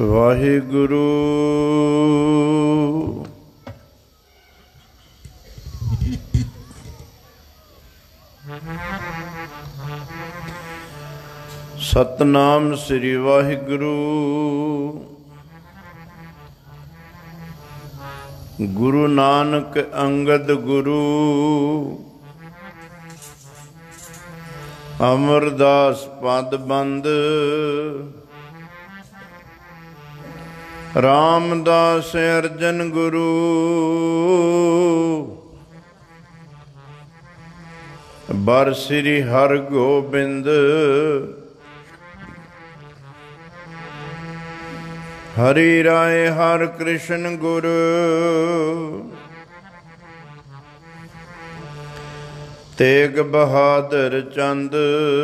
ਵਾਹਿਗੁਰੂ। ਸਤਨਾਮ ਸ੍ਰੀ ਵਾਹਿਗੁਰੂ। ਗੁਰੂ ਨਾਨਕ ਅੰਗਦ ਗੁਰੂ, ਅਮਰਦਾਸ ਪਦ ਬੰਦ, ਰਾਮਦਾਸ ਅਰਜਨ ਗੁਰੂ, ਬਰ ਸ੍ਰੀ ਹਰਿ ਗੋਬਿੰਦ, ਹਰਿ ਰਾਏ ਹਰਿ ਕ੍ਰਿਸ਼ਨ ਗੁਰ, ਤੇਗ ਬਹਾਦਰ ਚੰਦ,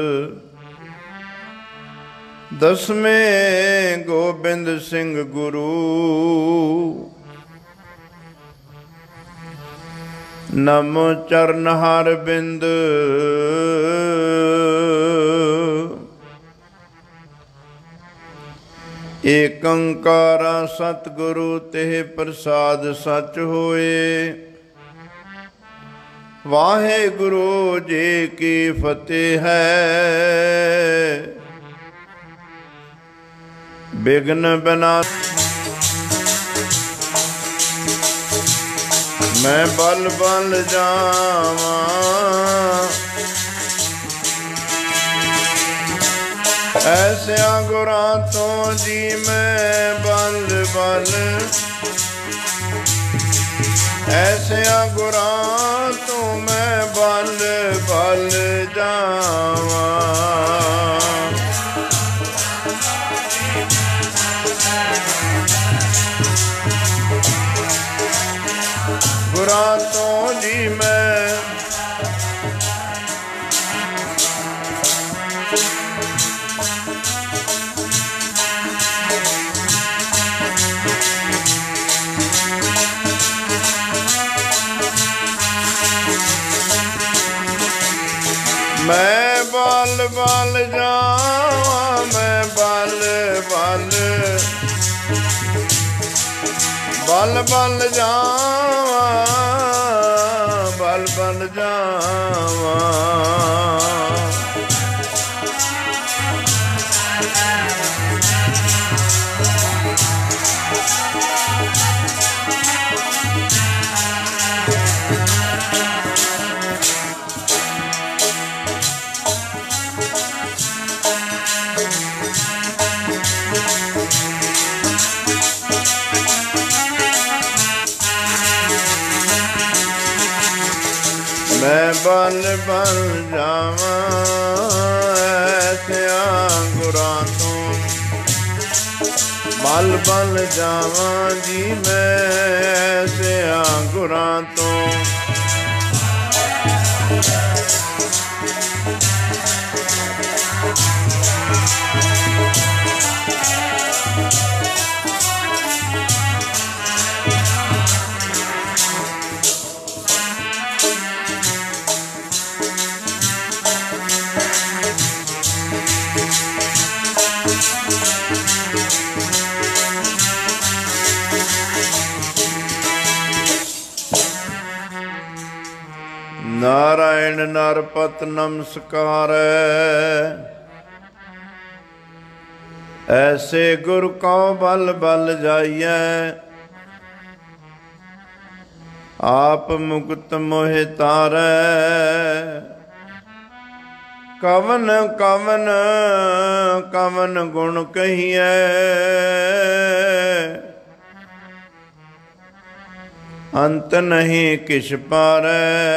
ਦਸਵੇਂ ਗੋਬਿੰਦ ਸਿੰਘ ਗੁਰੂ, ਨਮੋ ਚਰਨ ਹਰਿ ਬਿੰਦ, ਏਕ ਓੰਕਾਰ ਸਤਿਗੁਰੂ ਤੇ ਪ੍ਰਸਾਦ ਸਚ ਹੋਏ। ਵਾਹਿਗੁਰੂ ਜੀ ਕੀ ਫਤਿਹ ਹੈ। ਬਿਘਨ ਬਿਨਾ ਮੈਂ ਬਲ ਬਲ ਜਾਵਾਂ, ਐਸਿਆਂ ਗੁਰਾਂ ਤੋਂ ਜੀ ਮੈਂ ਬਲ ਬਲ, ਐਸਿਆਂ ਗੁਰਾਂ ਤੋਂ ਮੈਂ ਬਲ ਬਲ ਜਾਵਾਂ। ਗੁਰਾਂ ਤੋਂ ਜੀ ਮੈਂ ਮੈਂ ਬਲ ਬਲ ਜਾਵਾਂ, ਮੈਂ ਬਲ ਬਲ, ਬਲ ਬਲ ਜਾਵਾਂ, ਬਲ ਬਲ ਜਾਵਾਂ। ਮੈਂ ਬਲ ਬਲ ਜਾਵਾਂ, ਐਸਿਆਂ ਗੁਰਾਂ ਤੋਂ ਬਲ ਬਲ ਜਾਵਾਂ ਜੀ ਮੈਂ, ਐਸਿਆਂ ਗੁਰਾਂ ਤੋਂ। ਨਾਰਾਇਣ ਨਰਪਤ ਨਮਸਕਾਰ, ਐਸੇ ਗੁਰ ਕਉ ਬਲ ਬਲ ਜਾਈਐ, ਆਪ ਮੁਕਤ ਮੋਹਿ ਤਾਰੈ। ਕਵਨ ਕਵਨ ਕਵਨ ਗੁਣ ਕਹੀਐ, ਅੰਤ ਨਹੀਂ ਕਿਛ ਪਾਰੈ।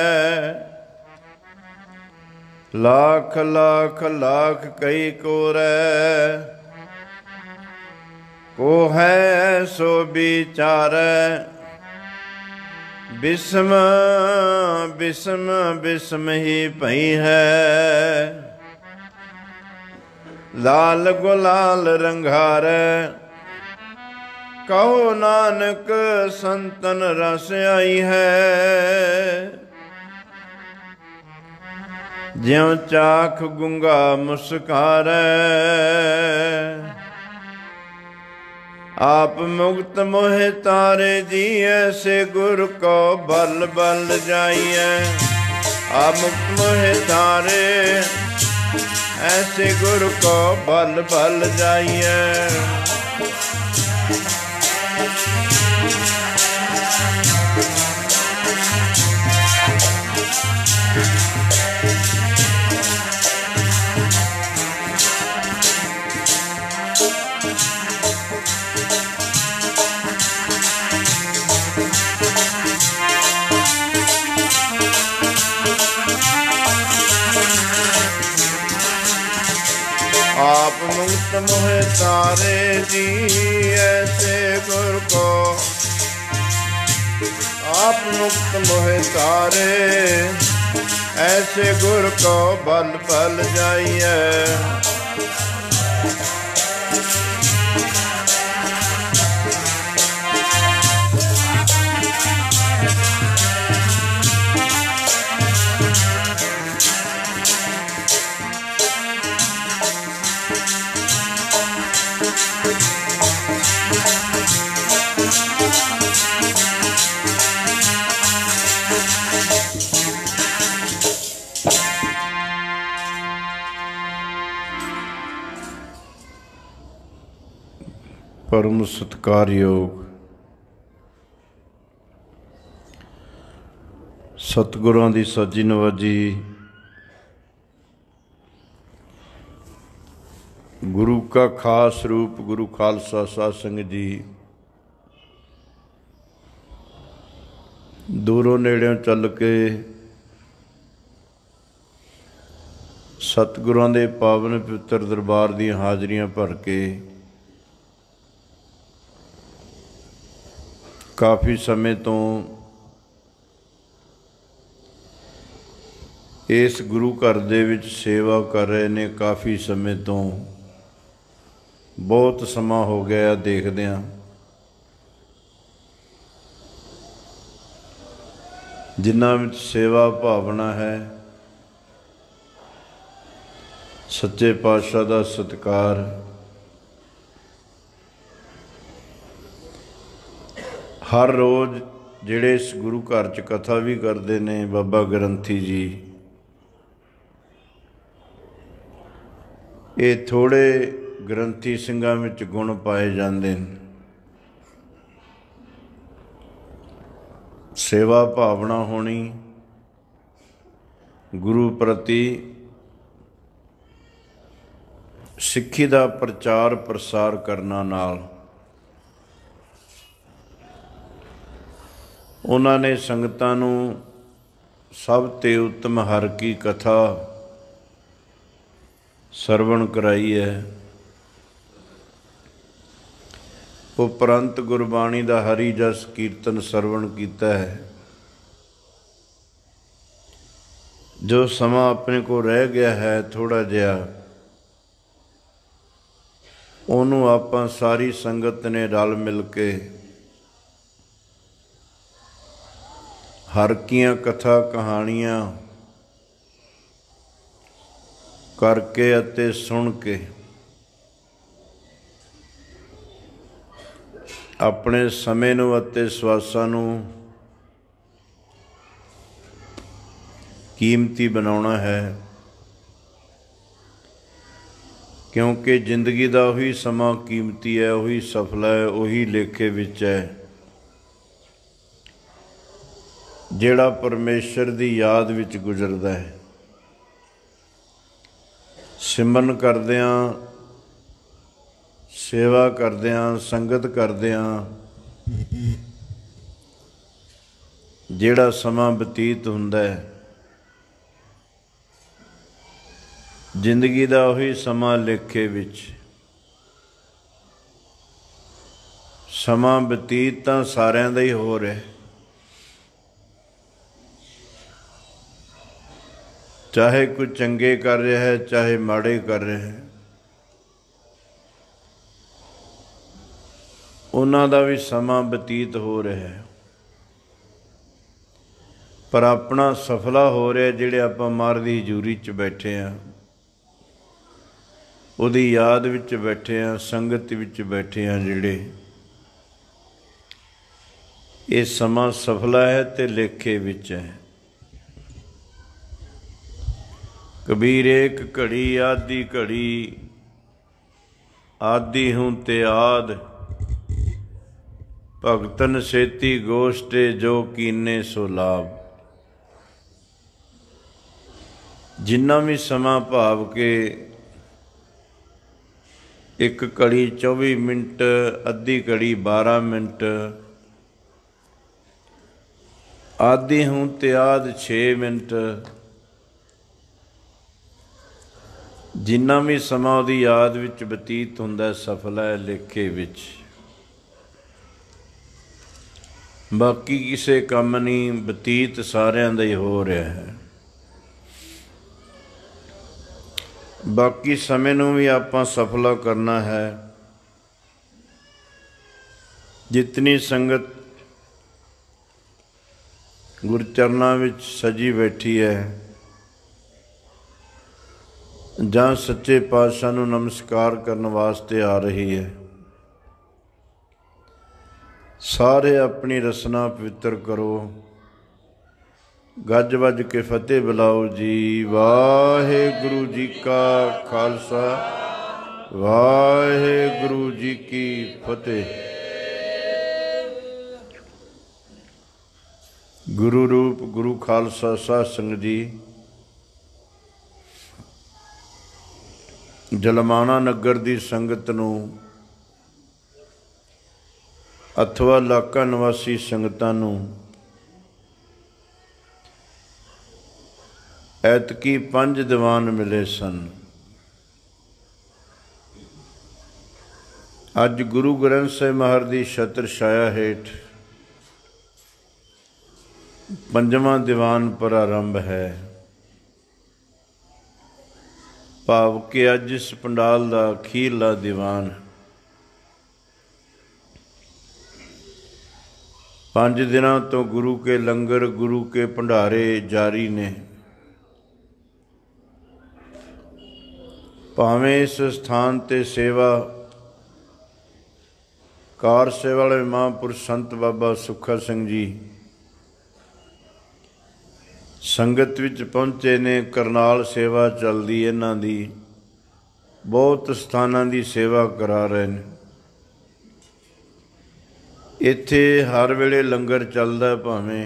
ਲਾਖ ਲਾਖ ਲਾਖ ਕਈ ਕੋਰੈ, ਕੋ ਹੈ ਸੋ ਵਿਚਾਰੈ। ਬਿਸਮ ਬਿਸਮ ਬਿਸਮ ਹੀ ਭਈ ਹੈ, ਲਾਲ ਗੁਲਾਲ ਰੰਘਾਰੈ। ਕਹੋ ਨਾਨਕ ਸੰਤਨ ਰਸ ਆਈ ਹੈ, ਜਿਉ ਚਾਖ ਗੁੰਗਾ ਮੁਸਕਾਰੈ। आप मुक्त मोहे तारे जी, ऐसे गुर को बल बल जाइए। आप मुक्त मोहे तारे, ऐसे गुर को बल बल जाइए। आप मुक्त मोहे तारे जी, ऐसे गुर को। आप मुक्त मोहे तारे, ऐसे गुर को बल बल जाइए। परम सत्कारयोग सतगुरां दी सजी नवाजी गुरु का खास रूप गुरु खालसा साध संगत जी, दूरों नेड़ों चल के सतगुरां दे पावन पवित्र दरबार दी हाजरियां भर के काफ़ी समय तो इस गुरु घर दे विच सेवा कर रहे ने। काफ़ी समय तो बहुत समा हो गया देखदियां। जिन्हां विच सेवा भावना है, सच्चे पातशाह दा सत्कार, हर रोज़ जिहड़े इस गुरु घर च कथा भी करते ने बाबा ग्रंथी जी, ये थोड़े ग्रंथी ਸਿੰਘਾਂ ਵਿੱਚ गुण पाए जाते हैं। सेवा भावना होनी, गुरु प्रति सिੱਖੀ ਦਾ प्रचार प्रसार करना नाल उन्हां ने संगतां नूं सब ते उत्तम हर की कथा सरवण कराई है। उपरंत गुरबाणी दा हरि जस कीर्तन सरवण कीता है। जो समा अपने को रह गया है थोड़ा जिहा, ਉਹਨੂੰ ਆਪਾਂ सारी संगत ने रल मिल के हर कीਆਂ कथा कहानियां करके अते सुन के अपने समय नूं अते सवासां नूं कीमती बनाउणा है। क्योंकि जिंदगी का उही समा कीमती है, उही सफल है, उही लेखे विच है जिहड़ा परमेश्वर की याद विच गुजरदा है। सिमरन करदिआं, सेवा करदिआं, संगत करदिआं जिहड़ा समा बतीत हुंदा है, जिंदगी का उही समा लेखे विच। समा बतीत तां सारिਆਂ ਦਾ ही हो रहा है, चाहे कोई चंगे कर रहा है चाहे माड़े कर रहे हैं, उन्हां दा भी समा बतीत हो रहा है। पर अपना सफला हो रहा जिहड़े आपां महाराज दी हजूरी च बैठे हैं, उहदी याद विच बैठे हैं, संगत विच बैठे हैं, जिहड़े ਇਹ ਸਮਾਂ ਸਫਲਾ ਹੈ ਤੇ ਲੇਖੇ ਵਿੱਚ ਹੈ। ਕਬੀਰ ਏਕ ਘੜੀ ਆਦੀ ਘੜੀ, ਆਦੀ ਹੂੰ ਤੇ ਆਦ, ਭਗਤਨ ਸੇਤੀ ਗੋਸ਼ਟੇ ਜੋ ਕੀਨੇ ਸੋ ਲਾਭ। ਜਿੰਨਾ ਵੀ ਸਮਾਂ ਭਾਵ ਕੇ ਇੱਕ ਘੜੀ 24 ਮਿੰਟ, ਅੱਧੀ ਘੜੀ 12 ਮਿੰਟ, ਆਦੀ ਹੂੰ ਤੇ ਆਦ 6 ਮਿੰਟ, ਜਿੰਨਾ ਵੀ ਸਮਾਂ ਉਹਦੀ ਯਾਦ ਵਿੱਚ ਬਤੀਤ ਹੁੰਦਾ ਸਫਲ ਹੈ ਲੇਖੇ ਵਿੱਚ। ਬਾਕੀ ਕਿਸੇ ਕੰਮ ਨਹੀਂ, ਬਤੀਤ ਸਾਰਿਆਂ ਦਾ ਹੀ ਹੋ ਰਿਹਾ ਹੈ। ਬਾਕੀ ਸਮੇਂ ਨੂੰ ਵੀ ਆਪਾਂ ਸਫਲਾ ਕਰਨਾ ਹੈ। ਜਿਤਨੀ ਸੰਗਤ ਗੁਰਚਰਨਾਂ ਵਿੱਚ ਸਜੀ ਬੈਠੀ ਹੈ ਜਾਂ ਸੱਚੇ ਪਾਤਸ਼ਾਹ ਨੂੰ ਨਮਸਕਾਰ ਕਰਨ ਵਾਸਤੇ ਆ ਰਹੀ ਹੈ, ਸਾਰੇ ਆਪਣੀ ਰਸਨਾ ਪਵਿੱਤਰ ਕਰੋ। ਗੱਜ ਵੱਜ ਕੇ ਫਤਿਹ ਬੁਲਾਓ ਜੀ। ਵਾਹਿਗੁਰੂ ਜੀ ਕਾ ਖਾਲਸਾ, ਵਾਹਿਗੁਰੂ ਜੀ ਕੀ ਫਤਿਹ। ਗੁਰੂ ਰੂਪ ਗੁਰੂ ਖਾਲਸਾ ਸਾਧ ਸੰਗਤ ਜੀ, ਜਲਮਾਣਾ ਨਗਰ ਦੀ ਸੰਗਤ ਨੂੰ ਅਥਵਾ ਇਲਾਕਾ ਨਿਵਾਸੀ ਸੰਗਤਾਂ ਨੂੰ ਐਤਕੀ 5 ਦੀਵਾਨ ਮਿਲੇ ਸਨ। ਅੱਜ ਗੁਰੂ ਗ੍ਰੰਥ ਸਾਹਿਬ ਮਹਾਰਾਜ ਦੀ ਛਤਰ ਛਾਇਆ ਹੇਠ 5ਵਾਂ ਦੀਵਾਨ ਪ੍ਰਾਰੰਭ ਹੈ। ਭਾਵ ਕਿ ਅੱਜ ਇਸ ਪੰਡਾਲ ਦਾ ਅਖੀਰਲਾ ਦੀਵਾਨ। 5 ਦਿਨਾਂ ਤੋਂ ਗੁਰੂ ਕੇ ਲੰਗਰ, ਗੁਰੂ ਕੇ ਭੰਡਾਰੇ ਜਾਰੀ ਨੇ। ਭਾਵੇਂ ਇਸ ਸਥਾਨ ਤੇ ਸੇਵਾ ਕਾਰ ਸੇਵਾ ਵਾਲੇ ਮਹਾਂਪੁਰਸ਼ ਸੰਤ ਬਾਬਾ ਸੁੱਖਾ ਸਿੰਘ ਜੀ ਸੰਗਤ ਵਿੱਚ ਪਹੁੰਚੇ ਨੇ। ਕਰਨਾਲ ਸੇਵਾ ਚੱਲਦੀ ਇਹਨਾਂ ਦੀ, ਬਹੁਤ ਸਥਾਨਾਂ ਦੀ ਸੇਵਾ ਕਰਾ ਰਹੇ ਨੇ। ਇੱਥੇ ਹਰ ਵੇਲੇ ਲੰਗਰ ਚੱਲਦਾ ਭਾਵੇਂ,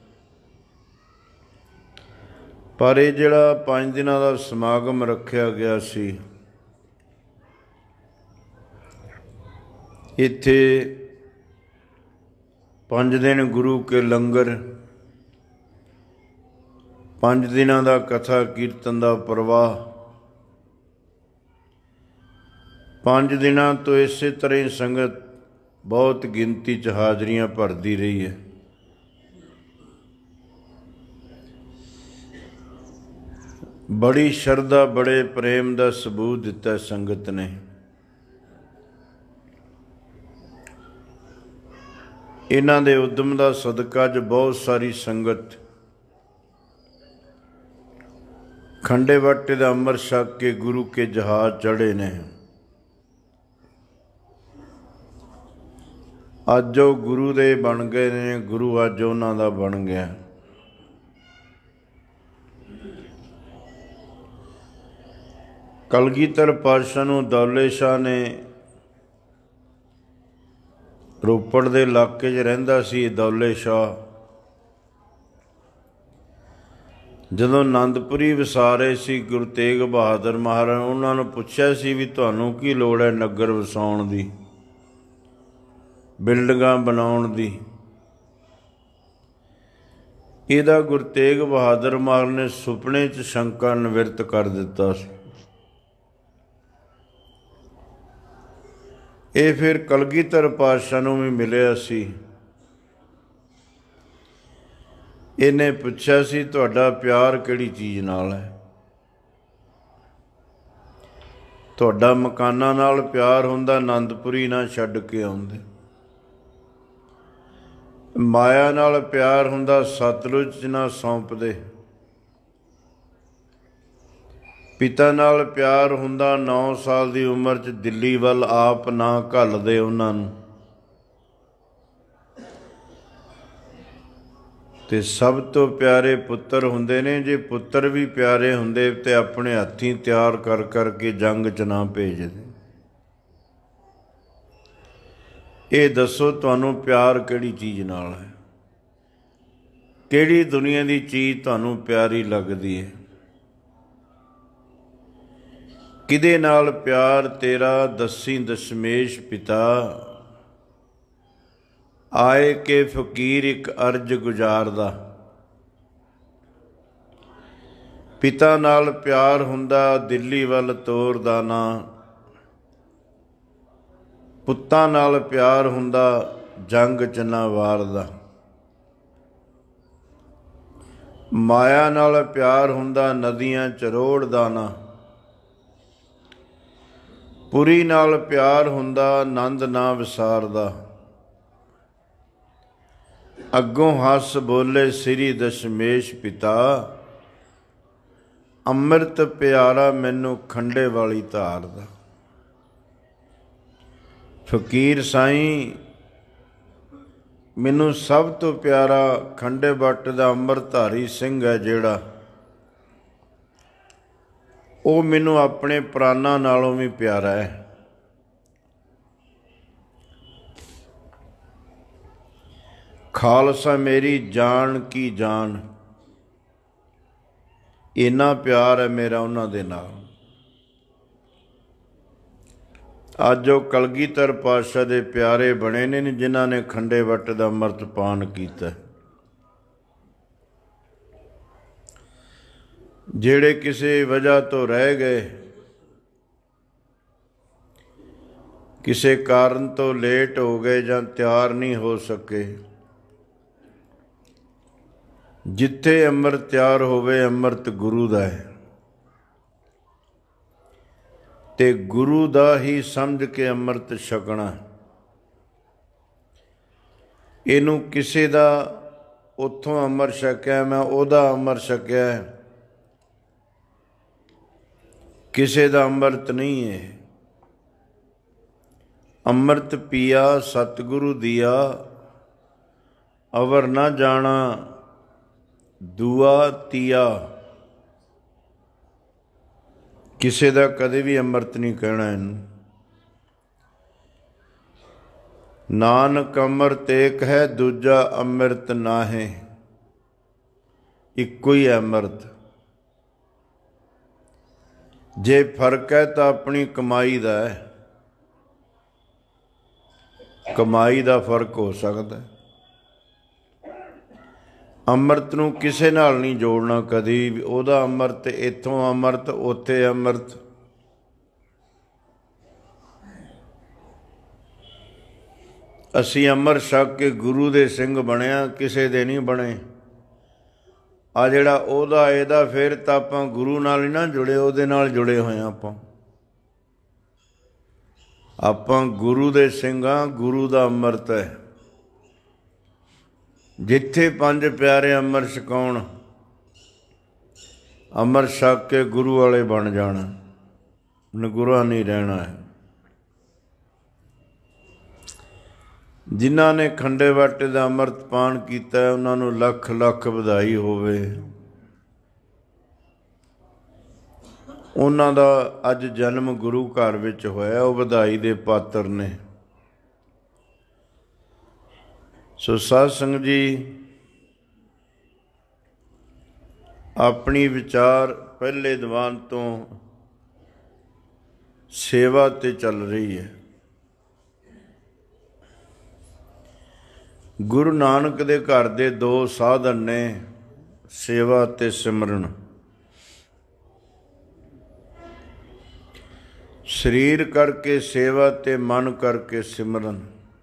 ਪਰ ਇਹ ਜਿਹੜਾ 5 ਦਿਨਾਂ ਦਾ ਸਮਾਗਮ ਰੱਖਿਆ ਗਿਆ ਸੀ, ਇੱਥੇ 5 ਦਿਨ ਗੁਰੂ ਕੇ ਲੰਗਰ, 5 ਦਿਨਾਂ ਦਾ ਕਥਾ ਕੀਰਤਨ ਦਾ ਪ੍ਰਵਾਹ, 5 ਦਿਨਾਂ ਤੋਂ ਇਸੇ ਤਰ੍ਹਾਂ ਹੀ ਸੰਗਤ ਬਹੁਤ ਗਿਣਤੀ 'ਚ ਹਾਜ਼ਰੀਆਂ ਭਰਦੀ ਰਹੀ ਹੈ। ਬੜੀ ਸ਼ਰਧਾ, ਬੜੇ ਪ੍ਰੇਮ ਦਾ ਸਬੂਤ ਦਿੱਤਾ ਸੰਗਤ ਨੇ। ਇਹਨਾਂ ਦੇ ਉਦਮ ਦਾ ਸਦਕਾ ਅੱਜ ਬਹੁਤ ਸਾਰੀ ਸੰਗਤ ਖੰਡੇ ਬਾਟੇ ਦਾ ਅੰਮ੍ਰਿਤ ਛਕ ਕੇ ਗੁਰੂ ਕੇ ਜਹਾਜ਼ ਚੜ੍ਹੇ ਨੇ। ਅੱਜ ਉਹ ਗੁਰੂ ਦੇ ਬਣ ਗਏ ਨੇ, ਗੁਰੂ ਅੱਜ ਉਹਨਾਂ ਦਾ ਬਣ ਗਿਆ। ਕਲਗੀਧਰ ਪਾਤਸ਼ਾਹ ਨੂੰ ਦੌਲੇ ਸ਼ਾਹ ਨੇ, ਰੋਪੜ ਦੇ ਇਲਾਕੇ 'ਚ ਰਹਿੰਦਾ ਸੀ ਦੌਲੇ ਸ਼ਾਹ, ਜਦੋਂ ਆਨੰਦਪੁਰੀ ਵਸਾ ਰਹੇ ਸੀ ਗੁਰੂ ਤੇਗ ਬਹਾਦਰ ਮਹਾਰਾਜ, ਉਹਨਾਂ ਨੂੰ ਪੁੱਛਿਆ ਸੀ ਵੀ ਤੁਹਾਨੂੰ ਕੀ ਲੋੜ ਹੈ ਨਗਰ ਵਸਾਉਣ ਦੀ, ਬਿਲਡਿੰਗਾਂ ਬਣਾਉਣ ਦੀ। ਇਹਦਾ ਗੁਰੂ ਤੇਗ ਬਹਾਦਰ ਮਹਾਰਾਜ ਨੇ ਸੁਪਨੇ 'ਚ ਸ਼ੰਕਾ ਨਿਵਰਤ ਕਰ ਦਿੱਤਾ ਸੀ। ਇਹ ਫਿਰ ਕਲਗੀਧਰ ਪਾਤਸ਼ਾਹ ਨੂੰ ਵੀ ਮਿਲਿਆ ਸੀ। ਇਹਨੇ ਪੁੱਛਿਆ ਸੀ ਤੁਹਾਡਾ ਪਿਆਰ ਕਿਹੜੀ ਚੀਜ਼ ਨਾਲ ਹੈ? ਤੁਹਾਡਾ ਮਕਾਨਾਂ ਨਾਲ ਪਿਆਰ ਹੁੰਦਾ, ਆਨੰਦਪੁਰੀ ਨਾ ਛੱਡ ਕੇ ਆਉਂਦੇ। ਮਾਇਆ ਨਾਲ ਪਿਆਰ ਹੁੰਦਾ, ਸਤਲੁਜ 'ਚ ਨਾ ਸੌਂਪਦੇ। ਪਿਤਾ ਨਾਲ ਪਿਆਰ ਹੁੰਦਾ, 9 ਸਾਲ ਦੀ ਉਮਰ 'ਚ ਦਿੱਲੀ ਵੱਲ ਆਪ ਨਾ ਘੱਲਦੇ ਉਹਨਾਂ ਨੂੰ। ਤੇ ਸਭ ਤੋਂ ਪਿਆਰੇ ਪੁੱਤਰ ਹੁੰਦੇ ਨੇ। ਜੇ ਪੁੱਤਰ ਵੀ ਪਿਆਰੇ ਹੁੰਦੇ ਤੇ ਆਪਣੇ ਹੱਥੀਂ ਤਿਆਰ ਕਰ ਕਰਕੇ ਜੰਗ 'ਚ ਨਾ ਭੇਜਦੇ। ਇਹ ਦੱਸੋ ਤੁਹਾਨੂੰ ਪਿਆਰ ਕਿਹੜੀ ਚੀਜ਼ ਨਾਲ ਹੈ? ਕਿਹੜੀ ਦੁਨੀਆ ਦੀ ਚੀਜ਼ ਤੁਹਾਨੂੰ ਪਿਆਰੀ ਲੱਗਦੀ ਹੈ? ਕਿਹਦੇ ਨਾਲ ਪਿਆਰ ਤੇਰਾ ਦੱਸੀ ਦਸ਼ਮੇਸ਼ ਪਿਤਾ। ਆਏ ਕੇ ਫਕੀਰ ਇੱਕ ਅਰਜ ਗੁਜ਼ਾਰਦਾ। ਪਿਤਾ ਨਾਲ ਪਿਆਰ ਹੁੰਦਾ ਦਿੱਲੀ ਵੱਲ ਤੋਰਦਾ ਨਾ। ਪੁੱਤਾਂ ਨਾਲ ਪਿਆਰ ਹੁੰਦਾ ਜੰਗ 'ਚ ਨਾ ਵਾਰਦਾ। ਮਾਇਆ ਨਾਲ ਪਿਆਰ ਹੁੰਦਾ ਨਦੀਆਂ 'ਚ ਰੋੜਦਾ ਨਾ। ਪੁਰੀ ਨਾਲ ਪਿਆਰ ਹੁੰਦਾ ਆਨੰਦ ਨਾ ਵਿਸਾਰਦਾ। ਅੱਗੋਂ ਹੱਸ ਬੋਲੇ ਸ੍ਰੀ ਦਸ਼ਮੇਸ਼ ਪਿਤਾ। ਅੰਮ੍ਰਿਤ ਪਿਆਰਾ ਮੈਨੂੰ ਖੰਡੇ ਵਾਲੀ ਧਾਰ ਦਾ। ਫਕੀਰ ਸਾਈਂ ਮੈਨੂੰ ਸਭ ਤੋਂ ਪਿਆਰਾ ਖੰਡੇ ਬੱਟ ਦਾ ਅੰਮ੍ਰਿਤਧਾਰੀ ਸਿੰਘ ਹੈ ਜਿਹੜਾ, ਉਹ ਮੈਨੂੰ ਆਪਣੇ ਪ੍ਰਾਣਾਂ ਨਾਲੋਂ ਵੀ ਪਿਆਰਾ ਹੈ। ਖਾਲਸਾ ਮੇਰੀ ਜਾਨ ਕੀ ਜਾਨ। ਇੰਨਾ ਪਿਆਰ ਹੈ ਮੇਰਾ ਉਹਨਾਂ ਦੇ ਨਾਲ। ਅੱਜ ਉਹ ਕਲਗੀਧਰ ਪਾਤਸ਼ਾਹ ਦੇ ਪਿਆਰੇ ਬਣੇ ਨੇ ਜਿਨ੍ਹਾਂ ਨੇ ਖੰਡੇ ਬੱਟ ਦਾ ਅੰਮ੍ਰਿਤ ਪਾਨ ਕੀਤਾ। ਜਿਹੜੇ ਕਿਸੇ ਵਜ੍ਹਾ ਤੋਂ ਰਹਿ ਗਏ, ਕਿਸੇ ਕਾਰਨ ਤੋਂ ਲੇਟ ਹੋ ਗਏ ਜਾਂ ਤਿਆਰ ਨਹੀਂ ਹੋ ਸਕੇ, ਜਿੱਥੇ ਅੰਮ੍ਰਿਤ ਤਿਆਰ ਹੋਵੇ ਅੰਮ੍ਰਿਤ ਗੁਰੂ ਦਾ ਹੈ ਤੇ ਗੁਰੂ ਦਾ ਹੀ ਸਮਝ ਕੇ ਅੰਮ੍ਰਿਤ ਛਕਣਾ। ਇਹਨੂੰ ਕਿਸੇ ਦਾ ਉੱਥੋਂ ਅੰਮ੍ਰਿਤ ਛਕਿਆ ਮੈਂ ਉਹਦਾ ਅੰਮ੍ਰਿਤ ਛਕਿਆ, ਕਿਸੇ ਦਾ ਅੰਮ੍ਰਿਤ ਨਹੀਂ ਹੈ। ਅੰਮ੍ਰਿਤ ਪੀਆ ਸਤਿਗੁਰੂ ਦੀਆ, ਅਵਰ ਨਾ ਜਾਣਾ ਦੂਆ ਤੀਆ। ਕਿਸੇ ਦਾ ਕਦੇ ਵੀ ਅੰਮ੍ਰਿਤ ਨਹੀਂ ਕਹਿਣਾ ਇਹਨੂੰ। ਨਾਨਕ ਅੰਮ੍ਰਿਤ ਏਕ ਹੈ ਦੂਜਾ ਅੰਮ੍ਰਿਤ ਨਾਹੀਂ। ਇੱਕੋ ਹੀ ਹੈ ਅੰਮ੍ਰਿਤ। ਜੇ ਫਰਕ ਹੈ ਤਾਂ ਆਪਣੀ ਕਮਾਈ ਦਾ ਹੈ। ਕਮਾਈ ਦਾ ਫਰਕ ਹੋ ਸਕਦਾ। ਅੰਮ੍ਰਿਤ ਨੂੰ ਕਿਸੇ ਨਾਲ ਨਹੀਂ ਜੋੜਨਾ ਕਦੀ ਵੀ। ਉਹਦਾ ਅੰਮ੍ਰਿਤ, ਇੱਥੋਂ ਅੰਮ੍ਰਿਤ, ਉੱਥੇ ਅੰਮ੍ਰਿਤ। ਅਸੀਂ ਅੰਮ੍ਰਿਤ ਛਕ ਕੇ ਗੁਰੂ ਦੇ ਸਿੰਘ ਬਣਿਆ, ਕਿਸੇ ਦੇ ਨਹੀਂ ਬਣੇ। ਆ ਜਿਹੜਾ ਉਹਦਾ ਇਹਦਾ, ਫਿਰ ਤਾਂ ਆਪਾਂ ਗੁਰੂ ਨਾਲ ਹੀ ਨਾ ਜੁੜੇ, ਉਹਦੇ ਨਾਲ ਜੁੜੇ ਹੋਏ ਹਾਂ ਆਪਾਂ। ਆਪਾਂ ਗੁਰੂ ਦੇ ਸਿੰਘ ਹਾਂ, ਗੁਰੂ ਦਾ ਅੰਮ੍ਰਿਤ ਹੈ। ਜਿੱਥੇ ਪੰਜ ਪਿਆਰੇ ਅੰਮ੍ਰਿਤ ਛਕਾਉਣ, ਅੰਮ੍ਰਿਤ ਛਕ ਕੇ ਗੁਰੂ ਵਾਲੇ ਬਣ ਜਾਣਾ, ਨਗੁਰਾ ਨਹੀਂ ਰਹਿਣਾ ਹੈ। ਜਿਨ੍ਹਾਂ ਨੇ ਖੰਡੇ ਬਾਟੇ ਦਾ ਅੰਮ੍ਰਿਤ ਪਾਨ ਕੀਤਾ ਉਹਨਾਂ ਨੂੰ ਲੱਖ ਲੱਖ ਵਧਾਈ ਹੋਵੇ। ਉਹਨਾਂ ਦਾ ਅੱਜ ਜਨਮ ਗੁਰੂ ਘਰ ਵਿੱਚ ਹੋਇਆ, ਉਹ ਵਧਾਈ ਦੇ ਪਾਤਰ ਨੇ। ਸੋ ਸਾਧ ਸੰਗਤ ਜੀ, ਆਪਣੀ ਵਿਚਾਰ ਪਹਿਲੇ ਦੀਵਾਨ ਤੋਂ ਸੇਵਾ ਤੇ ਚੱਲ ਰਹੀ ਹੈ। ਗੁਰੂ ਨਾਨਕ ਦੇ ਘਰ ਦੇ ਦੋ ਸਾਧਨ ਨੇ, ਸੇਵਾ ਤੇ ਸਿਮਰਨ। ਸਰੀਰ ਕਰਕੇ ਸੇਵਾ ਤੇ ਮਨ ਕਰਕੇ ਸਿਮਰਨ।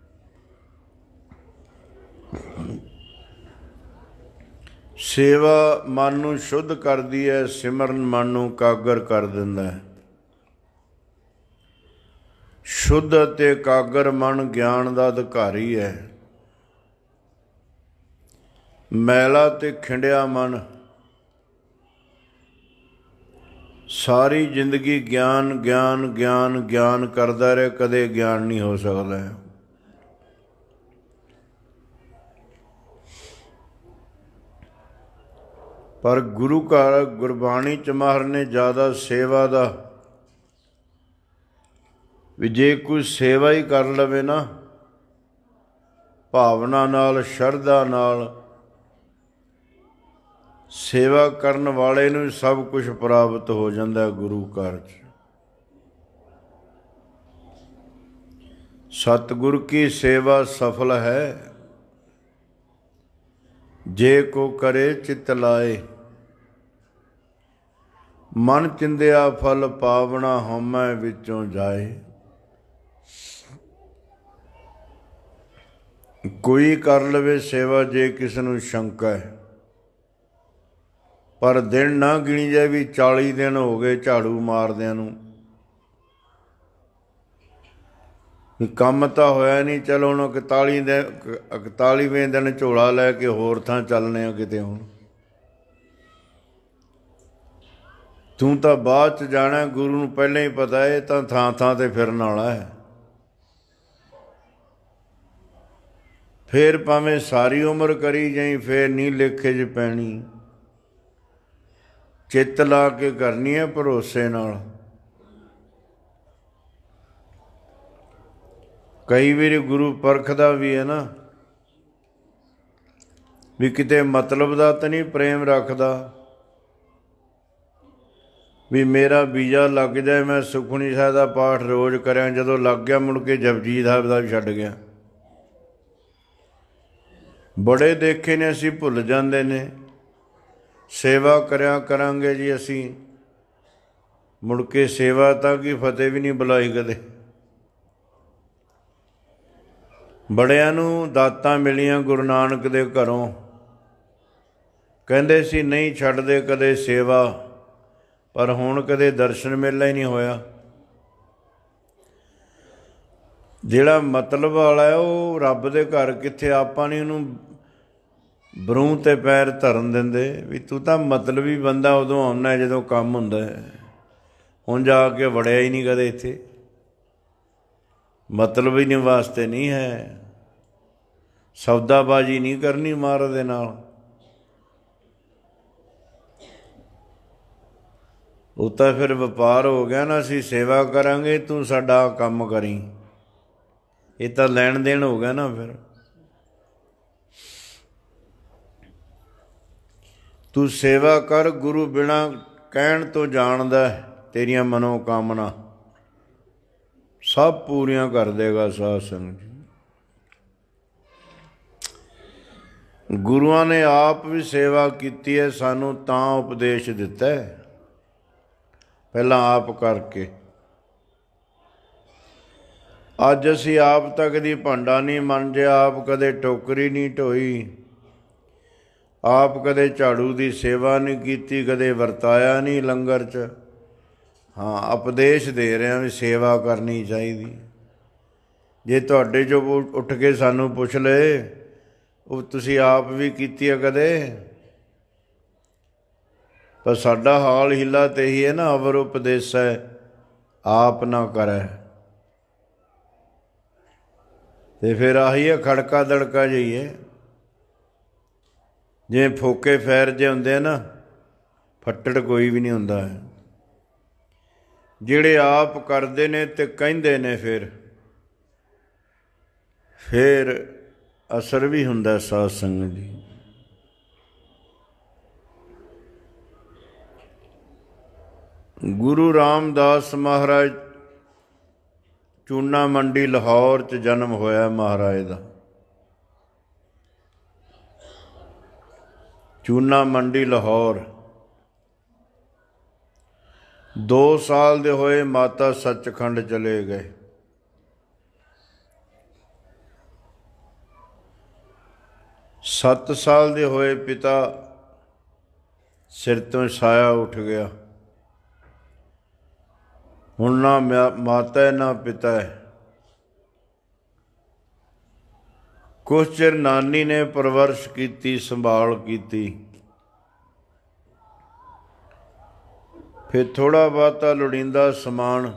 ਸੇਵਾ ਮਨ ਨੂੰ ਸ਼ੁੱਧ ਕਰਦੀ ਹੈ, ਸਿਮਰਨ ਮਨ ਨੂੰ ਇਕਾਗਰ ਕਰ ਦਿੰਦਾ ਹੈ। ਸ਼ੁੱਧ ਅਤੇ ਇਕਾਗਰ ਮਨ ਗਿਆਨ ਦਾ ਅਧਿਕਾਰੀ ਹੈ। ਮੈਲਾ ਤੇ ਖਿੰਡਿਆ ਮਨ ਸਾਰੀ ਜ਼ਿੰਦਗੀ ਗਿਆਨ ਗਿਆਨ ਗਿਆਨ ਗਿਆਨ ਕਰਦਾ ਰਹੇ, ਕਦੇ ਗਿਆਨ ਨਹੀਂ ਹੋ ਸਕਦਾ। ਪਰ ਗੁਰੂ ਘਰ ਗੁਰਬਾਣੀ ਚ ਮਾਹਰ ਨੇ ਜ਼ਿਆਦਾ ਸੇਵਾ ਦਾ ਵੀ ਜੇ ਕੋਈ ਸੇਵਾ ਹੀ ਕਰ ਲਵੇ ਨਾ ਭਾਵਨਾ ਨਾਲ, ਸ਼ਰਧਾ ਨਾਲ, ਸੇਵਾ ਕਰਨ ਵਾਲੇ ਨੂੰ ਸਭ ਕੁਝ ਪ੍ਰਾਪਤ ਹੋ ਜਾਂਦਾ ਗੁਰੂ ਘਰ 'ਚ। ਸਤਿਗੁਰ ਕੀ ਸੇਵਾ ਸਫਲ ਹੈ, ਜੇ ਕੋ ਕਰੇ ਚਿਤ ਲਾਏ। ਮਨ ਚਿੰਦਿਆ ਫਲ ਪਾਵਣਾ, ਹਉਮੈ ਵਿੱਚੋਂ ਜਾਏ। ਕੋਈ ਕਰ ਲਵੇ ਸੇਵਾ ਜੇ ਕਿਸ ਨੂੰ ਸ਼ੰਕਾ ਹੈ, ਪਰ ਦਿਨ ਨਾ ਗਿਣੀ ਜਾਏ ਵੀ 40 ਦਿਨ ਹੋ ਗਏ ਝਾੜੂ ਮਾਰਦਿਆਂ ਨੂੰ, ਕੰਮ ਤਾਂ ਹੋਇਆ ਨਹੀਂ। ਚਲੋ ਹੁਣ 41ਵੇਂ ਦਿਨ ਝੋਲਾ ਲੈ ਕੇ ਹੋਰ ਥਾਂ ਚੱਲਣੇ ਆ ਕਿਤੇ। ਹੁਣ ਤੂੰ ਤਾਂ ਬਾਅਦ 'ਚ ਜਾਣਾ, ਗੁਰੂ ਨੂੰ ਪਹਿਲਾਂ ਹੀ ਪਤਾ ਇਹ ਤਾਂ ਥਾਂ ਥਾਂ 'ਤੇ ਫਿਰਨ ਵਾਲਾ ਹੈ। ਫੇਰ ਭਾਵੇਂ ਸਾਰੀ ਉਮਰ ਕਰੀ ਜਾਈ, ਫੇਰ ਨਹੀਂ ਲੇਖੇ 'ਚ ਪੈਣੀ। ਚਿੱਤ ਲਾ ਕੇ ਕਰਨੀ ਹੈ ਭਰੋਸੇ ਨਾਲ। ਕਈ ਵਾਰੀ ਗੁਰੂ ਪਰਖਦਾ ਵੀ ਹੈ ਨਾ, ਵੀ ਕਿਤੇ ਮਤਲਬ ਦਾ ਤਾਂ ਨਹੀਂ ਪ੍ਰੇਮ ਰੱਖਦਾ, ਵੀ ਮੇਰਾ ਵੀਜ਼ਾ ਲੱਗ ਜਾਏ ਮੈਂ ਸੁਖਮਨੀ ਸਾਹਿਬ ਦਾ ਪਾਠ ਰੋਜ਼ ਕਰਿਆ, ਜਦੋਂ ਲੱਗ ਗਿਆ ਮੁੜ ਕੇ ਜਪਜੀ ਸਾਹਿਬ ਦਾ ਵੀ ਛੱਡ ਗਿਆ। ਬੜੇ ਦੇਖੇ ਨੇ ਅਸੀਂ, ਭੁੱਲ ਜਾਂਦੇ ਨੇ। ਸੇਵਾ ਕਰਿਆ ਕਰਾਂਗੇ ਜੀ ਅਸੀਂ, ਮੁੜ ਕੇ ਸੇਵਾ ਤਾਂ ਕੀ ਫਤਿਹ ਵੀ ਨਹੀਂ ਬੁਲਾਈ ਕਦੇ। ਬੜਿਆਂ ਨੂੰ ਦਾਤਾਂ ਮਿਲੀਆਂ ਗੁਰੂ ਨਾਨਕ ਦੇ ਘਰੋਂ, ਕਹਿੰਦੇ ਸੀ ਨਹੀਂ ਛੱਡਦੇ ਕਦੇ ਸੇਵਾ, ਪਰ ਹੁਣ ਕਦੇ ਦਰਸ਼ਨ ਮੇਲਾ ਹੀ ਨਹੀਂ ਹੋਇਆ। ਜਿਹੜਾ ਮਤਲਬ ਵਾਲਾ ਹੈ ਉਹ ਰੱਬ ਦੇ ਘਰ ਕਿੱਥੇ, ਆਪਾਂ ਨਹੀਂ ਉਹਨੂੰ ਬਰੂੰ 'ਤੇ ਪੈਰ ਧਰਨ ਦਿੰਦੇ ਵੀ ਤੂੰ ਤਾਂ ਮਤਲਬੀ ਬੰਦਾ ਉਦੋਂ ਆਉਣਾ ਜਦੋਂ ਕੰਮ ਹੁੰਦਾ ਹੈ। ਹੁਣ ਜਾ ਕੇ ਵੜਿਆ ਹੀ ਨਹੀਂ ਕਦੇ ਇੱਥੇ, ਮਤਲਬ ਹੀ ਨਹੀਂ ਵਾਸਤੇ ਨਹੀਂ ਹੈ। ਸੌਦਾਬਾਜ਼ੀ ਨਹੀਂ ਕਰਨੀ ਮਹਾਰਾਜ ਦੇ ਨਾਲ। ਉਹ ਤਾਂ ਫਿਰ ਵਪਾਰ ਹੋ ਗਿਆ ਨਾ, ਅਸੀਂ ਸੇਵਾ ਕਰਾਂਗੇ ਤੂੰ ਸਾਡਾ ਕੰਮ ਕਰੀ, ਇਹ ਤਾਂ ਲੈਣ ਦੇਣ ਹੋ ਗਿਆ ਨਾ। ਫਿਰ ਤੂੰ ਸੇਵਾ ਕਰ, ਗੁਰੂ ਬਿਨਾਂ ਕਹਿਣ ਤੋਂ ਜਾਣਦਾ ਤੇਰੀਆਂ ਮਨੋਕਾਮਨਾ ਸਭ ਪੂਰੀਆਂ ਕਰ ਦੇਗਾ। ਸਾਧ ਸੰਗਤ ਜੀ, ਗੁਰੂਆਂ ਨੇ ਆਪ ਵੀ ਸੇਵਾ ਕੀਤੀ ਹੈ, ਸਾਨੂੰ ਤਾਂ ਉਪਦੇਸ਼ ਦਿੱਤਾ ਹੈ ਪਹਿਲਾਂ ਆਪ ਕਰਕੇ। ਅੱਜ ਅਸੀਂ ਆਪ ਤਾਂ ਕਦੀ ਭਾਂਡਾ ਨਹੀਂ ਮਾਂਜਿਆ, ਆਪ ਕਦੇ ਟੋਕਰੀ ਨਹੀਂ ਢੋਈ, ਆਪ ਕਦੇ ਝਾੜੂ ਦੀ ਸੇਵਾ ਨਹੀਂ ਕੀਤੀ, ਕਦੇ ਵਰਤਾਇਆ ਨਹੀਂ ਲੰਗਰ 'ਚ। ਹਾਂ, ਉਪਦੇਸ਼ ਦੇ ਰਿਹਾ ਵੀ ਸੇਵਾ ਕਰਨੀ ਚਾਹੀਦੀ। ਜੇ ਤੁਹਾਡੇ 'ਚੋਂ ਉੱਠ ਕੇ ਸਾਨੂੰ ਪੁੱਛ ਲਏ, ਉਹ ਤੁਸੀਂ ਆਪ ਵੀ ਕੀਤੀ ਹੈ ਕਦੇ? ਪਰ ਸਾਡਾ ਹਾਲ ਹੀਲਾ ਤੇ ਹੀ ਹੈ ਨਾ, ਅਵਰ ਉਪਦੇਸੈ ਆਪ ਨਾ ਕਰੈ। ਤੇ ਫਿਰ ਆਹੀ ਹੈ ਖੜਕਾ ਦੜਕਾ ਜਾਈਏ, ਜਿਵੇਂ ਫੋਕੇ ਫੈਰ ਜੇ ਹੁੰਦੇ ਆ ਨਾ, ਫੱਟੜ ਕੋਈ ਵੀ ਨਹੀਂ ਹੁੰਦਾ ਹੈ। ਜਿਹੜੇ ਆਪ ਕਰਦੇ ਨੇ ਤੇ ਕਹਿੰਦੇ ਨੇ, ਫਿਰ ਅਸਰ ਵੀ ਹੁੰਦਾ। ਸਾਧ ਸੰਗਤ ਜੀ, ਗੁਰੂ ਰਾਮਦਾਸ ਮਹਾਰਾਜ ਚੂਨਾ ਮੰਡੀ ਲਾਹੌਰ 'ਚ ਜਨਮ ਹੋਇਆ ਮਹਾਰਾਜ ਦਾ। ਚੂਨਾ ਮੰਡੀ ਲਾਹੌਰ 2 ਸਾਲ ਦੇ ਹੋਏ ਮਾਤਾ ਸੱਚਖੰਡ ਚਲੇ ਗਏ। ਸੱਤ ਸਾਲ ਦੇ ਹੋਏ ਪਿਤਾ ਸਿਰ ਤੋਂ ਸਾਇਆ ਉੱਠ ਗਿਆ। ਹੁਣ ਨਾ ਮਾਤਾ ਹੈ ਨਾ ਪਿਤਾ ਹੈ। ਕੁਛ ਚਿਰ ਨਾਨੀ ਨੇ ਪਰਵਰਿਸ਼ ਕੀਤੀ, ਸੰਭਾਲ ਕੀਤੀ। ਫਿਰ ਥੋੜ੍ਹਾ ਬਹੁਤਾ ਲੋੜੀਂਦਾ ਸਮਾਨ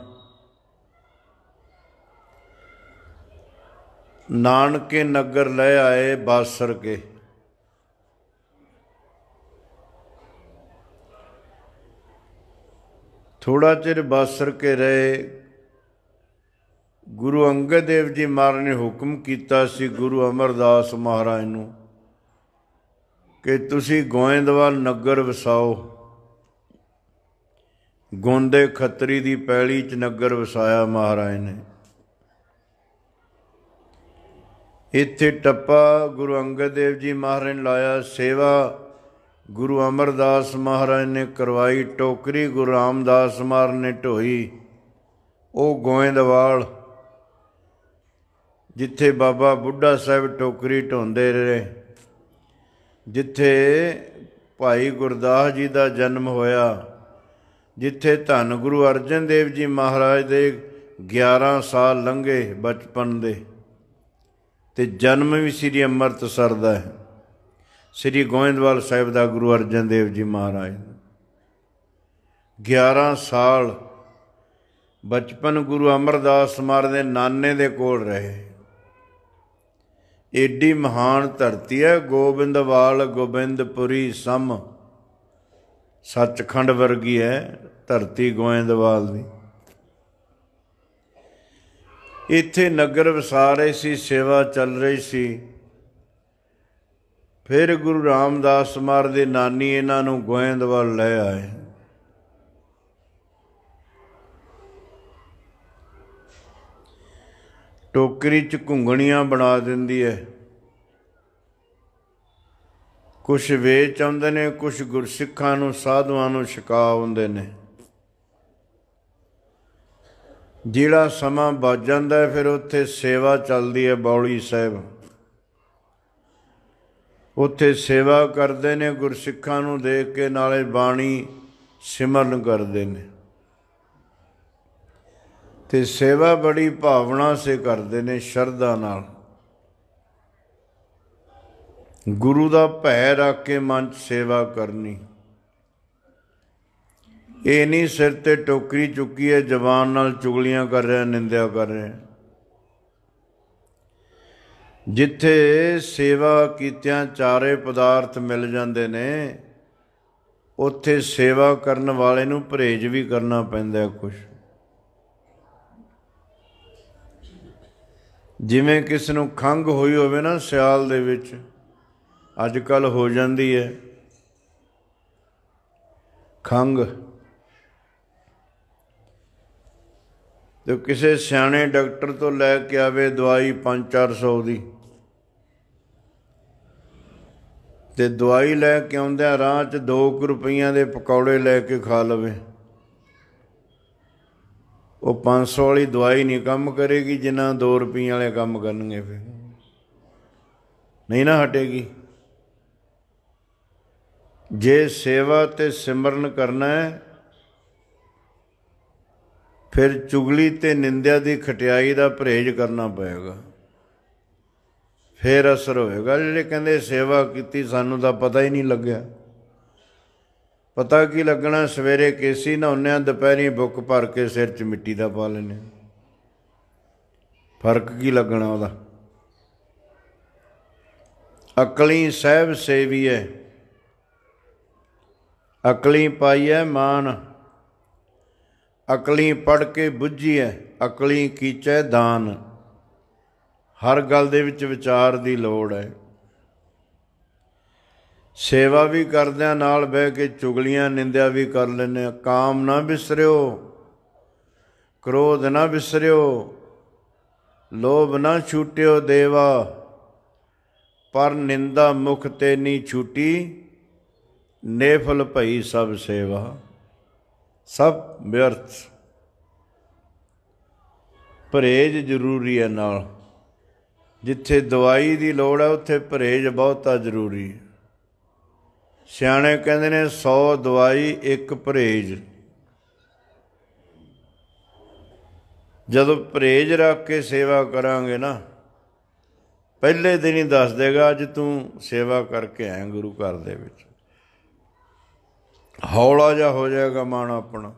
ਨਾਨਕੇ ਨਗਰ ਲੈ ਆਏ ਬਾਸਰ ਕੇ। थोड़ा चिर बासर के रहे। गुरु अंगद देव जी महाराज ने हुक्म किया सी गुरु अमरदास महाराज नूं कि तुसीं गोइंदवाल नगर वसाओ। गोंदे खत्तरी दी पैली च नगर वसाया महाराज ने। इत्थे टप्पा गुरु अंगद देव जी महाराज ने लाया। सेवा गुरु अमरदास महाराज ने करवाई। टोकरी गुरु रामदास महाराज ने ढोई। वो गोइंदवाल जिथे बाबा बुढ़ा साहब टोकरी ढोंदे रहे, जिथे भाई गुरदास जी का जन्म होया, जिथे धन गुरु अर्जन देव जी महाराज दे 11 साल लंघे बचपन दे, ते जन्म भी श्री अमृतसर दा है, श्री गोइंदवाल साहिब का गुरु अर्जन देव जी महाराज। 11 साल बचपन गुरु अमरदास महाराज दे नाने दे कोल रहे। एडी महान धरती है गोबिंदवाल गोबिंदपुरी सम, सचखंड वर्गी है धरती गोइंदवाल दी। इत्थे नगर वसा रहे सी, सेवा चल रही सी। फिर गुरु रामदास महाराज दी नानी इन्हां नूं गोइंदवाल लै आए। टोकरी च घुंगणियां बना दिंदी है। कुछ वेच आउंदे ने, कुछ गुरसिखां नूं साधुआं नूं छका आउंदे ने। जिहड़ा समां बच जांदा है फिर उत्थे सेवा चलदी है। बौली साहिब उत्थे सेवा करदे ने, गुरसिखां नूं देख के नाले बाणी सिमरन करदे ने। ते सेवा बड़ी भावना से करते ने, शरधा नाल। गुरु का भै रख के मन च सेवा करनी। ये नहीं सिर ते टोकरी चुकी है जबान नाल चुगलियां कर रहे, निंदा कर रहे। जिथे सेवा कीतियां चारे पदार्थ मिल जाते ने, उत्थे सेवा करन वाले नूं परहेज भी करना पैंदा है कुछ। जिवें किसी नूं खंघ होई होवे ना सियाल दे विच, अजकल हो जाती है खंघ, तो किसी सियाणे डॉक्टर तो लैके आवे दवाई 500-400 दी, ते दवाई लैके आउंदिआं राह च 2 रुपइयां दे पकौड़े लैके खा लवे। वो 500 वाली दवाई नहीं काम करेगी जिन्ना 2 रुपये वाले काम करनगे, फिर नहीं ना हटेगी। जे सेवा ते सिमरन करना है फिर चुगली ते निंदा की खटियाई का परहेज करना पएगा, फिर असर होएगा। जिहड़े कहंदे सेवा की सानू तां पता ही नहीं लग्या, पता की लगना। सवेरे केसी नहाउने, दोपहरी बुक भर के सिर च मिट्टी का पा लेने, फर्क की लगना ਉਹਦਾ। अकली सहब सेवी है, अकली पाई है मान, अकली पढ़ के बुझी है, अकली कीचै दान। हर गल दे विच विचार की लोड़ है। सेवा भी करदिआं नाल बह के चुगलियां निंदिया भी कर लैंदे। काम ना विसरिओ, क्रोध ना विसरिओ, लोभ ना छूटिओ देवा, पर निंदा मुख ते नी छूटी, नेफल भई सब सेवा। सब व्यर्थ, परहेज जरूरी है नाल। जिथे दवाई की लोड़ है उत्थे परहेज बहुता जरूरी है। सियाणे कहते ने 100 दवाई 1 परहेज। जदों परहेज रख के सेवा करांगे ना, पहले दिन ही दस देगा अज तू सेवा करके आए गुरु घर दे विच। हौला जा हो जाएगा मन अपना।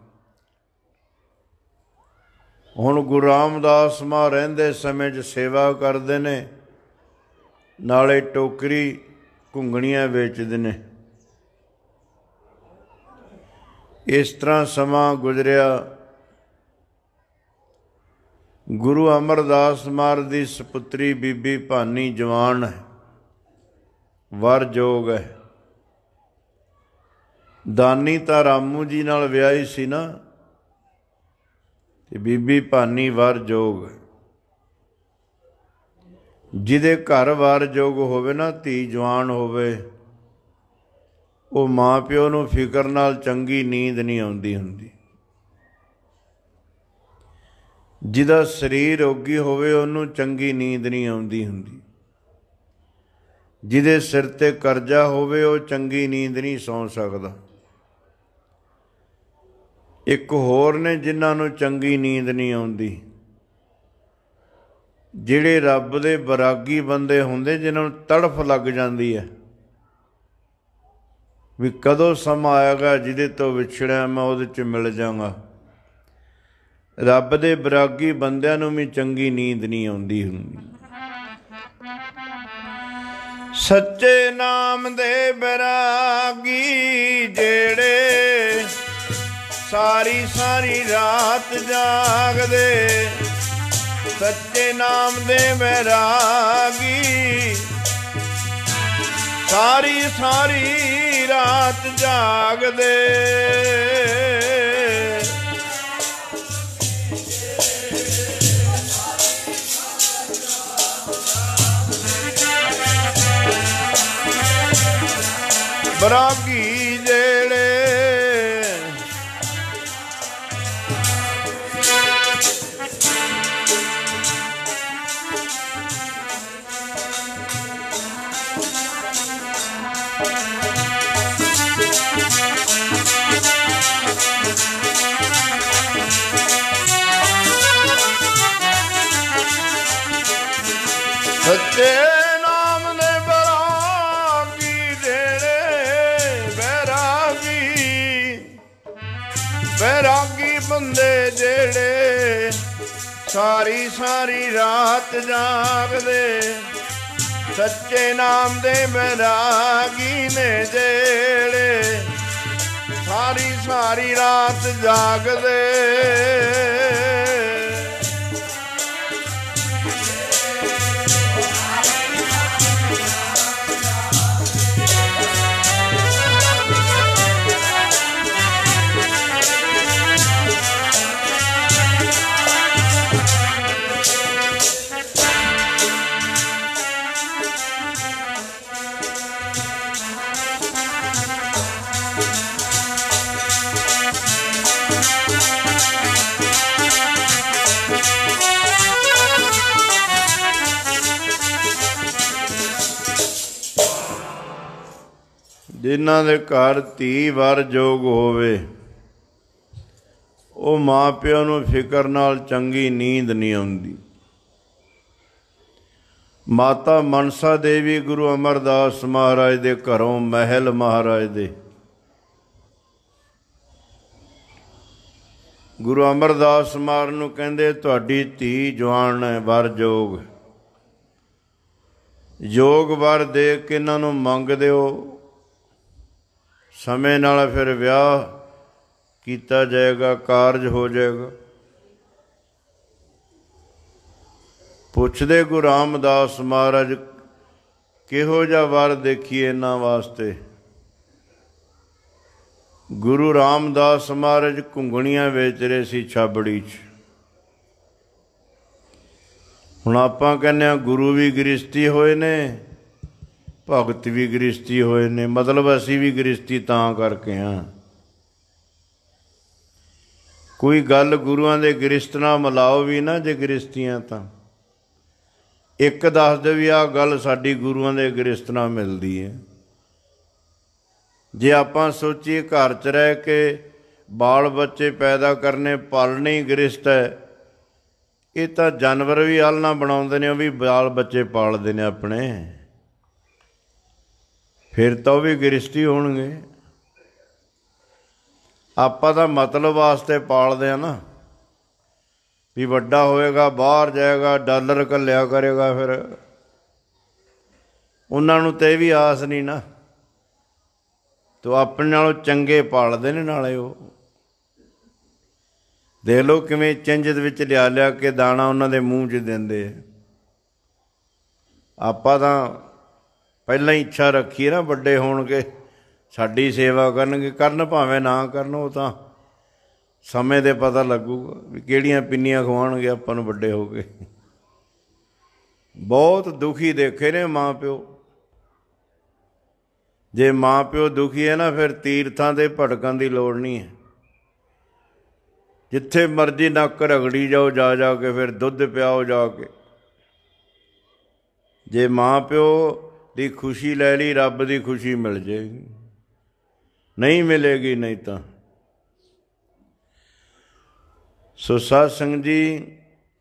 हुण गुरु रामदास मां रहिंदे समय च सेवा करदे ने, नाले टोकरी घुंगणियां वेचदे ने। ਇਸ ਤਰ੍ਹਾਂ ਸਮਾਂ ਗੁਜ਼ਰਿਆ। ਗੁਰੂ ਅਮਰਦਾਸ ਮਹਾਰਾਜ ਦੀ ਸਪੁੱਤਰੀ ਬੀਬੀ ਭਾਨੀ ਜਵਾਨ ਹੈ, ਵਰ ਜੋਗ ਹੈ। ਦਾਨੀ ਤਾਂ ਰਾਮੂ ਜੀ ਨਾਲ ਵਿਆਹੀ ਸੀ ਨਾ, ਤੇ ਬੀਬੀ ਭਾਨੀ ਵਰ ਜੋਗ ਹੈ। ਜਿਹਦੇ ਘਰ ਵਰ ਜੋਗ ਹੋਵੇ ਨਾ, ਧੀ ਜਵਾਨ ਹੋਵੇ, ਉਹ ਮਾਂ ਪਿਓ ਨੂੰ ਫਿਕਰ ਨਾਲ ਚੰਗੀ ਨੀਂਦ ਨਹੀਂ ਆਉਂਦੀ ਹੁੰਦੀ। ਜਿਹਦਾ ਸਰੀਰ ਰੋਗੀ ਹੋਵੇ, ਉਹਨੂੰ ਚੰਗੀ ਨੀਂਦ ਨਹੀਂ ਆਉਂਦੀ ਹੁੰਦੀ। ਜਿਹਦੇ ਸਿਰ ਤੇ ਕਰਜ਼ਾ ਹੋਵੇ, ਉਹ ਚੰਗੀ ਨੀਂਦ ਨਹੀਂ ਸੌਂ ਸਕਦਾ। ਇੱਕ ਹੋਰ ਨੇ ਜਿਨ੍ਹਾਂ ਨੂੰ ਚੰਗੀ ਨੀਂਦ ਨਹੀਂ ਆਉਂਦੀ, ਜਿਹੜੇ ਰੱਬ ਦੇ ਬਰਾਗੀ ਬੰਦੇ ਹੁੰਦੇ, ਜਿਨ੍ਹਾਂ ਨੂੰ ਤੜਫ ਲੱਗ ਜਾਂਦੀ ਹੈ ਵੀ ਕਦੋਂ ਸਮਾਂ ਆਏਗਾ ਜਿਹਦੇ ਤੋਂ ਵਿਛੜਿਆ ਮੈਂ ਉਹਦੇ 'ਚ ਮਿਲ ਜਾਵਾਂਗਾ। ਰੱਬ ਦੇ ਬਰਾਗੀ ਬੰਦਿਆਂ ਨੂੰ ਵੀ ਚੰਗੀ ਨੀਂਦ ਨਹੀਂ ਆਉਂਦੀ ਹੁੰਦੀ। ਸੱਚੇ ਨਾਮ ਦੇ ਬੈਰਾਗੀ ਜਿਹੜੇ ਸਾਰੀ ਸਾਰੀ ਰਾਤ ਜਾਗਦੇ, ਸੱਚੇ ਨਾਮ ਦੇ ਬੈਰਾਗੀ ਸਾਰੀ ਸਾਰੀ ਰਾਤ ਜਾਗਦੇ। ਬਰਾਗੀ ਜਿਹੜੇ ਸੱਚੇ ਨਾਮ ਦੇ ਬੈਰਾਗੀ ਜਿਹੜੇ ਬੈਰਾਗੀ ਬੰਦੇ ਜਿਹੜੇ ਸਾਰੀ ਸਾਰੀ ਰਾਤ ਜਾਗਦੇ, ਸੱਚੇ ਨਾਮ ਦੇ ਬੈਰਾਗੀ ਨੇ ਜਿਹੜੇ ਸਾਰੀ ਸਾਰੀ ਰਾਤ ਜਾਗਦੇ। ਜਿਨ੍ਹਾਂ ਦੇ ਘਰ ਧੀ ਵਰ ਜੋਗ ਹੋਵੇ, ਉਹ ਮਾਂ ਪਿਓ ਨੂੰ ਫਿਕਰ ਨਾਲ ਚੰਗੀ ਨੀਂਦ ਨਹੀਂ ਆਉਂਦੀ। ਮਾਤਾ ਮਨਸਾ ਦੇਵੀ ਗੁਰੂ ਅਮਰਦਾਸ ਮਹਾਰਾਜ ਦੇ ਘਰੋਂ ਮਹਿਲ ਮਹਾਰਾਜ ਦੇ, ਗੁਰੂ ਅਮਰਦਾਸ ਮਹਾਰਾਜ ਨੂੰ ਕਹਿੰਦੇ ਤੁਹਾਡੀ ਧੀ ਜਵਾਨ ਹੈ, ਵਰ ਜੋਗ, ਯੋਗ ਵਰ ਦੇ ਕੇ ਇਹਨਾਂ ਨੂੰ ਮੰਗ ਦਿਓ, ਸਮੇਂ ਨਾਲ ਫਿਰ ਵਿਆਹ ਕੀਤਾ ਜਾਏਗਾ, ਕਾਰਜ ਹੋ ਜਾਏਗਾ। ਪੁੱਛਦੇ ਗੁਰੂ ਰਾਮਦਾਸ ਮਹਾਰਾਜ ਕਿਹੋ ਜਿਹਾ ਵਰ ਦੇਖੀਏ ਇਹਨਾਂ ਵਾਸਤੇ। ਗੁਰੂ ਰਾਮਦਾਸ ਮਹਾਰਾਜ ਘੁੰਗਣੀਆਂ ਵੇਚ ਰਹੇ ਸੀ ਛਾਬੜੀ 'ਚ। ਹੁਣ ਆਪਾਂ ਕਹਿੰਦੇ ਹਾਂ ਗੁਰੂ ਵੀ ਗ੍ਰਸਤੀ ਹੋਏ ਨੇ, ਭਗਤ ਵੀ ਗ੍ਰਸਤੀ ਹੋਏ ਨੇ, ਮਤਲਬ ਅਸੀਂ ਵੀ ਗ੍ਰਸਤੀ ਤਾਂ ਕਰਕੇ ਹਾਂ। ਕੋਈ ਗੱਲ ਗੁਰੂਆਂ ਦੇ ਗ੍ਰਸਤ ਨਾਲ ਮਿਲਾਓ ਵੀ ਨਾ ਜੇ ਗ੍ਰਸਤੀਆਂ, ਤਾਂ ਇੱਕ ਦੱਸ ਦੇ ਵੀ ਆਹ ਗੱਲ ਸਾਡੀ ਗੁਰੂਆਂ ਦੇ ਗ੍ਰਸਤ ਨਾਲ ਮਿਲਦੀ ਹੈ। ਜੇ ਆਪਾਂ ਸੋਚੀਏ ਘਰ 'ਚ ਰਹਿ ਕੇ ਬਾਲ ਬੱਚੇ ਪੈਦਾ ਕਰਨੇ, ਪਾਲਣੇ ਹੀ ਗ੍ਰਸਤ ਹੈ, ਇਹ ਤਾਂ ਜਾਨਵਰ ਵੀ ਆਲ੍ਹਣਾ ਬਣਾਉਂਦੇ ਨੇ, ਉਹ ਵੀ ਬਾਲ ਬੱਚੇ ਪਾਲਦੇ ਨੇ ਆਪਣੇ, ਫਿਰ ਤਾਂ ਉਹ ਵੀ ਗ੍ਰਸਤੀ ਹੋਣਗੇ। ਆਪਾਂ ਤਾਂ ਮਤਲਬ ਵਾਸਤੇ ਪਾਲਦੇ ਆ ਨਾ, ਵੀ ਵੱਡਾ ਹੋਏਗਾ ਬਾਹਰ ਜਾਏਗਾ, ਡਾਲਰ ਘੱਲਿਆ ਕਰੇਗਾ, ਫਿਰ ਉਹਨਾਂ ਨੂੰ ਤਾਂ ਇਹ ਵੀ ਆਸ ਨਹੀਂ ਨਾ, ਤੋ ਆਪਣੇ ਨਾਲੋਂ ਚੰਗੇ ਪਾਲਦੇ ਨੇ ਨਾਲੇ ਉਹ। ਦੇਖ ਲਓ ਕਿਵੇਂ ਚਿੰਜਤ ਵਿੱਚ ਲਿਆ ਲਿਆ ਕੇ ਦਾਣਾ ਉਹਨਾਂ ਦੇ ਮੂੰਹ 'ਚ ਦਿੰਦੇ ਆ। ਆਪਾਂ ਤਾਂ ਪਹਿਲਾਂ ਹੀ ਇੱਛਾ ਰੱਖੀਏ ਨਾ ਵੱਡੇ ਹੋਣਗੇ ਸਾਡੀ ਸੇਵਾ ਕਰਨਗੇ, ਕਰਨ ਭਾਵੇਂ ਨਾ ਕਰਨ, ਉਹ ਤਾਂ ਸਮੇਂ ਦੇ ਪਤਾ ਲੱਗੂਗਾ ਵੀ ਕਿਹੜੀਆਂ ਪਿੰਨੀਆਂ ਖਵਾਉਣਗੇ ਆਪਾਂ ਨੂੰ ਵੱਡੇ ਹੋ ਕੇ। ਬਹੁਤ ਦੁਖੀ ਦੇਖੇ ਨੇ ਮਾਂ ਪਿਓ। ਜੇ ਮਾਂ ਪਿਓ ਦੁਖੀ ਹੈ ਨਾ, ਫਿਰ ਤੀਰਥਾਂ 'ਤੇ ਭਟਕਣ ਦੀ ਲੋੜ ਨਹੀਂ ਹੈ। ਜਿੱਥੇ ਮਰਜ਼ੀ ਨੱਕ ਰਗੜੀ ਜਾਓ ਜਾ ਜਾ ਕੇ, ਫਿਰ ਦੁੱਧ ਪਿਆਓ ਜਾ ਕੇ। ਜੇ ਮਾਂ ਪਿਓ ਦੀ ਖੁਸ਼ੀ ਲੈ ਲਈ, ਰੱਬ ਦੀ ਖੁਸ਼ੀ ਮਿਲ ਜਾਏਗੀ, ਨਹੀਂ ਮਿਲੇਗੀ ਨਹੀਂ ਤਾਂ। ਸੋ ਸਾਧ ਸੰਗਤ ਜੀ,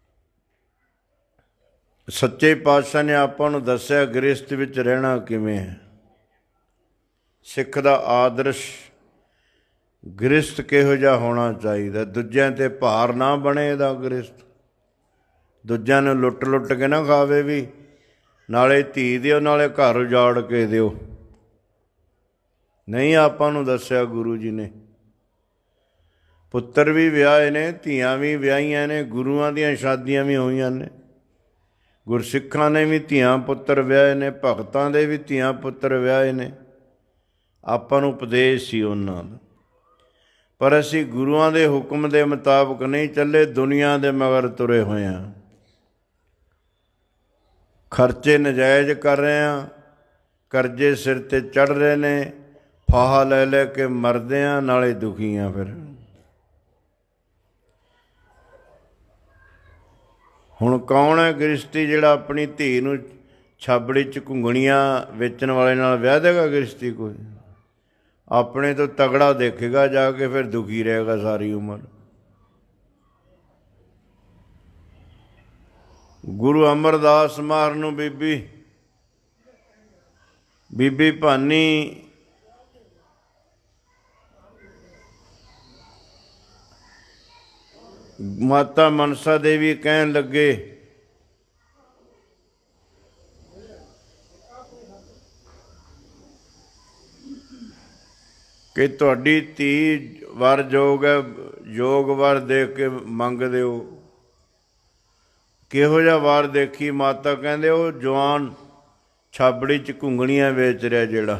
ਸੱਚੇ ਪਾਤਸ਼ਾਹ ਨੇ ਆਪਾਂ ਨੂੰ ਦੱਸਿਆ ਗ੍ਰਸਥ ਵਿੱਚ ਰਹਿਣਾ ਕਿਵੇਂ ਹੈ। ਸਿੱਖ ਦਾ ਆਦਰਸ਼ ਗ੍ਰਸਥ ਕਿਹੋ ਜਿਹਾ ਹੋਣਾ ਚਾਹੀਦਾ। ਦੂਜਿਆਂ 'ਤੇ ਭਾਰ ਨਾ ਬਣੇ ਇਹਦਾ ਗ੍ਰਸਥ। ਦੂਜਿਆਂ ਨੂੰ ਲੁੱਟ ਲੁੱਟ ਕੇ ਨਾ ਖਾਵੇ ਵੀ, ਨਾਲੇ ਧੀ ਦਿਓ ਨਾਲੇ ਘਰ ਉਜਾੜ ਕੇ ਦਿਓ। ਨਹੀਂ, ਆਪਾਂ ਨੂੰ ਦੱਸਿਆ ਗੁਰੂ ਜੀ ਨੇ। ਪੁੱਤਰ ਵੀ ਵਿਆਹੇ ਨੇ, ਧੀਆਂ ਵੀ ਵਿਆਹੀਆਂ ਨੇ, ਗੁਰੂਆਂ ਦੀਆਂ ਸ਼ਾਦੀਆਂ ਵੀ ਹੋਈਆਂ ਨੇ। ਗੁਰਸਿੱਖਾਂ ਨੇ ਵੀ ਧੀਆਂ ਪੁੱਤਰ ਵਿਆਹੇ ਨੇ, ਭਗਤਾਂ ਦੇ ਵੀ ਧੀਆਂ ਪੁੱਤਰ ਵਿਆਹੇ ਨੇ। ਆਪਾਂ ਨੂੰ ਉਪਦੇਸ਼ ਸੀ ਉਹਨਾਂ ਦਾ, ਪਰ ਅਸੀਂ ਗੁਰੂਆਂ ਦੇ ਹੁਕਮ ਦੇ ਮੁਤਾਬਕ ਨਹੀਂ ਚੱਲੇ, ਦੁਨੀਆ ਦੇ ਮਗਰ ਤੁਰੇ ਹੋਏ ਹਾਂ। ਖਰਚੇ ਨਜਾਇਜ਼ ਕਰ ਰਹੇ ਹਾਂ, ਕਰਜ਼ੇ ਸਿਰ 'ਤੇ ਚੜ੍ਹ ਰਹੇ ਨੇ, ਫਾਹਾ ਲੈ ਲੈ ਕੇ ਮਰਦੇ ਹਾਂ, ਨਾਲੇ ਦੁਖੀ ਹਾਂ। ਫਿਰ ਹੁਣ ਕੌਣ ਹੈ ਗ੍ਰਸਤੀ ਜਿਹੜਾ ਆਪਣੀ ਧੀ ਨੂੰ ਛਾਬੜੀ 'ਚ ਘੁੰਗਣੀਆਂ ਵੇਚਣ ਵਾਲੇ ਨਾਲ ਵਿਆਹ ਦੇਗਾ? ਗ੍ਰਸਤੀ ਕੋਈ ਆਪਣੇ ਤੋਂ ਤਗੜਾ ਦੇਖੇਗਾ ਜਾ ਕੇ, ਫਿਰ ਦੁਖੀ ਰਹੇਗਾ ਸਾਰੀ ਉਮਰ। ਗੁਰੂ ਅਮਰਦਾਸ ਮਾਰ ਨੂੰ ਬੀਬੀ ਭਾਨੀ ਮਾਤਾ ਮਨਸਾ ਦੇਵੀ ਕਹਿਣ ਲੱਗੇ ਕਿ ਤੁਹਾਡੀ ਧੀ ਵਰ ਯੋਗ ਹੈ, ਯੋਗ ਵਰ ਦੇਖ ਕੇ ਮੰਗ ਦਿਓ। ਕਿਹੋ ਜਿਹਾ ਵਰ ਦੇਖੀ? ਮਾਤਾ ਕਹਿੰਦੇ ਉਹ ਜਵਾਨ ਛਾਬੜੀ 'ਚ ਘੁੰਗਣੀਆਂ ਵੇਚ ਰਿਹਾ ਜਿਹੜਾ।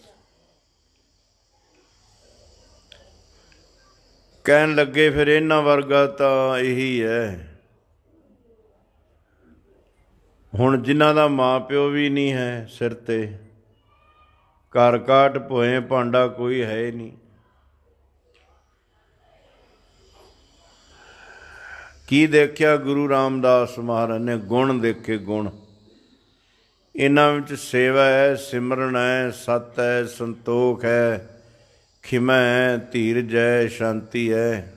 ਕਹਿਣ ਲੱਗੇ ਫਿਰ ਇਹਨਾਂ ਵਰਗਾ ਤਾਂ ਇਹੀ ਹੈ। ਹੁਣ ਜਿਨ੍ਹਾਂ ਦਾ ਮਾਂ ਪਿਓ ਵੀ ਨਹੀਂ ਹੈ ਸਿਰ 'ਤੇ, ਘਰ ਕਾਟ ਭੋਏ ਭਾਂਡਾ ਕੋਈ ਹੈ ਨਹੀਂ। ਕੀ ਦੇਖਿਆ ਗੁਰੂ ਰਾਮਦਾਸ ਮਹਾਰਾਜ ਨੇ? ਗੁਣ ਦੇਖੇ, ਗੁਣ। ਇਹਨਾਂ ਵਿੱਚ ਸੇਵਾ ਹੈ, ਸਿਮਰਨ ਹੈ, ਸਤ ਹੈ, ਸੰਤੋਖ ਹੈ, ਖਿਮਾ ਹੈ, ਧੀਰਜ ਹੈ, ਸ਼ਾਂਤੀ ਹੈ।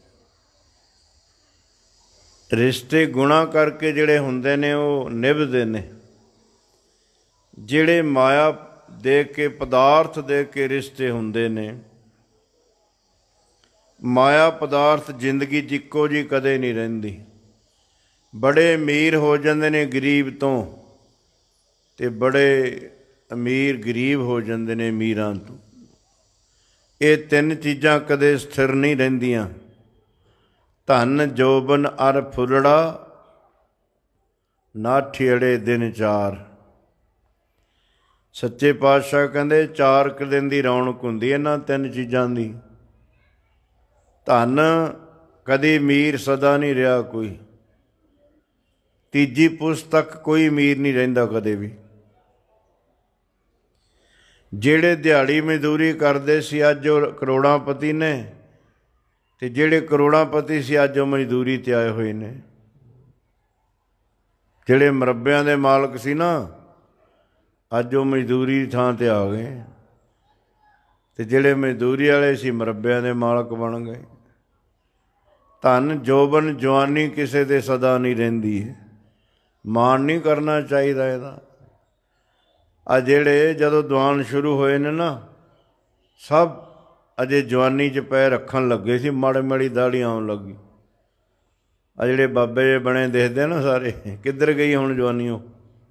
ਰਿਸ਼ਤੇ ਗੁਣਾ ਕਰਕੇ ਜਿਹੜੇ ਹੁੰਦੇ ਨੇ ਉਹ ਨਿਭਦੇ ਨੇ। ਜਿਹੜੇ ਮਾਇਆ ਦੇ ਕੇ, ਪਦਾਰਥ ਦੇ ਕੇ ਰਿਸ਼ਤੇ ਹੁੰਦੇ ਨੇ, ਮਾਇਆ ਪਦਾਰਥ ਜ਼ਿੰਦਗੀ 'ਚ ਇੱਕੋ ਜਿਹੀ ਕਦੇ ਨਹੀਂ ਰਹਿੰਦੀ। ਬੜੇ ਅਮੀਰ ਹੋ ਜਾਂਦੇ ਨੇ ਗਰੀਬ ਤੋਂ, ਅਤੇ ਬੜੇ ਅਮੀਰ ਗਰੀਬ ਹੋ ਜਾਂਦੇ ਨੇ ਅਮੀਰਾਂ ਤੋਂ। ਇਹ ਤਿੰਨ ਚੀਜ਼ਾਂ ਕਦੇ ਸਥਿਰ ਨਹੀਂ ਰਹਿੰਦੀਆਂ। ਧਨ ਜੋਬਨ ਅਰ ਫੁੱਲੜਾ, ਨਾਠੀੜੇ ਦਿਨ ਚਾਰ। ਸੱਚੇ ਪਾਤਸ਼ਾਹ ਕਹਿੰਦੇ 4 ਕੁ ਦਿਨ ਦੀ ਰੌਣਕ ਹੁੰਦੀ ਇਹਨਾਂ ਤਿੰਨ ਚੀਜ਼ਾਂ ਦੀ। ਧਨ ਕਦੀ ਅਮੀਰ ਸਦਾ ਨਹੀਂ ਰਿਹਾ ਕੋਈ। ਤੀਜੀ ਪੁਸ਼ਤ ਤੱਕ ਕੋਈ ਅਮੀਰ ਨਹੀਂ ਰਹਿੰਦਾ ਕਦੇ ਵੀ। ਜਿਹੜੇ ਦਿਹਾੜੀ ਮਜ਼ਦੂਰੀ ਕਰਦੇ ਸੀ ਅੱਜ ਉਹ ਕਰੋੜਾਂਪਤੀ ਨੇ, ਅਤੇ ਜਿਹੜੇ ਕਰੋੜਾਂਪਤੀ ਸੀ ਅੱਜ ਉਹ ਮਜ਼ਦੂਰੀ 'ਤੇ ਆਏ ਹੋਏ ਨੇ। ਜਿਹੜੇ ਮੁਰੱਬਿਆਂ ਦੇ ਮਾਲਕ ਸੀ ਨਾ, ਅੱਜ ਉਹ ਮਜ਼ਦੂਰੀ ਦੀ ਥਾਂ 'ਤੇ ਆ ਗਏ, ਅਤੇ ਜਿਹੜੇ ਮਜ਼ਦੂਰੀ ਵਾਲੇ ਸੀ ਮੁਰੱਬਿਆਂ ਦੇ ਮਾਲਕ ਬਣ ਗਏ। ਧਨ ਜੋਬਨ ਜਵਾਨੀ ਕਿਸੇ ਦੇ ਸਦਾ ਨਹੀਂ ਰਹਿੰਦੀ ਹੈ। ਮਾਣ ਨਹੀਂ ਕਰਨਾ ਚਾਹੀਦਾ ਇਹਦਾ। ਆ ਜਿਹੜੇ ਜਦੋਂ ਦੀਵਾਨ ਸ਼ੁਰੂ ਹੋਏ ਨੇ ਨਾ, ਸਭ ਅਜੇ ਜਵਾਨੀ 'ਚ ਪੈਰ ਰੱਖਣ ਲੱਗੇ ਸੀ, ਮਾੜੀ ਮਾੜੀ ਦਾੜੀ ਆਉਣ ਲੱਗੀ। ਆ ਜਿਹੜੇ ਬਾਬੇ ਜੇ ਬਣੇ ਦੇਖਦੇ ਨਾ ਸਾਰੇ, ਕਿੱਧਰ ਗਈ ਹੁਣ ਜਵਾਨੀ? ਉਹ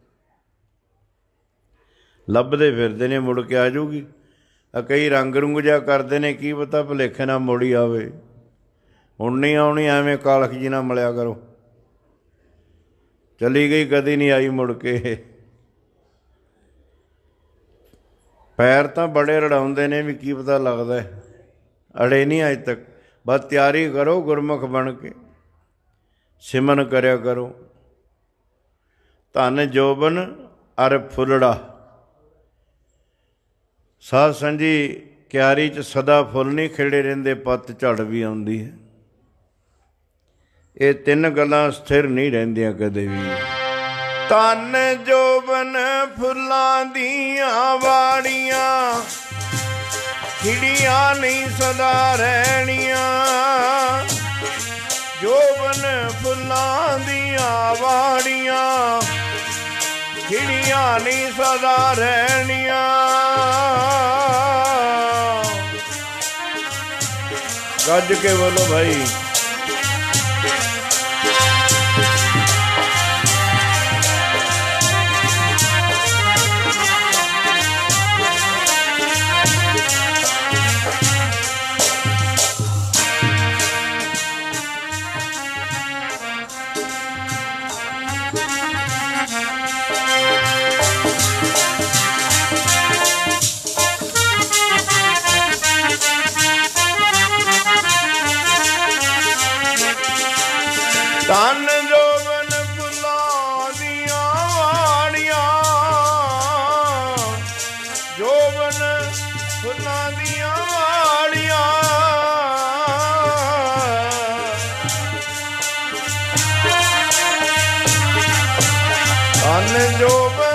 ਲੱਭਦੇ ਫਿਰਦੇ ਨੇ, ਮੁੜ ਕੇ ਆ ਜਾਊਗੀ। ਕਈ ਰੰਗ ਰੁੰਗ ਜਿਹਾ ਕਰਦੇ ਨੇ, ਕੀ ਪਤਾ ਭੁਲੇਖੇ ਨਾਲ ਮੁੜ ਹੀ ਆਵੇ। ਹੁਣ नहीं आनी, ਐਵੇਂ ਕਾਲਖ ਜੀ ਨਾਲ ਮਿਲਿਆ ਕਰੋ। चली गई, कदी नहीं आई मुड़ के। पैर तो बड़े रड़ाउंदे ने, भी की पता लगता है, अड़े नहीं अज तक। बस तैयारी करो गुरमुख बन के, सिमन करया करो। धन जोबन अर फुलड़ा, साध संजी क्यारी च सदा फुल नहीं खिड़े रहिंदे, पत झड़ भी आउंदी है। ये तीन गल्लां स्थिर नहीं रहिंदियां कदे भी। धन जोबन फुल्लां दियां वाड़ियां, खिड़ियां नहीं सदा रहनियां। जोबन फुल्लां दियां वाड़ियां, खिड़ियां नहीं सदा रहनियां। गज के बोलो भाई। धन जोबन फुल्लां दियां वाड़ियां, जोबन फुल्लां दियां वाड़ियां। धन जोबन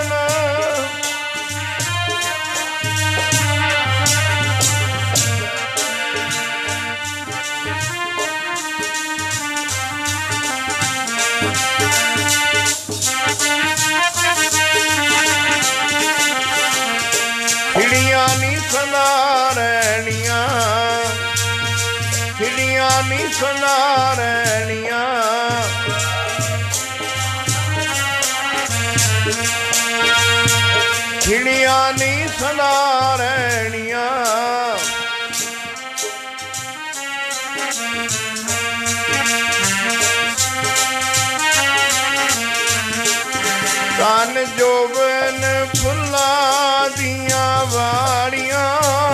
खिड़ियां नहीं सदा रहनियां, खिड़ियां नहीं सदा रहनियां। खिड़ियां नहीं सदा रहनियां। धन जोबन फुल्लां दियां वाड़ियां,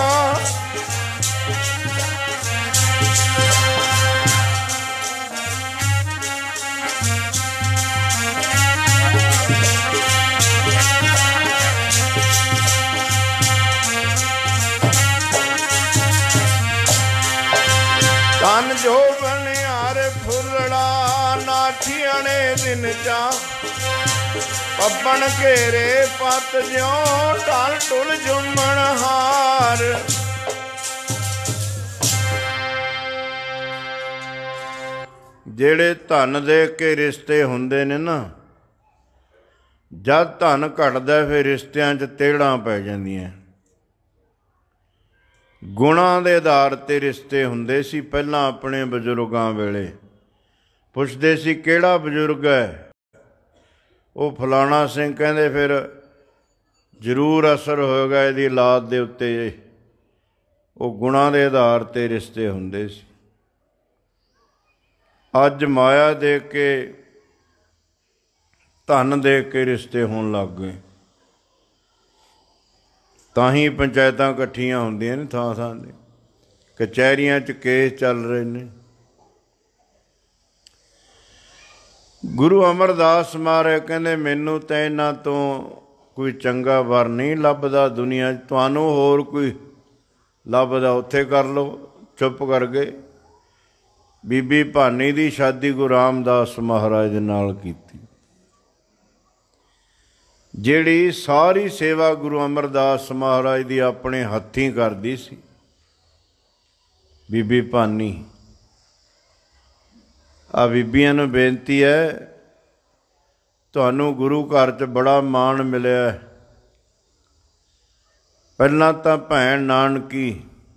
धन जोबन यार फुलड़ा, नाठियाने दिन चा पपन घेरे पत ज्यों, ढल ढुल झुमन हार। ਜਿਹੜੇ ਧਨ ਦੇ ਕੇ ਰਿਸ਼ਤੇ ਹੁੰਦੇ ਨੇ ਨਾ, ਜਦ ਧਨ ਘਟਦਾ ਫਿਰ ਰਿਸ਼ਤਿਆਂ 'ਚ ਤੇੜਾਂ ਪੈ ਜਾਂਦੀਆਂ। ਗੁਣਾਂ ਦੇ ਆਧਾਰ 'ਤੇ ਰਿਸ਼ਤੇ ਹੁੰਦੇ ਸੀ ਪਹਿਲਾਂ ਆਪਣੇ ਬਜ਼ੁਰਗਾਂ ਵੇਲੇ। ਪੁੱਛਦੇ ਸੀ ਕਿਹੜਾ ਬਜ਼ੁਰਗ ਹੈ, ਉਹ ਫਲਾਣਾ ਸਿੰਘ, ਕਹਿੰਦੇ ਫਿਰ ਜ਼ਰੂਰ ਅਸਰ ਹੋਏਗਾ ਇਹਦੀ ਔਲਾਦ ਦੇ ਉੱਤੇ। ਉਹ ਗੁਣਾਂ ਦੇ ਆਧਾਰ 'ਤੇ ਰਿਸ਼ਤੇ ਹੁੰਦੇ ਸੀ। ਅੱਜ ਮਾਇਆ ਦੇ ਕੇ, ਧਨ ਦੇ ਕੇ ਰਿਸ਼ਤੇ ਹੋਣ ਲੱਗ ਗਏ। ਤਾਂ ਹੀ ਪੰਚਾਇਤਾਂ ਇਕੱਠੀਆਂ ਹੁੰਦੀਆਂ ਨੇ ਥਾਂ ਥਾਂ 'ਤੇ, ਕਚਹਿਰੀਆਂ 'ਚ ਕੇਸ ਚੱਲ ਰਹੇ ਨੇ। ਗੁਰੂ ਅਮਰਦਾਸ ਮਹਾਰਾਜ ਕਹਿੰਦੇ ਮੈਨੂੰ ਤਾਂ ਇਹਨਾਂ ਤੋਂ ਕੋਈ ਚੰਗਾ ਵਰ ਨਹੀਂ ਲੱਭਦਾ ਦੁਨੀਆ 'ਚ, ਤੁਹਾਨੂੰ ਹੋਰ ਕੋਈ ਲੱਭਦਾ ਉੱਥੇ ਕਰ ਲਓ। ਚੁੱਪ ਕਰ ਗਏ। ਬੀਬੀ ਭਾਨੀ ਦੀ ਸ਼ਾਦੀ ਗੁਰੂ ਰਾਮਦਾਸ ਮਹਾਰਾਜ ਦੇ ਨਾਲ ਕੀਤੀ। ਜਿਹੜੀ ਸਾਰੀ ਸੇਵਾ ਗੁਰੂ ਅਮਰਦਾਸ ਮਹਾਰਾਜ ਦੀ ਆਪਣੇ ਹੱਥੀਂ ਕਰਦੀ ਸੀ ਬੀਬੀ ਭਾਨੀ। ਆ ਬੀਬੀਆਂ ਨੂੰ ਬੇਨਤੀ ਹੈ, ਤੁਹਾਨੂੰ ਗੁਰੂ ਘਰ 'ਚ ਬੜਾ ਮਾਣ ਮਿਲਿਆ। ਪਹਿਲਾਂ ਤਾਂ ਭੈਣ ਨਾਨਕੀ,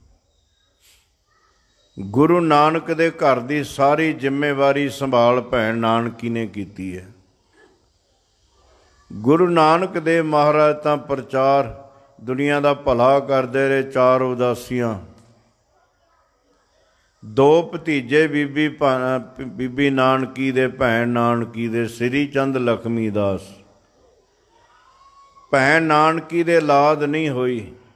ਗੁਰੂ ਨਾਨਕ ਦੇ ਘਰ ਦੀ ਸਾਰੀ ਜ਼ਿੰਮੇਵਾਰੀ ਸੰਭਾਲ ਭੈਣ ਨਾਨਕੀ ਨੇ ਕੀਤੀ ਹੈ। ਗੁਰੂ ਨਾਨਕ ਦੇਵ ਮਹਾਰਾਜ ਤਾਂ ਪ੍ਰਚਾਰ ਦੁਨੀਆ ਦਾ ਭਲਾ ਕਰਦੇ ਰਹੇ, ਚਾਰ ਉਦਾਸੀਆਂ दो भतीजे बीबी नानकी दे भैन नानकी दे श्री चंद लक्ष्मी दास। भैन नानकी दे औलाद नहीं होई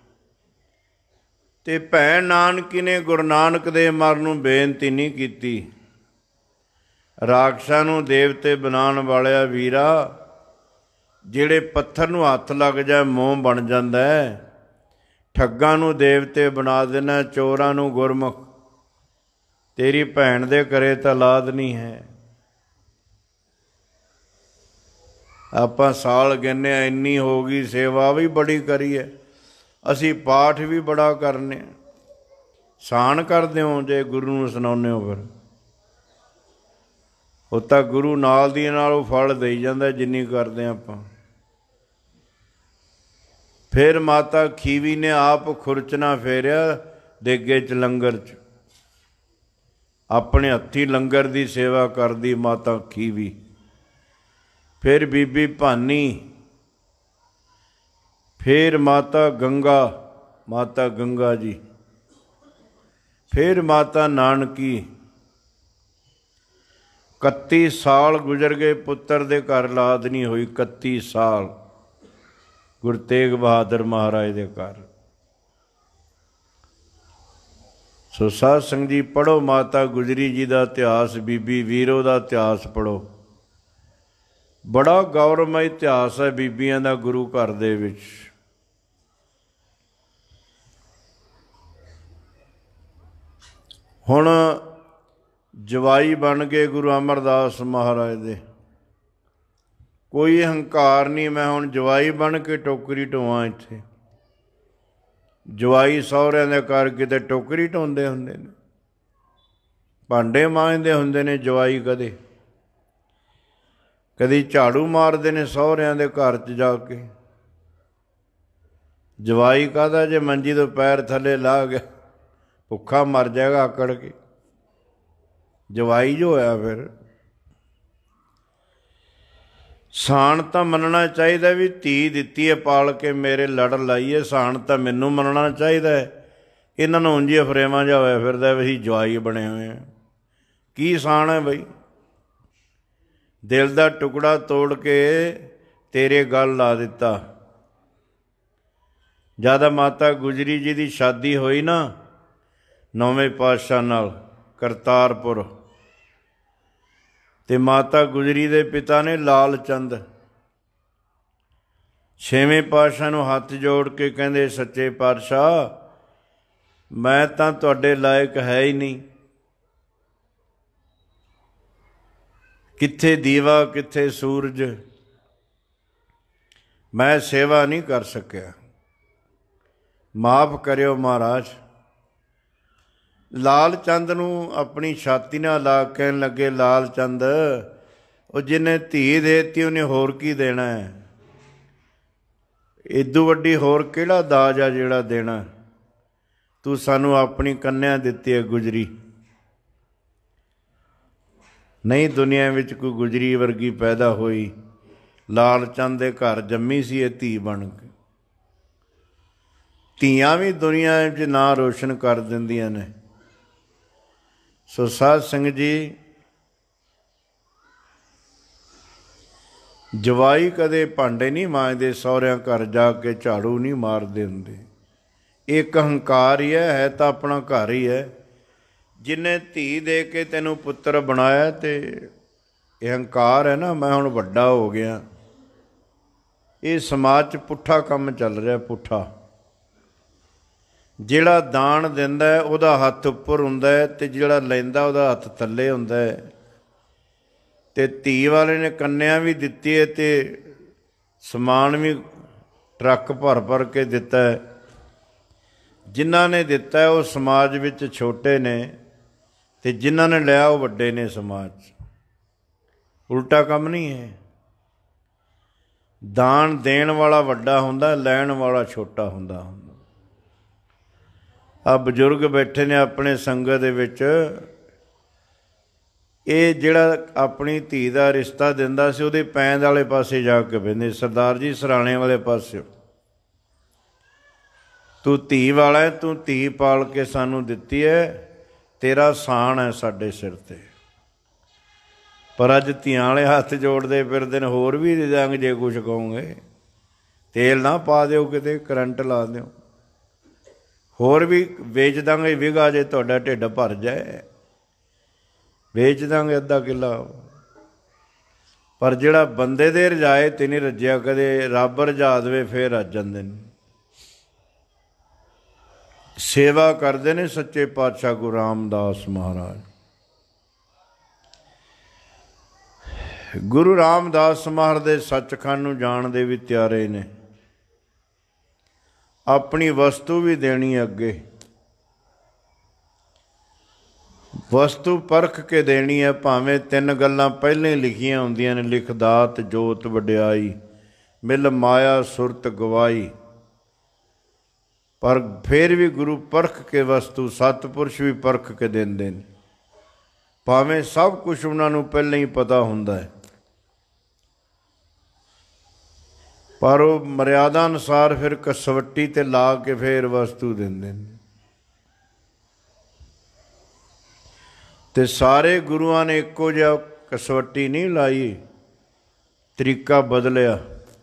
ते भैन नानकी ने गुरु नानक देव महाराज नूं बेनती नहीं कीती, राक्षसां नूं देवते बनाउण वालिया वीरा, ਜਿਹੜੇ पत्थर नूं हथ लग जाए मोह बन जाता है, ठग्गां नूं देवते बना देना, चोरां नूं गुरमुख। तेरी भैन दे घरे तां औलाद नहीं है। आपां साल गिनने इन्नी हो गई, सेवा भी बड़ी करी है, असी पाठ भी बड़ा करने, सान करदे हो जे गुरु नूं सुणाउने हो, फिर ਉਹ ਤਾਂ गुरु नाल दी नाल ਉਹ फल देई जांदा जिन्नी करदे आपां। फिर माता खीवी ने आप खुरचना फेरिया देगे च लंगर च, अपने हत्थी लंगर दी सेवा करदी माता खीवी। फिर बीबी भानी, फिर माता गंगा, माता गंगा जी, फिर माता नानकी। 31 साल गुजर गए, पुत्र दे घर औलाद नहीं हुई। 31 साल गुरु तेग बहादुर महाराज दे घर। सो साध संगत जी पढ़ो माता गुजरी जी का इतिहास, बीबी वीरो का इतिहास पढ़ो। बड़ा गौरवमय इतिहास है बीबियां का गुरु घर दे विच। हुण जवाई बन गए गुरु अमरदास महाराज दे। कोई हंकार नहीं, मैं हुण जवाई बन के टोकरी ढोवां। इत्थे जवाई सहुरिਆਂ ਦੇ घर किते टोकरी ढोंदे हुंदे ने, भांडे मांजदे हुंदे ने जवाई। कदी झाड़ू मारदे ने सहुरिਆਂ ਦੇ घर च जाके। जवाई कहदा जे मंजी तो पैर थले ला गया भुखा मर जाएगा आकड़ के। जवाई जो होया फिर ਸਾਣ ਤਾਂ ਮੰਨਣਾ ਚਾਹੀਦਾ ਵੀ ਧੀ ਦਿੱਤੀ ਹੈ ਪਾਲ ਕੇ, ਮੇਰੇ ਲੜ ਲਾਈਏ। ਸਾਣ ਤਾਂ ਮੈਨੂੰ ਮੰਨਣਾ ਚਾਹੀਦਾ ਹੈ। ਇਹਨਾਂ ਨੂੰ ਉਂਝ ਫਰੇਵਾਂ ਜਿਹਾ ਹੋਇਆ ਫਿਰਦਾ ਵੀ ਅਸੀਂ ਜਵਾਈ ਬਣੇ ਹੋਏ ਹਾਂ। ਕੀ ਸਾਣ ਹੈ ਬਈ? ਦਿਲ ਦਾ ਟੁਕੜਾ ਤੋੜ ਕੇ ਤੇਰੇ ਗਲ ਲਾ ਦਿੱਤਾ। ਜਦ ਮਾਤਾ ਗੁਜਰੀ ਜੀ ਦੀ ਸ਼ਾਦੀ ਹੋਈ ਨਾ 9ਵੇਂ ਪਾਤਸ਼ਾਹ ਨਾਲ ਕਰਤਾਰਪੁਰ, ਤੇ ਮਾਤਾ ਗੁਜਰੀ ਦੇ ਪਿਤਾ ਨੇ ਲਾਲ ਚੰਦ 6ਵੇਂ ਪਾਤਸ਼ਾਹ ਨੂੰ ਹੱਥ ਜੋੜ ਕੇ ਕਹਿੰਦੇ, ਸੱਚੇ ਪਾਤਸ਼ਾਹ ਮੈਂ ਤਾਂ ਤੁਹਾਡੇ ਲਾਇਕ ਹੈ ਹੀ ਨਹੀਂ। ਕਿੱਥੇ ਦੀਵਾ ਕਿੱਥੇ ਸੂਰਜ, ਮੈਂ ਸੇਵਾ ਨਹੀਂ ਕਰ ਸਕਿਆ, ਮਾਫ ਕਰਿਓ ਮਹਾਰਾਜ। ਲਾਲ ਚੰਦ ਨੂੰ ਆਪਣੀ ਛਾਤੀ ਨਾਲ ਲਾ ਕਹਿਣ ਲੱਗੇ, ਲਾਲ ਚੰਦ ਉਹ ਜਿਹਨੇ ਧੀ ਦੇਤੀ ਉਹਨੇ ਹੋਰ ਕੀ ਦੇਣਾ ਹੈ? ਇਦੋਂ ਵੱਡੀ ਹੋਰ ਕਿਹੜਾ ਦਾਜ ਆ ਜਿਹੜਾ ਦੇਣਾ? ਤੂੰ ਸਾਨੂੰ ਆਪਣੀ ਕੰਨਿਆ ਦਿੱਤੀ ਹੈ ਗੁਜਰੀ। ਨਹੀਂ ਦੁਨੀਆ ਵਿੱਚ ਕੋਈ ਗੁਜਰੀ ਵਰਗੀ ਪੈਦਾ ਹੋਈ। ਲਾਲ ਚੰਦ ਦੇ ਘਰ ਜੰਮੀ ਸੀ ਇਹ ਧੀ ਬਣ ਕੇ। ਧੀਆਂ ਵੀ ਦੁਨੀਆ ਵਿੱਚ ਨਾਂ ਰੋਸ਼ਨ ਕਰ ਦਿੰਦੀਆਂ ਨੇ। ਸੋ ਸਾਧ ਸੰਗਤ ਜੀ, ਜਵਾਈ ਕਦੇ ਭਾਂਡੇ ਨਹੀਂ ਮਾਂਜਦੇ, ਸਹੁਰਿਆਂ ਘਰ ਜਾ ਕੇ ਝਾੜੂ ਨਹੀਂ ਮਾਰਦੇ ਹੁੰਦੇ। ਇੱਕ ਹੰਕਾਰ ਹੀ ਹੈ ਤਾਂ ਆਪਣਾ ਘਰ ਹੀ ਹੈ। ਜਿਹਨੇ ਧੀ ਦੇ ਕੇ ਤੈਨੂੰ ਪੁੱਤਰ ਬਣਾਇਆ ਤੇ ਇਹ ਹੰਕਾਰ ਹੈ ਨਾ, ਮੈਂ ਹੁਣ ਵੱਡਾ ਹੋ ਗਿਆ। ਇਹ ਸਮਾਜ 'ਚ ਪੁੱਠਾ ਕੰਮ ਚੱਲ ਰਿਹਾ, ਪੁੱਠਾ। ਜਿਹੜਾ ਦਾਨ ਦਿੰਦਾ ਉਹਦਾ ਹੱਥ ਉੱਪਰ ਹੁੰਦਾ ਹੈ ਤੇ ਜਿਹੜਾ ਲੈਂਦਾ ਉਹਦਾ ਹੱਥ ਥੱਲੇ ਹੁੰਦਾ ਹੈ। ਤੇ ਧੀ ਵਾਲੇ ਨੇ ਕੰਨਿਆ ਵੀ ਦਿੱਤੀ ਹੈ ਤੇ ਸਮਾਨ ਵੀ ਟਰੱਕ ਭਰ ਭਰ ਕੇ ਦਿੱਤਾ ਹੈ। ਜਿਨ੍ਹਾਂ ਨੇ ਦਿੱਤਾ ਉਹ ਸਮਾਜ ਵਿੱਚ ਛੋਟੇ ਨੇ ਤੇ ਜਿਨ੍ਹਾਂ ਨੇ ਲਿਆ ਉਹ ਵੱਡੇ ਨੇ ਸਮਾਜ 'ਚ। ਉਲਟਾ ਕੰਮ ਨਹੀਂ ਹੈ। ਦਾਨ ਦੇਣ ਵਾਲਾ ਵੱਡਾ ਹੁੰਦਾ, ਲੈਣ ਵਾਲਾ ਛੋਟਾ ਹੁੰਦਾ। ਆ ਬਜ਼ੁਰਗ ਬੈਠੇ ਨੇ ਆਪਣੇ ਸੰਗਤ ਦੇ ਵਿੱਚ। ਇਹ ਜਿਹੜਾ ਆਪਣੀ ਧੀ ਦਾ ਰਿਸ਼ਤਾ ਦਿੰਦਾ ਸੀ ਉਹਦੇ ਪੈਂਦ ਵਾਲੇ ਪਾਸੇ ਜਾ ਕੇ ਬਹਿੰਦੇ, ਸਰਦਾਰ ਜੀ ਸਰਾਣੇ ਵਾਲੇ ਪਾਸੇ। ਤੂੰ ਧੀ ਵਾਲਾ ਹੈ, ਤੂੰ ਧੀ ਪਾਲ ਕੇ ਸਾਨੂੰ ਦਿੱਤੀ ਹੈ तेरा साण है साडे सिर ते। पर अज धियां वाले हत्थ जोड़ते फिरदे ने, होर भी दे देंगे जे कुछ कहोगे, तेल ना पा दिओ किते, करंट ला दिओ, होर भी बेच देंगे विगा जे तुहाडा ढिड भर जाए, बेच देंगे अद्धा किला। पर जिहड़ा बंदे दे रजाए ते नहीं रज्जिया कदे, रब रजा देवे फिर रज जांदे ने। सेवा करते ने सच्चे पातशाह गुरु रामदास महाराज। गुरु रामदास महाराज दे सचखंड नूं जाण दे भी त्यारे ने, अपनी वस्तु भी देनी अगे, वस्तु परख के देनी है। भावें 3 गल्लां पहले ही लिखियां हुंदियां ने, लिखदात जोत वड्याई, मिल माया सुरत गवाई, पर फिर भी गुरु परख के वस्तु, सतपुरुष भी परख के देंदे ने। भावें सब कुछ उन्हां नूं पहले ही पता हुंदा है, पर वो मर्यादा अनुसार फिर कसवट्टी ते ला के फिर वस्तु देंदे ने। ते सारे गुरुआं ने इक्को जिहा कसवट्टी नहीं लाई, तरीका बदलिया।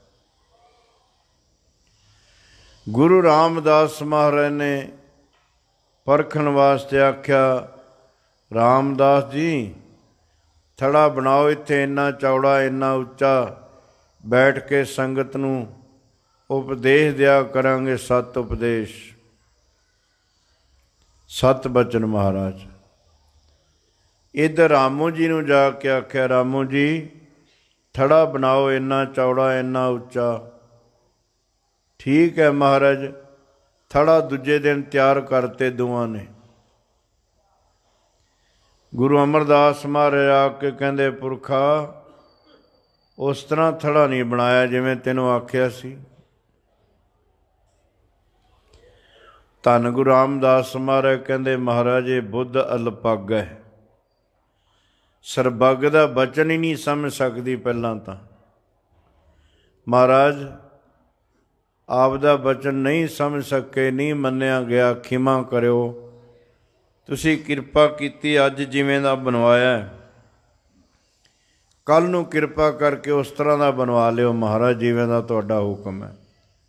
गुरु रामदास महाराज ने परखण वास्ते आख्या, रामदास जी थड़ा बनाओ इत्थे इन्ना चौड़ा इन्ना उच्चा, बैठ के संगत नूं उपदेश दिया करांगे, 7 उपदेश 7 बचन महाराज। इधर रामू जी नूं जाके आख्या, रामू जी थड़ा बनाओ इन्ना चौड़ा इन्ना उच्चा। ठीक है महाराज, थड़ा दूजे दिन तैयार करते दोवां ने। गुरु अमरदास महाराज आके कहंदे, पुरखा उस तरह थड़ा नहीं बनाया जिवें तैनूं आख्या सी। धन गुरु रामदास महाराज कहंदे, महाराज ये बुद्ध अल्पग है, सरबग दा बचन ही नहीं समझ सकती। पहलां तां महाराज आप दा बचन नहीं समझ सके, नहीं मन्निया गया, खिमा करियो। तुसी किरपा कीती, अज जिवें दा बनवाया, कल नूं किरपा करके उस तरह दा बनवा लियो महाराज, जिवें दा तुहाडा हुक्म है।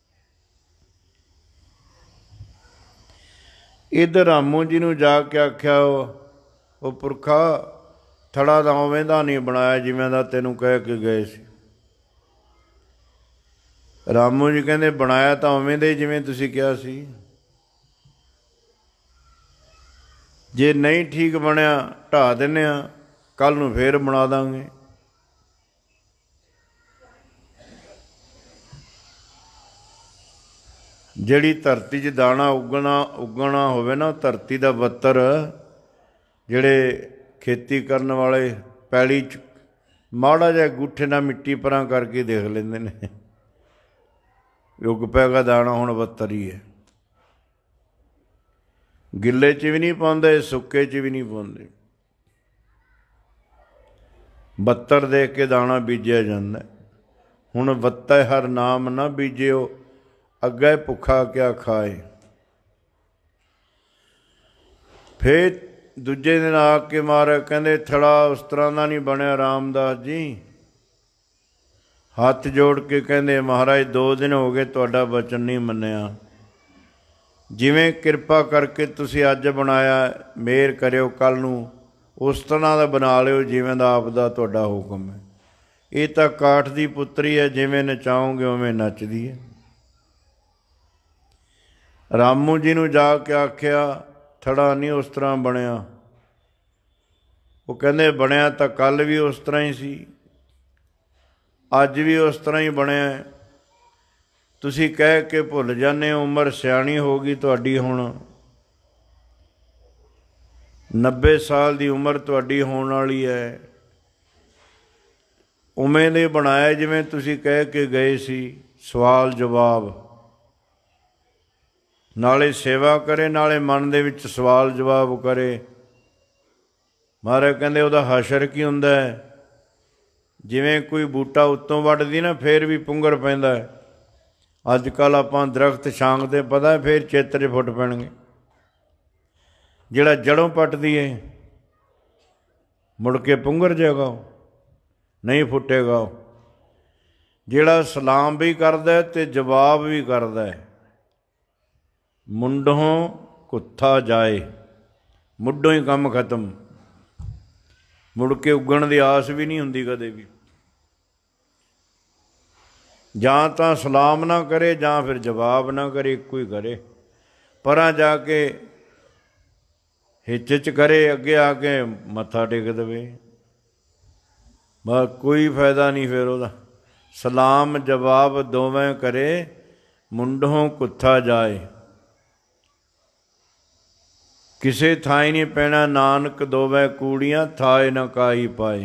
इधर रामू जी नूं जाके आख्या, वो पुरखा थड़ा दा उवें दा नहीं बनाया जिवें दा तैनूं कह के गए सी। रामू जी कहंदे, बनाया तां उवें दे जिवें तुसीं कहा सी। जे नहीं ठीक बनिया ढा दिंदे आ, कल नूं फिर बना दांगे। जिहड़ी धरती 'च दाना उगना होवे ना, धरती दा बत्तर, जिहड़े खेती करन वाले पैली 'च माड़ा जिहा अंगूठे नाल मिट्टी परां करके देख लैंदे ने, उग पैगा दाना हुण बत्तर ही है। गिले 'च भी नहीं पाउंदे, सुक्के 'च भी नहीं पाउंदे, बत्तर देख के दाना बीजिया जांदा। हुण वत्ता हर नाम ना बीजिओ, अगे भुखा क्या खाए। फिर दूजे दिन आके महाराज कहंदे, थड़ा उस तरह का नहीं बनिया रामदास जी। हथ जोड़ के कहंदे, महाराज 2 दिन हो गए तुहाडा वचन नहीं मन्निया, जिवें किरपा करके तुसीं अज बनाया, मेहर करियो कल नूं उस तरह का बना लिओ जिवें दा आप दा तुहाडा हुक्म है। ये तां काठ दी पुत्री है, जिवें नचाओगे उवें नचदी है। रामू जी नूं जाके आख्या, थड़ा नहीं उस तरह बनिया। वो कहंदे, बनिया तां कल भी उस तरह ही सी, अज भी उस तरह ही बनिया। तुसीं कह के भुल जाने, उम्र सियाणी हो गई तुहाडी, हुण 90 साल की उम्र तुहाडी होण वाली है। उवें दे बनाया जिवें तुसीं कह के गए सी। सवाल जवाब नाले सेवा करे, नाले मन दे विच सवाल जवाब करे। महाराज कहंदे, उहदा हशर की हुंदा है? जिवें कोई बूटा उत्तों वड्डदी ना फिर भी पुंगर पैंदा है। अज कल आपां दरख्त छांगदे, पता है फिर चेतरे फुट पैणगे। ਜਿਹੜਾ ਜੜੋਂ ਪੱਟ ਦੀਏ ਮੁੜ ਕੇ ਪੁੰਗਰ ਜਾਏਗਾ, ਨਹੀਂ ਫੁੱਟੇਗਾ। ਜਿਹੜਾ ਸਲਾਮ ਵੀ ਕਰਦਾ ਅਤੇ ਜਵਾਬ ਵੀ ਕਰਦਾ, ਮੁੰਡੋਂ ਕੁੱਥਾ ਜਾਏ, ਮੁੱਢੋਂ ਹੀ ਕੰਮ ਖਤਮ, ਮੁੜ ਕੇ ਉੱਗਣ ਦੀ ਆਸ ਵੀ ਨਹੀਂ ਹੁੰਦੀ ਕਦੇ ਵੀ। ਜਾਂ ਤਾਂ ਸਲਾਮ ਨਾ ਕਰੇ ਜਾਂ ਫਿਰ ਜਵਾਬ ਨਾ ਕਰੇ, ਇੱਕੋ ਹੀ ਕਰੇ। ਪਰਾਂ ਜਾ ਕੇ ਹਿੱਚ 'ਚ ਕਰੇ, ਅੱਗੇ ਆ ਕੇ ਮੱਥਾ ਟੇਕ ਦੇਵੇ, ਬਸ ਕੋਈ ਫਾਇਦਾ ਨਹੀਂ ਫਿਰ ਉਹਦਾ। ਸਲਾਮ ਜਵਾਬ ਦੋਵੇਂ ਕਰੇ, ਮੁੰਡੋਂ ਕੁੱਥਾ ਜਾਏ। ਕਿਸੇ ਥਾਈ ਨਹੀਂ ਪੈਣਾ ਨਾਨਕ ਦੋਵੇਂ ਕੂੜੀਆਂ, ਥਾਏ ਨਾ ਕਾਈ ਪਾਏ।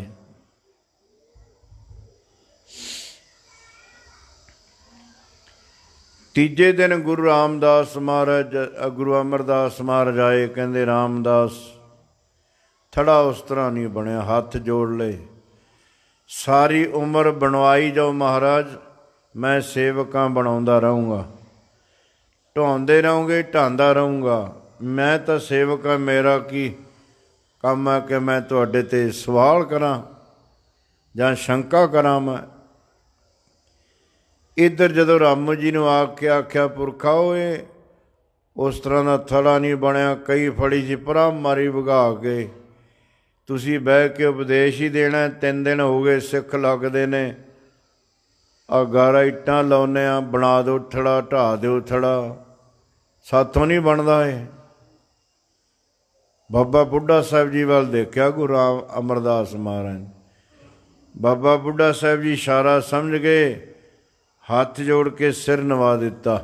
ਤੀਜੇ ਦਿਨ ਗੁਰੂ ਰਾਮਦਾਸ ਮਹਾਰਾਜ, ਗੁਰੂ ਅਮਰਦਾਸ ਮਹਾਰਾਜ ਆਏ। ਕਹਿੰਦੇ ਰਾਮਦਾਸ ਥੜਾ ਉਸ ਤਰ੍ਹਾਂ ਨਹੀਂ ਬਣਿਆ, ਹੱਥ ਜੋੜ ਲਏ। ਸਾਰੀ ਉਮਰ ਬਣਵਾਈ ਜਾਓ ਮਹਾਰਾਜ, ਮੈਂ ਸੇਵਕਾਂ ਬਣਾਉਂਦਾ ਰਹੂੰਗਾ, ਢਾਉਂਦੇ ਰਹੂੰਗੇ, ਢਾਂਦਾ ਰਹੂੰਗਾ। ਮੈਂ ਤਾਂ ਸੇਵਕ ਹਾਂ, ਮੇਰਾ ਕੀ ਕੰਮ ਹੈ ਕਿ ਮੈਂ ਤੁਹਾਡੇ 'ਤੇ ਸਵਾਲ ਕਰਾਂ ਜਾਂ ਸ਼ੰਕਾ ਕਰਾਂ। ਮੈਂ ਇੱਧਰ ਜਦੋਂ ਰਾਮ ਜੀ ਨੂੰ ਆਖਿਆ ਪੁਰਖਾ ਓਏ ਉਸ ਤਰ੍ਹਾਂ ਦਾ ਥੜਾ ਨਹੀਂ ਬਣਿਆ, ਕਈ ਫੜੀ ਸੀ ਪਰਾਂ ਮਾਰੀ ਵਗਾ ਕੇ, ਤੁਸੀਂ ਬਹਿ ਕੇ ਉਪਦੇਸ਼ ਹੀ ਦੇਣਾ। 3 ਦਿਨ ਹੋ ਗਏ ਸਿੱਖ ਲੱਗਦੇ ਨੇ, ਆਹ ਗਾਰਾ ਇੱਟਾਂ ਲਾਉਂਦੇ ਹਾਂ, ਬਣਾ ਦਿਓ ਥੜਾ, ਢਾਹ ਦਿਓ ਥੜਾ, ਸਾਥੋਂ ਨਹੀਂ ਬਣਦਾ ਇਹ। ਬਾਬਾ ਬੁੱਢਾ ਸਾਹਿਬ ਜੀ ਵੱਲ ਦੇਖਿਆ ਗੁਰੂ ਅਮਰਦਾਸ ਮਹਾਰਾਜ। ਬਾਬਾ ਬੁੱਢਾ ਸਾਹਿਬ ਜੀ ਇਸ਼ਾਰਾ ਸਮਝ ਗਏ, ਹੱਥ ਜੋੜ ਕੇ ਸਿਰ ਨਵਾ ਦਿੱਤਾ।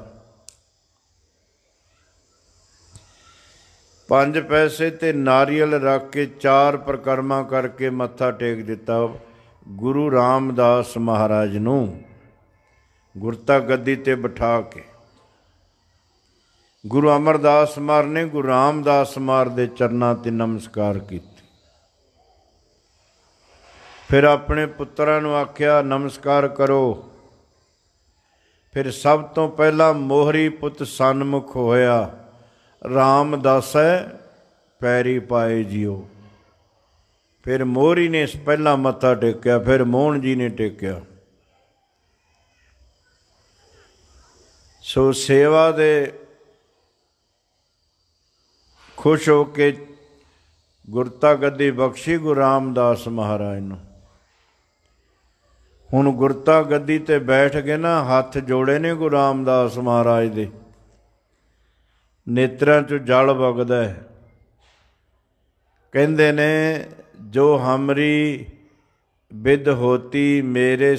5 ਪੈਸੇ ਤੇ ਨਾਰੀਅਲ ਰੱਖ ਕੇ 4 ਪਰਿਕਰਮਾ ਕਰਕੇ ਮੱਥਾ ਟੇਕ ਦਿੱਤਾ ਗੁਰੂ ਰਾਮਦਾਸ ਮਹਾਰਾਜ ਨੂੰ, ਗੁਰਤਾ ਗੱਦੀ 'ਤੇ ਬਿਠਾ ਕੇ। ਗੁਰੂ ਅਮਰਦਾਸ ਮਹਾਰਾਜ ਨੇ ਗੁਰੂ ਰਾਮਦਾਸ ਮਹਾਰਾਜ ਦੇ ਚਰਨਾਂ 'ਤੇ ਨਮਸਕਾਰ ਕੀਤੀ। ਫਿਰ ਆਪਣੇ ਪੁੱਤਰਾਂ ਨੂੰ ਆਖਿਆ ਨਮਸਕਾਰ ਕਰੋ। ਫਿਰ ਸਭ ਤੋਂ ਪਹਿਲਾਂ ਮੋਹਰੀ ਪੁੱਤ ਸਨਮੁਖ ਹੋਇਆ, ਰਾਮਦਾਸੈ ਪੈਰੀ ਪਾਏ ਜੀਓ। ਫਿਰ ਮੋਹਰੀ ਨੇ ਪਹਿਲਾਂ ਮੱਥਾ ਟੇਕਿਆ, ਫਿਰ ਮੋਹਨ ਜੀ ਨੇ ਟੇਕਿਆ। ਸੋ ਸੇਵਾ ਦੇ ਖੁਸ਼ ਹੋ ਕੇ ਗੁਰਤਾ ਗੱਦੀ ਬਖਸ਼ੀ ਗੁਰੂ ਰਾਮਦਾਸ ਮਹਾਰਾਜ ਨੂੰ। ਹੁਣ ਗੁਰਤਾ ਗੱਦੀ 'ਤੇ ਬੈਠ ਕੇ ਨਾ ਹੱਥ ਜੋੜੇ ਨੇ ਗੁਰੂ ਰਾਮਦਾਸ ਮਹਾਰਾਜ ਦੇ, ਨੇਤਰਾਂ 'ਚੋਂ ਜਲ ਵਗਦਾ ਹੈ। ਕਹਿੰਦੇ ਨੇ ਜੋ ਹਮਰੀ ਬਿਦ ਹੋਤੀ ਮੇਰੇ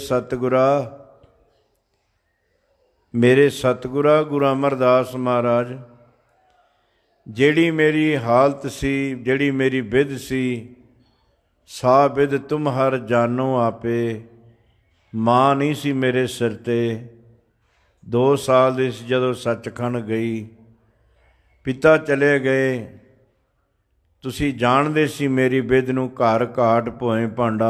ਸਤਿਗੁਰਾ ਗੁਰੂ ਅਮਰਦਾਸ ਮਹਾਰਾਜ, ਜਿਹੜੀ ਮੇਰੀ ਹਾਲਤ ਸੀ, ਜਿਹੜੀ ਮੇਰੀ ਬਿਦ ਸੀ, ਸਾ ਬਿਦ ਤੁਮ ਹਰ ਜਾਨੋ ਆਪੇ। ਮਾਂ ਨਹੀਂ ਸੀ ਮੇਰੇ ਸਿਰ 'ਤੇ, 2 ਸਾਲ ਦੀ ਸੀ ਜਦੋਂ ਸੱਚਖੰਡ ਗਈ, ਪਿਤਾ ਚਲੇ ਗਏ, ਤੁਸੀਂ ਜਾਣਦੇ ਸੀ ਮੇਰੀ ਬਿਦ ਨੂੰ, ਘਰ ਘਾਟ ਭੋਏ ਭਾਂਡਾ।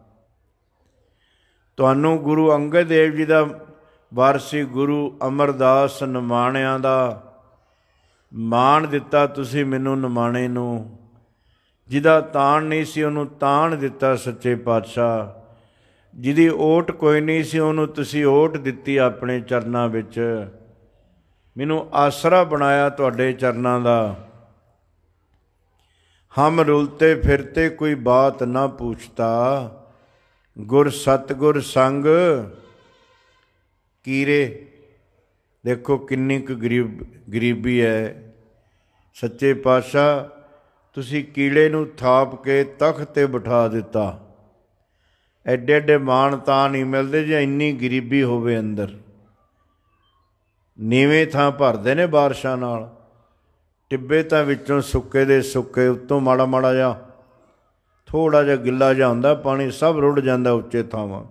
ਤੁਹਾਨੂੰ ਗੁਰੂ ਅੰਗਦ ਦੇਵ ਜੀ ਦਾ ਵਾਰਸੀ ਗੁਰੂ ਅਮਰਦਾਸ ਨਿਮਾਣਿਆਂ ਦਾ ਮਾਣ ਦਿੱਤਾ ਤੁਸੀਂ ਮੈਨੂੰ, ਨਿਮਾਣੇ ਨੂੰ। ਜਿਹਦਾ ਤਾਣ ਨਹੀਂ ਸੀ ਉਹਨੂੰ ਤਾਣ ਦਿੱਤਾ ਸੱਚੇ ਪਾਤਸ਼ਾਹ। ਜਿਹਦੀ ਓਟ ਕੋਈ ਨਹੀਂ ਸੀ ਉਹਨੂੰ ਤੁਸੀਂ ਓਟ ਦਿੱਤੀ ਆਪਣੇ ਚਰਨਾਂ ਵਿੱਚ। ਮੈਨੂੰ ਆਸਰਾ ਬਣਾਇਆ ਤੁਹਾਡੇ ਚਰਨਾਂ ਦਾ। ਹਮ ਰੁਲਤੇ ਫਿਰਤੇ ਕੋਈ ਬਾਤ ਨਾ ਪੁੱਛਤਾ, ਗੁਰ ਸਤਿਗੁਰ ਸੰਗ ਕੀਰੇ। ਦੇਖੋ ਕਿੰਨੀ ਕੁ ਗਰੀਬੀ ਹੈ। ਸੱਚੇ ਪਾਤਸ਼ਾਹ ਤੁਸੀਂ ਕੀੜੇ ਨੂੰ ਥਾਪ ਕੇ ਤਖ਼ਤ 'ਤੇ ਬਿਠਾ ਦਿੱਤਾ। ਐਡੇ ਐਡੇ ਮਾਣ ਤਾਂ ਨਹੀਂ ਮਿਲਦੇ ਜੇ ਇੰਨੀ ਗਰੀਬੀ ਹੋਵੇ ਅੰਦਰ। ਨੀਵੇਂ ਥਾਂ ਭਰਦੇ ਨੇ ਬਾਰਿਸ਼ਾਂ ਨਾਲ, ਟਿੱਬੇ ਤਾਂ ਵਿੱਚੋਂ ਸੁੱਕੇ ਦੇ ਸੁੱਕੇ, ਉੱਤੋਂ ਮਾੜਾ ਮਾੜਾ ਜਿਹਾ ਥੋੜ੍ਹਾ ਜਿਹਾ ਗਿੱਲਾ ਜਿਹਾ ਹੁੰਦਾ ਪਾਣੀ, ਸਭ ਰੁੜ ਜਾਂਦਾ ਉੱਚੇ ਥਾਵਾਂ।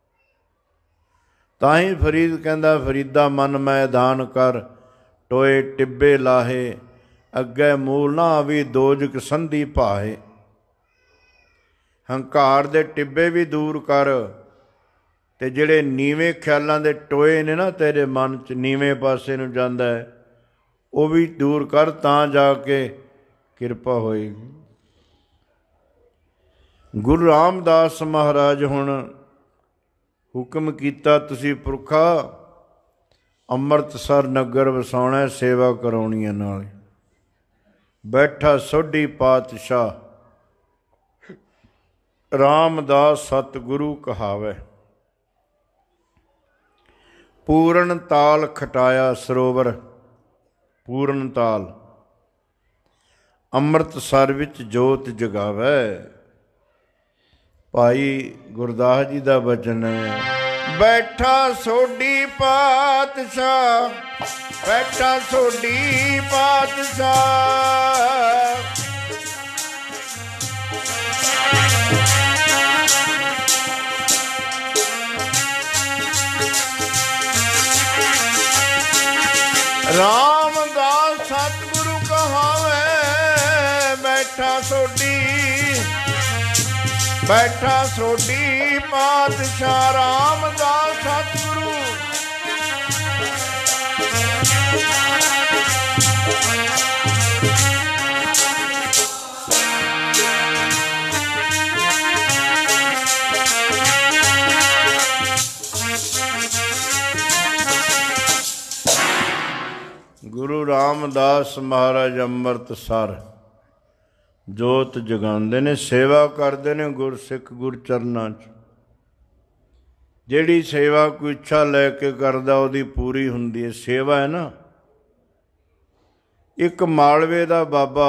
ਤਾਂ ਹੀ ਫਰੀਦ ਕਹਿੰਦਾ ਫਰੀਦਾ ਮਨ ਮੈਦਾਨ ਕਰ, ਟੋਏ ਟਿੱਬੇ ਲਾਹੇ, ਅੱਗੇ ਮੂਲ ਨਾ ਆਵੀ ਦੋਜਕ ਸੰਧੀ ਭਾਏ। ਹੰਕਾਰ ਦੇ ਟਿੱਬੇ ਵੀ ਦੂਰ ਕਰ, ਅਤੇ ਜਿਹੜੇ ਨੀਵੇਂ ਖਿਆਲਾਂ ਦੇ ਟੋਏ ਨੇ ਨਾ ਤੇਰੇ ਮਨ 'ਚ, ਨੀਵੇਂ ਪਾਸੇ ਨੂੰ ਜਾਂਦਾ ਹੈ, ਉਹ ਵੀ ਦੂਰ ਕਰ, ਤਾਂ ਜਾ ਕੇ ਕਿਰਪਾ ਹੋਏਗੀ। ਗੁਰੂ ਰਾਮਦਾਸ ਮਹਾਰਾਜ ਹੁਣ ਹੁਕਮ ਕੀਤਾ, ਤੁਸੀਂ ਪੁਰਖਾ ਅੰਮ੍ਰਿਤਸਰ ਨਗਰ ਵਸਾਉਣਾ, ਸੇਵਾ ਕਰਾਉਣੀ ਹੈ ਨਾਲ। ਬੈਠਾ ਸੋਢੀ ਪਾਤਸ਼ਾਹ ਰਾਮਦਾਸ ਸਤਿਗੁਰੂ ਕਹਾਵੇ। ਪੂਰਨ ਤਾਲ ਖਟਾਇਆ ਸਰੋਵਰ, ਪੂਰਨ ਤਾਲ ਅੰਮ੍ਰਿਤਸਰ ਵਿੱਚ ਜੋਤ ਜਗਾਵੇ। ਭਾਈ ਗੁਰਦਾਸ ਜੀ ਦਾ ਬਚਨ ਹੈ, ਬੈਠਾ ਸੋਢੀ ਪਾਤਸ਼ਾਹ, ਬੈਠਾ ਸੋਢੀ ਪਾਤਸ਼ਾਹ। ਰਾਮਦਾਸ ਸਤਿਗੁਰੂ ਕਹਾਵੇ, ਬੈਠਾ ਸੋਢੀ, ਬੈਠਾ ਸੋਢੀ ਪਾਤਸ਼ਾਹ। ਰਾਮਦਾਸ ਸਤਿਗੁਰੂ ਗੁਰੂ ਰਾਮਦਾਸ ਮਹਾਰਾਜ ਅੰਮ੍ਰਿਤਸਰ ਜੋਤ ਜਗਾਉਂਦੇ ਨੇ, ਸੇਵਾ ਕਰਦੇ ਨੇ ਗੁਰਸਿੱਖ ਗੁਰਚਰਨਾਂ 'ਚ। ਜਿਹੜੀ ਸੇਵਾ ਕੋਈ ਇੱਛਾ ਲੈ ਕੇ ਕਰਦਾ ਉਹਦੀ ਪੂਰੀ ਹੁੰਦੀ ਹੈ। ਸੇਵਾ ਹੈ ਨਾ। ਇੱਕ ਮਾਲਵੇ ਦਾ ਬਾਬਾ,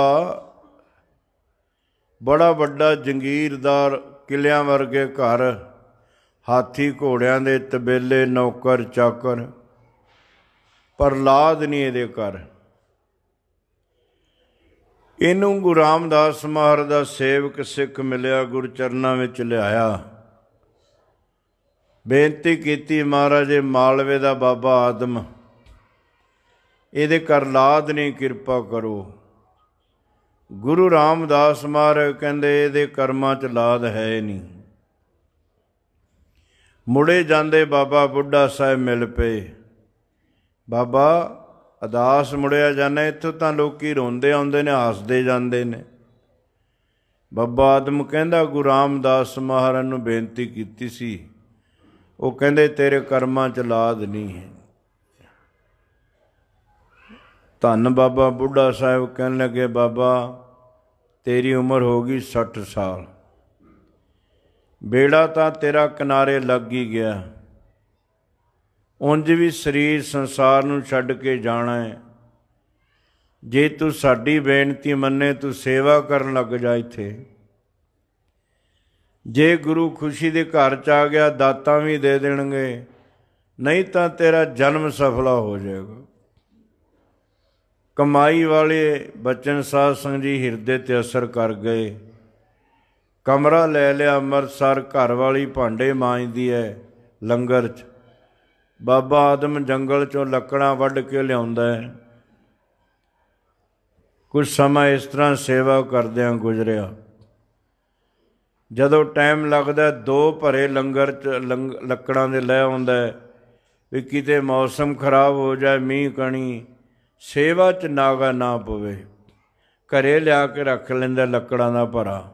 ਬੜਾ ਵੱਡਾ ਜੰਗੀਰਦਾਰ, ਕਿਲਿਆਂ ਵਰਗੇ ਘਰ, ਹਾਥੀ ਘੋੜਿਆਂ ਦੇ ਤਬੇਲੇ, ਨੌਕਰ ਚਾਕਰ, ਪਰ ਲਾਦ ਨਹੀਂ ਇਹਦੇ ਘਰ। ਇਹਨੂੰ ਗੁਰੂ ਰਾਮਦਾਸ ਮਹਾਰਾਜ ਦਾ ਸੇਵਕ ਸਿੱਖ ਮਿਲਿਆ, ਗੁਰਚਰਨਾਂ ਵਿੱਚ ਲਿਆਇਆ, ਬੇਨਤੀ ਕੀਤੀ, ਮਹਾਰਾਜ ਇਹ ਮਾਲਵੇ ਦਾ ਬਾਬਾ ਆਦਮ, ਇਹਦੇ ਘਰ ਲਾਦ ਨਹੀਂ, ਕਿਰਪਾ ਕਰੋ। ਗੁਰੂ ਰਾਮਦਾਸ ਮਹਾਰਾਜ ਕਹਿੰਦੇ ਇਹਦੇ ਕਰਮਾਂ 'ਚ ਲਾਦ ਹੈ ਨਹੀਂ। ਮੁੜੇ ਜਾਂਦੇ ਬਾਬਾ ਬੁੱਢਾ ਸਾਹਿਬ ਮਿਲ ਪਏ, ਬਾਬਾ ਅਦਾਸ ਮੁੜਿਆ ਜਾਂਦਾ, ਇੱਥੋਂ ਤਾਂ ਲੋਕ ਰੋਂਦੇ ਆਉਂਦੇ ਨੇ, ਹੱਸਦੇ ਜਾਂਦੇ ਨੇ। ਬਾਬਾ ਆਦਮ ਕਹਿੰਦਾ ਗੁਰੂ ਰਾਮਦਾਸ ਮਹਾਰਾਜ ਨੂੰ ਬੇਨਤੀ ਕੀਤੀ ਸੀ, ਉਹ ਕਹਿੰਦੇ ਤੇਰੇ ਕਰਮਾਂ 'ਚ ਲਾਦ ਨਹੀਂ ਹੈ। ਧੰਨ ਬਾਬਾ ਬੁੱਢਾ ਸਾਹਿਬ ਕਹਿਣ ਲੱਗੇ, ਬਾਬਾ ਤੇਰੀ ਉਮਰ ਹੋ ਗਈ 60 ਸਾਲ, ਬੇੜਾ ਤਾਂ ਤੇਰਾ ਕਿਨਾਰੇ ਲੱਗ ਹੀ ਗਿਆ, ਉਂਝ ਵੀ ਸਰੀਰ ਸੰਸਾਰ ਨੂੰ ਛੱਡ ਕੇ ਜਾਣਾ ਹੈ। ਜੇ ਤੂੰ ਸਾਡੀ ਬੇਨਤੀ ਮੰਨੇ, ਤੂੰ ਸੇਵਾ ਕਰਨ ਲੱਗ ਜਾ ਇੱਥੇ। ਜੇ ਗੁਰੂ ਖੁਸ਼ੀ ਦੇ ਘਰ 'ਚ ਆ ਗਿਆ, ਦਾਤਾਂ ਵੀ ਦੇ ਦੇਣਗੇ, ਨਹੀਂ ਤਾਂ ਤੇਰਾ ਜਨਮ ਸਫਲਾ ਹੋ ਜਾਏਗਾ। ਕਮਾਈ ਵਾਲੇ ਬਚਨ ਸਾਧ ਸੰਗਤ ਜੀ ਹਿਰਦੇ 'ਤੇ ਅਸਰ ਕਰ ਗਏ। ਕਮਰਾ ਲੈ ਲਿਆ ਅੰਮ੍ਰਿਤਸਰ, ਘਰ ਵਾਲੀ ਭਾਂਡੇ ਮਾਂਜਦੀ ਹੈ ਲੰਗਰ 'ਚ। ਬਾਬਾ ਆਦਮ ਜੰਗਲ 'ਚੋਂ ਲੱਕੜਾਂ ਵੱਢ ਕੇ ਲਿਆਉਂਦਾ ਹੈ। ਕੁਝ ਸਮਾਂ ਇਸ ਤਰ੍ਹਾਂ ਸੇਵਾ ਕਰਦਿਆਂ ਗੁਜ਼ਰਿਆ। ਜਦੋਂ ਟਾਈਮ ਲੱਗਦਾ, 2 ਭਰੇ ਲੰਗਰ 'ਚ ਲੱਕੜਾਂ ਦੇ ਲੈ ਆਉਂਦਾ ਵੀ ਕਿਤੇ ਮੌਸਮ ਖਰਾਬ ਹੋ ਜਾਏ, ਮੀਂਹ ਕਣੀ, ਸੇਵਾ 'ਚ ਨਾਗਾ ਨਾ ਪਵੇ। ਘਰੇ ਲਿਆ ਕੇ ਰੱਖ ਲੈਂਦਾ ਲੱਕੜਾਂ ਦਾ ਭਰਾ।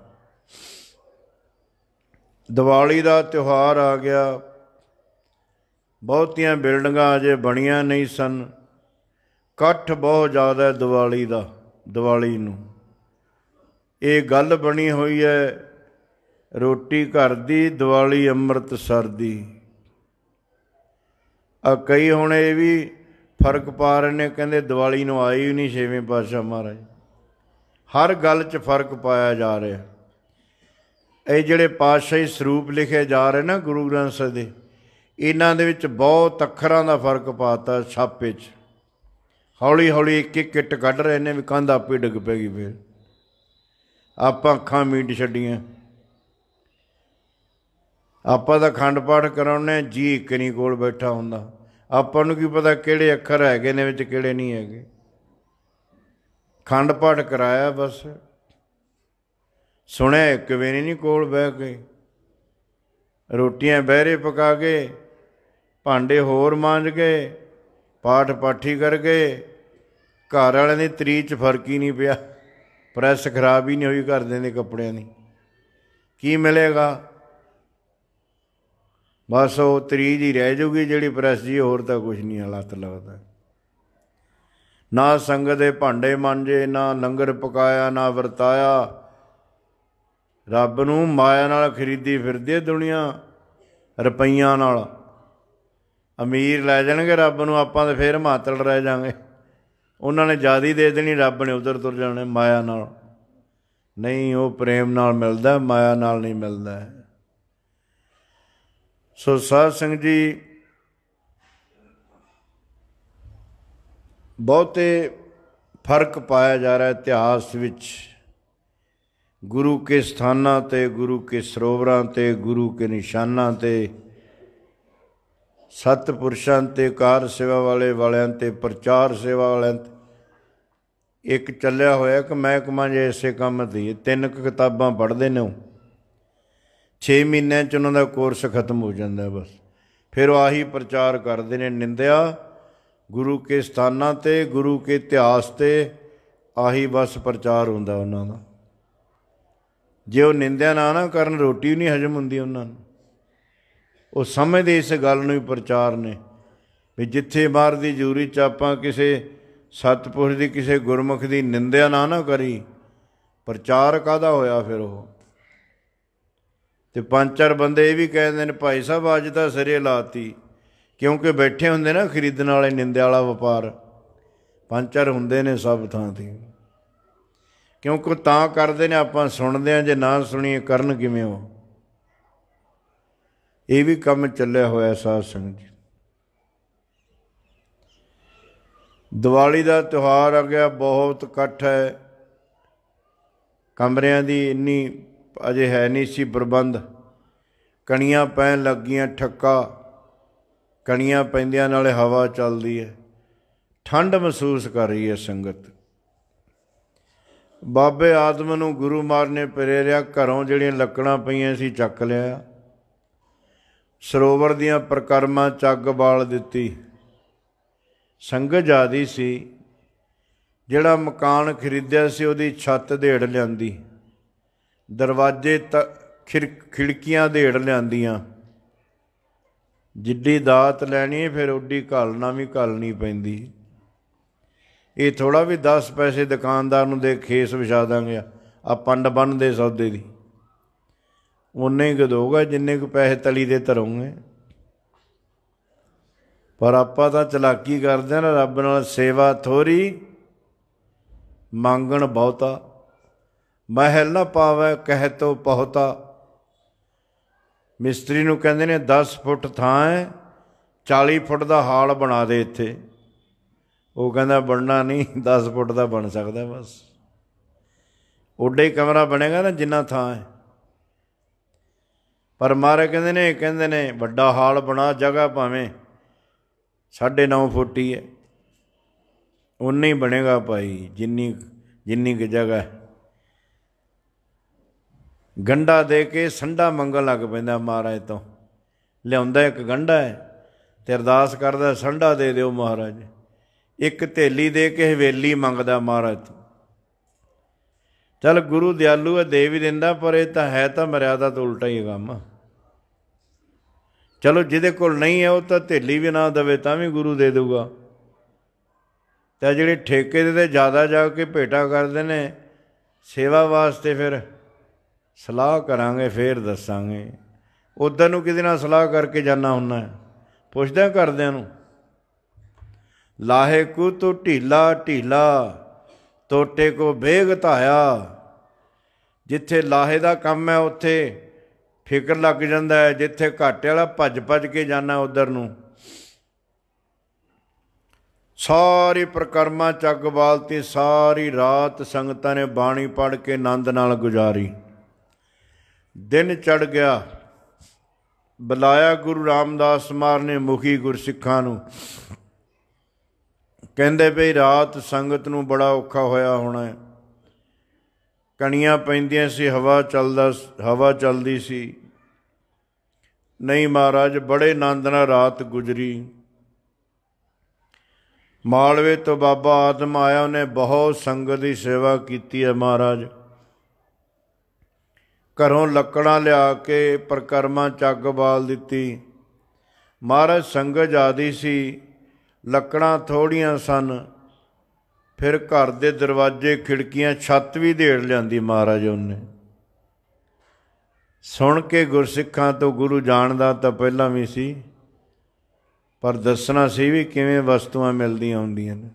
ਦੀਵਾਲੀ ਦਾ ਤਿਉਹਾਰ ਆ ਗਿਆ। ਬਹੁਤੀਆਂ ਬਿਲਡਿੰਗਾਂ ਅਜੇ ਬਣੀਆਂ ਨਹੀਂ ਸਨ। ਇਕੱਠ ਬਹੁਤ ਜ਼ਿਆਦਾ ਦੀਵਾਲੀ ਦਾ, ਦੀਵਾਲੀ ਨੂੰ। ਇਹ ਗੱਲ ਬਣੀ ਹੋਈ ਹੈ, ਰੋਟੀ ਘਰ ਦੀ, ਦੀਵਾਲੀ ਅੰਮ੍ਰਿਤਸਰ ਦੀ। ਕਈ ਹੁਣ ਇਹ ਵੀ ਫਰਕ ਪਾ ਰਹੇ ਨੇ, ਕਹਿੰਦੇ ਦੀਵਾਲੀ ਨੂੰ ਆਈ ਹੀ ਨਹੀਂ 6ਵੇਂ ਪਾਤਸ਼ਾਹ ਮਹਾਰਾਜ। ਹਰ ਗੱਲ 'ਚ ਫਰਕ ਪਾਇਆ ਜਾ ਰਿਹਾ। ਇਹ ਜਿਹੜੇ ਪਾਤਸ਼ਾਹੀ ਸਰੂਪ ਲਿਖੇ ਜਾ ਰਹੇ ਨਾ ਗੁਰੂ ਗ੍ਰੰਥ ਸਾਹਿਬ ਦੇ, ਇਹਨਾਂ ਦੇ ਵਿੱਚ ਬਹੁਤ ਅੱਖਰਾਂ ਦਾ ਫਰਕ ਪਾਤਾ ਛਾਪੇ 'ਚ। ਹੌਲੀ ਹੌਲੀ ਇੱਕ ਇੱਕ ਇੱਟ ਕੱਢ ਰਹੇ ਨੇ ਵੀ ਕੰਧ ਆਪੇ ਡਿੱਗ ਪਏਗੀ। ਫਿਰ ਆਪਾਂ ਅੱਖਾਂ ਮੀਟ ਛੱਡੀਆਂ। ਆਪਾਂ ਤਾਂ ਅਖੰਡ ਪਾਠ ਕਰਾਉਂਦੇ, ਜੀ ਇੱਕ ਨਹੀਂ ਕੋਲ ਬੈਠਾ ਹੁੰਦਾ। ਆਪਾਂ ਨੂੰ ਕੀ ਪਤਾ ਕਿਹੜੇ ਅੱਖਰ ਹੈਗੇ ਨੇ ਵਿੱਚ, ਕਿਹੜੇ ਨਹੀਂ ਹੈਗੇ। ਅਖੰਡ ਪਾਠ ਕਰਾਇਆ ਬਸ, ਸੁਣਿਆ ਇੱਕ ਵੀ ਨਹੀਂ ਕੋਲ ਬਹਿ ਕੇ। ਰੋਟੀਆਂ ਬਹਿਰੇ ਪਕਾ ਕੇ, ਭਾਂਡੇ ਹੋਰ ਮਾਂਜ ਗਏ, ਪਾਠ ਪਾਠੀ ਕਰ ਗਏ। ਘਰ ਵਾਲਿਆਂ ਦੀ ਤਰੀ 'ਚ ਫਰਕ ਹੀ ਨਹੀਂ ਪਿਆ। ਪ੍ਰੈਸ ਖਰਾਬ ਹੀ ਨਹੀਂ ਹੋਈ ਘਰਦਿਆਂ ਦੇ ਕੱਪੜਿਆਂ ਦੀ, ਕੀ ਮਿਲੇਗਾ? ਬਸ ਉਹ ਤਰੀਜ ਹੀ ਰਹਿ ਜਾਊਗੀ ਜਿਹੜੀ ਪ੍ਰੈਸ ਜੀ, ਹੋਰ ਤਾਂ ਕੁਛ ਨਹੀਂ ਲੱਤ ਲੱਗਦਾ। ਨਾ ਸੰਗਤ ਦੇ ਭਾਂਡੇ ਮਾਂਜੇ, ਨਾ ਲੰਗਰ ਪਕਾਇਆ, ਨਾ ਵਰਤਾਇਆ। ਰੱਬ ਨੂੰ ਮਾਇਆ ਨਾਲ ਖਰੀਦੀ ਫਿਰਦੀ ਹੈ ਦੁਨੀਆ, ਰੁਪਈਆਂ ਨਾਲ। ਅਮੀਰ ਲੈ ਜਾਣਗੇ ਰੱਬ ਨੂੰ, ਆਪਾਂ ਤਾਂ ਫਿਰ ਮਾਤੜ ਰਹਿ ਜਾਵਾਂਗੇ। ਉਹਨਾਂ ਨੇ ਜ਼ਿਆਦਾ ਦੇ ਦੇਣੀ, ਰੱਬ ਨੇ ਉੱਧਰ ਤੁਰ ਜਾਣੇ ਮਾਇਆ ਨਾਲ। ਨਹੀਂ, ਉਹ ਪ੍ਰੇਮ ਨਾਲ ਮਿਲਦਾ, ਮਾਇਆ ਨਾਲ ਨਹੀਂ ਮਿਲਦਾ। ਸੋ ਸਾਧ ਸੰਗਤ ਜੀ, ਬਹੁਤੇ ਫਰਕ ਪਾਇਆ ਜਾ ਰਿਹਾ ਇਤਿਹਾਸ ਵਿੱਚ ਗੁਰੂ ਕੇ ਸਥਾਨਾਂ 'ਤੇ, ਗੁਰੂ ਕੇ ਸਰੋਵਰਾਂ 'ਤੇ, ਗੁਰੂ ਕੇ ਨਿਸ਼ਾਨਾਂ 'ਤੇ, ਸਤਿਪੁਰਸ਼ਾਂ 'ਤੇ, ਕਾਰ ਸੇਵਾ ਵਾਲਿਆਂ 'ਤੇ, ਪ੍ਰਚਾਰ ਸੇਵਾ ਵਾਲਿਆਂ 'ਤੇ। ਇੱਕ ਚੱਲਿਆ ਹੋਇਆ ਕਿ ਮਹਿਕਮਾ ਜੇ ਇਸੇ ਕੰਮ ਦੀ 3 ਕਿਤਾਬਾਂ ਪੜ੍ਹਦੇ ਨੇ, ਉਹ 6 ਮਹੀਨਿਆਂ 'ਚ ਉਹਨਾਂ ਦਾ ਕੋਰਸ ਖਤਮ ਹੋ ਜਾਂਦਾ ਬਸ। ਫਿਰ ਉਹ ਆਹੀ ਪ੍ਰਚਾਰ ਕਰਦੇ ਨੇ, ਨਿੰਦਿਆ ਗੁਰੂ ਕੇ ਸਥਾਨਾਂ 'ਤੇ, ਗੁਰੂ ਕੇ ਇਤਿਹਾਸ 'ਤੇ, ਆਹੀ ਬਸ ਪ੍ਰਚਾਰ ਹੁੰਦਾ ਉਹਨਾਂ ਦਾ। ਜੇ ਉਹ ਨਿੰਦਿਆ ਨਾ ਕਰਨ, ਰੋਟੀ ਨਹੀਂ ਹਜ਼ਮ ਹੁੰਦੀ ਉਹਨਾਂ ਨੂੰ। ਉਹ ਸਮਝਦੇ ਇਸ ਗੱਲ ਨੂੰ ਹੀ ਪ੍ਰਚਾਰ ਨੇ ਵੀ ਜਿੱਥੇ ਬਾਹਰ ਦੀ ਜ਼ਰੂਰੀ 'ਚ ਆਪਾਂ ਕਿਸੇ ਸਤਿਪੁਰਸ਼ ਦੀ, ਕਿਸੇ ਗੁਰਮੁਖ ਦੀ ਨਿੰਦਿਆ ਨਾ ਕਰੀ, ਪ੍ਰਚਾਰ ਕਾਹਦਾ ਹੋਇਆ ਫਿਰ ਉਹ? ਅਤੇ 5-4 ਬੰਦੇ ਇਹ ਵੀ ਕਹਿੰਦੇ ਨੇ, ਭਾਈ ਸਾਹਿਬ ਅੱਜ ਤਾਂ ਸਿਰੇ ਲਾਤੀ, ਕਿਉਂਕਿ ਬੈਠੇ ਹੁੰਦੇ ਨਾ ਖਰੀਦਣ ਵਾਲੇ, ਨਿੰਦਿਆ ਵਾਲਾ ਵਪਾਰ 5-4 ਹੁੰਦੇ ਨੇ ਸਭ ਥਾਂ 'ਤੇ। ਕਿਉਂਕਿ ਤਾਂ ਕਰਦੇ ਨੇ, ਆਪਾਂ ਸੁਣਦੇ ਹਾਂ, ਜੇ ਨਾ ਸੁਣੀਏ ਕਰਨ ਕਿਵੇਂ ਉਹ? ਇਹ ਵੀ ਕੰਮ ਚੱਲਿਆ ਹੋਇਆ ਸਾਧ ਸੰਗਤ ਜੀ। ਦੀਵਾਲੀ ਦਾ ਤਿਉਹਾਰ ਆ ਗਿਆ, ਬਹੁਤ ਇਕੱਠ ਹੈ, ਕਮਰਿਆਂ ਦੀ ਇੰਨੀ ਅਜੇ ਹੈ ਨਹੀਂ ਸੀ ਪ੍ਰਬੰਧ। ਕਣੀਆਂ ਪੈਣ ਲੱਗੀਆਂ, ਠੱਕਾ ਕਣੀਆਂ ਪੈਂਦੀਆਂ ਨਾਲੇ ਹਵਾ ਚੱਲਦੀ ਹੈ, ਠੰਡ ਮਹਿਸੂਸ ਕਰ ਰਹੀ ਹੈ ਸੰਗਤ। ਬਾਬੇ ਆਦਮ ਨੂੰ ਗੁਰੂ ਮਹਾਰਾਜ ਨੇ ਪ੍ਰੇਰਿਆ, ਘਰੋਂ ਜਿਹੜੀਆਂ ਲੱਕੜਾਂ ਪਈਆਂ ਸੀ ਚੱਕ ਲਿਆ, ਸਰੋਵਰ ਦੀਆਂ ਪ੍ਰਕਰਮਾਂ 'ਚ ਅੱਗ ਬਾਲ ਦਿੱਤੀ। ਸੰਗਤ ਜ਼ਿਆਦਾ ਸੀ, ਜਿਹੜਾ ਮਕਾਨ ਖਰੀਦਿਆ ਸੀ ਉਹਦੀ ਛੱਤ ਦੇੜ ਲਿਆਂਦੀ, ਦਰਵਾਜ਼ੇ ਖਿੜਕੀਆਂ ਦੇੜ ਲਿਆਂਦੀਆਂ। ਜਿੱਡੀ ਦਾਤ ਲੈਣੀ ਫਿਰ ਉੱਡੀ ਘਾਲਣਾ ਵੀ ਘਾਲਣੀ ਪੈਂਦੀ। ਇਹ ਥੋੜ੍ਹਾ ਵੀ 10 ਪੈਸੇ ਦੁਕਾਨਦਾਰ ਨੂੰ ਦੇ ਖੇਸ ਵਿਛਾ ਦਾਂਗੇ, ਆ ਪੰਡ ਬੰਨ੍ਹਦੇ ਸੌਦੇ ਦੀ, ਓਨੇ ਹੀ ਗਦੋਗਾ ਜਿੰਨੇ ਕੁ ਪੈਸੇ ਤਲੀ ਦੇ ਧਰੋਂਗੇ। ਪਰ ਆਪਾਂ ਤਾਂ ਚਲਾਕੀ ਕਰਦੇ ਹਾਂ ਨਾ ਰੱਬ ਨਾਲ, ਸੇਵਾ ਥੋੜ੍ਹੀ ਮੰਗਣ ਬਹੁਤਾ, ਮਹਿਲ ਨਾ ਪਾਵੈ ਕਹਿ ਤੋ ਬਹੁਤਾ। ਮਿਸਤਰੀ ਨੂੰ ਕਹਿੰਦੇ ਨੇ 10 ਫੁੱਟ ਥਾਂ ਹੈ, 40 ਫੁੱਟ ਦਾ ਹਾਲ ਬਣਾ ਦੇ ਇੱਥੇ। ਉਹ ਕਹਿੰਦਾ ਬਣਨਾ ਨਹੀਂ, 10 ਫੁੱਟ ਦਾ ਬਣ ਸਕਦਾ ਬਸ। ਓਡਾ ਹੀ ਕਮਰਾ ਬਣੇਗਾ ਨਾ ਜਿੰਨਾ ਥਾਂ ਹੈ। ਪਰ ਮਹਾਰਾਜ ਕਹਿੰਦੇ ਨੇ ਵੱਡਾ ਹਾਲ ਬਣਾ, ਜਗ੍ਹਾ ਭਾਵੇਂ 9.5 ਫੁੱਟ ਹੀ ਹੈ, ਉਨਾ ਹੀ ਬਣੇਗਾ ਭਾਈ, ਜਿੰਨੀ ਕੁ ਜਗ੍ਹਾ। ਗੰਢਾ ਦੇ ਕੇ ਸੰਡਾ ਮੰਗਣ ਲੱਗ ਪੈਂਦਾ ਮਹਾਰਾਜ ਤੋਂ, ਲਿਆਉਂਦਾ ਇੱਕ ਗੰਢਾ ਹੈ ਅਤੇ ਅਰਦਾਸ ਕਰਦਾ ਸੰਡਾ ਦੇ ਦਿਓ ਮਹਾਰਾਜ। ਇੱਕ ਥੇਲੀ ਦੇ ਕੇ ਹਵੇਲੀ ਮੰਗਦਾ ਮਹਾਰਾਜ ਤੋਂ। ਚੱਲ ਗੁਰੂ ਦਿਆਲੂ ਹੈ, ਦੇ ਵੀ ਦਿੰਦਾ, ਪਰ ਇਹ ਤਾਂ ਹੈ ਤਾਂ ਮਰਿਆਦਾ ਤੋਂ ਉਲਟਾ ਹੀ ਕੰਮ। ਚਲੋ ਜਿਹਦੇ ਕੋਲ ਨਹੀਂ ਹੈ ਉਹ ਤਾਂ ਥੇਲੀ ਵੀ ਨਾ ਦੇਵੇ ਤਾਂ ਵੀ ਗੁਰੂ ਦੇ ਦੇਊਗਾ। ਅਤੇ ਜਿਹੜੇ ਠੇਕੇ ਦੇ 'ਤੇ ਜ਼ਿਆਦਾ ਜਾ ਕੇ ਭੇਟਾ ਕਰਦੇ ਨੇ ਸੇਵਾ ਵਾਸਤੇ, ਫਿਰ ਸਲਾਹ ਕਰਾਂਗੇ ਫਿਰ ਦੱਸਾਂਗੇ। ਉੱਧਰ ਨੂੰ ਕਿਹਦੇ ਨਾਲ ਸਲਾਹ ਕਰਕੇ ਜਾਂਦਾ ਹੁੰਦਾ, ਪੁੱਛਦਾ ਘਰਦਿਆਂ ਨੂੰ। ਲਾਹੇ ਕੂ ਤੂੰ ਢੀਲਾ ਢੀਲਾ, ਟੋਟੇ ਕੋ ਬੇਗ ਧਾਇਆ। ਜਿੱਥੇ ਲਾਹੇ ਦਾ ਕੰਮ ਹੈ ਉੱਥੇ ਫਿਕਰ ਲੱਗ ਜਾਂਦਾ ਹੈ, ਜਿੱਥੇ ਘਾਟੇ ਵਾਲਾ ਭੱਜ ਕੇ ਜਾਂਦਾ ਉੱਧਰ ਨੂੰ। ਸਾਰੀ ਪ੍ਰਕਰਮਾਂ 'ਚ ਅੱਗ ਬਾਲਤੀ, ਸਾਰੀ ਰਾਤ ਸੰਗਤਾਂ ਨੇ ਬਾਣੀ ਪੜ੍ਹ ਕੇ ਆਨੰਦ ਨਾਲ ਗੁਜ਼ਾਰੀ। ਦਿਨ ਚੜ੍ਹ ਗਿਆ, ਬੁਲਾਇਆ ਗੁਰੂ ਰਾਮਦਾਸ ਮਹਾਰਾਜ ਨੇ ਮੁਖੀ ਗੁਰਸਿੱਖਾਂ ਨੂੰ। ਕਹਿੰਦੇ ਬਈ ਰਾਤ ਸੰਗਤ ਨੂੰ ਬੜਾ ਔਖਾ ਹੋਇਆ ਹੋਣਾ ਹੈ, ਕਣੀਆਂ ਪੈਂਦੀਆਂ ਸੀ, ਹਵਾ ਚੱਲਦੀ ਸੀ। ਨਹੀਂ ਮਹਾਰਾਜ, ਬੜੇ ਆਨੰਦ ਨਾਲ ਰਾਤ ਗੁਜ਼ਰੀ। ਮਾਲਵੇ ਤੋਂ ਬਾਬਾ ਆਦਮ ਆਇਆ, ਉਹਨੇ ਬਹੁਤ ਸੰਗਤ ਦੀ ਸੇਵਾ ਕੀਤੀ ਹੈ ਮਹਾਰਾਜ। ਘਰੋਂ ਲੱਕੜਾਂ ਲਿਆ ਕੇ ਪਰਿਕਰਮਾ ਚੱਗ ਬਾਲ ਦਿੱਤੀ। ਮਹਾਰਾਜ ਸੰਗਤ ਜ਼ਿਆਦੀ ਸੀ, ਲੱਕੜਾਂ ਥੋੜ੍ਹੀਆਂ ਸਨ। ਫਿਰ ਘਰ ਦੇ ਦਰਵਾਜ਼ੇ ਖਿੜਕੀਆਂ ਛੱਤ ਵੀ ਢੇੜ ਲਿਆਂਦੀ ਮਹਾਰਾਜ ਉਹਨੇ। ਸੁਣ ਕੇ ਗੁਰਸਿੱਖਾਂ ਤੋਂ ਗੁਰੂ ਜਾਣਦਾ ਤਾਂ ਪਹਿਲਾਂ ਵੀ ਸੀ, ਪਰ ਦੱਸਣਾ ਸੀ ਵੀ ਕਿਵੇਂ ਵਸਤੂਆਂ ਮਿਲਦੀਆਂ ਹੁੰਦੀਆਂ ਨੇ।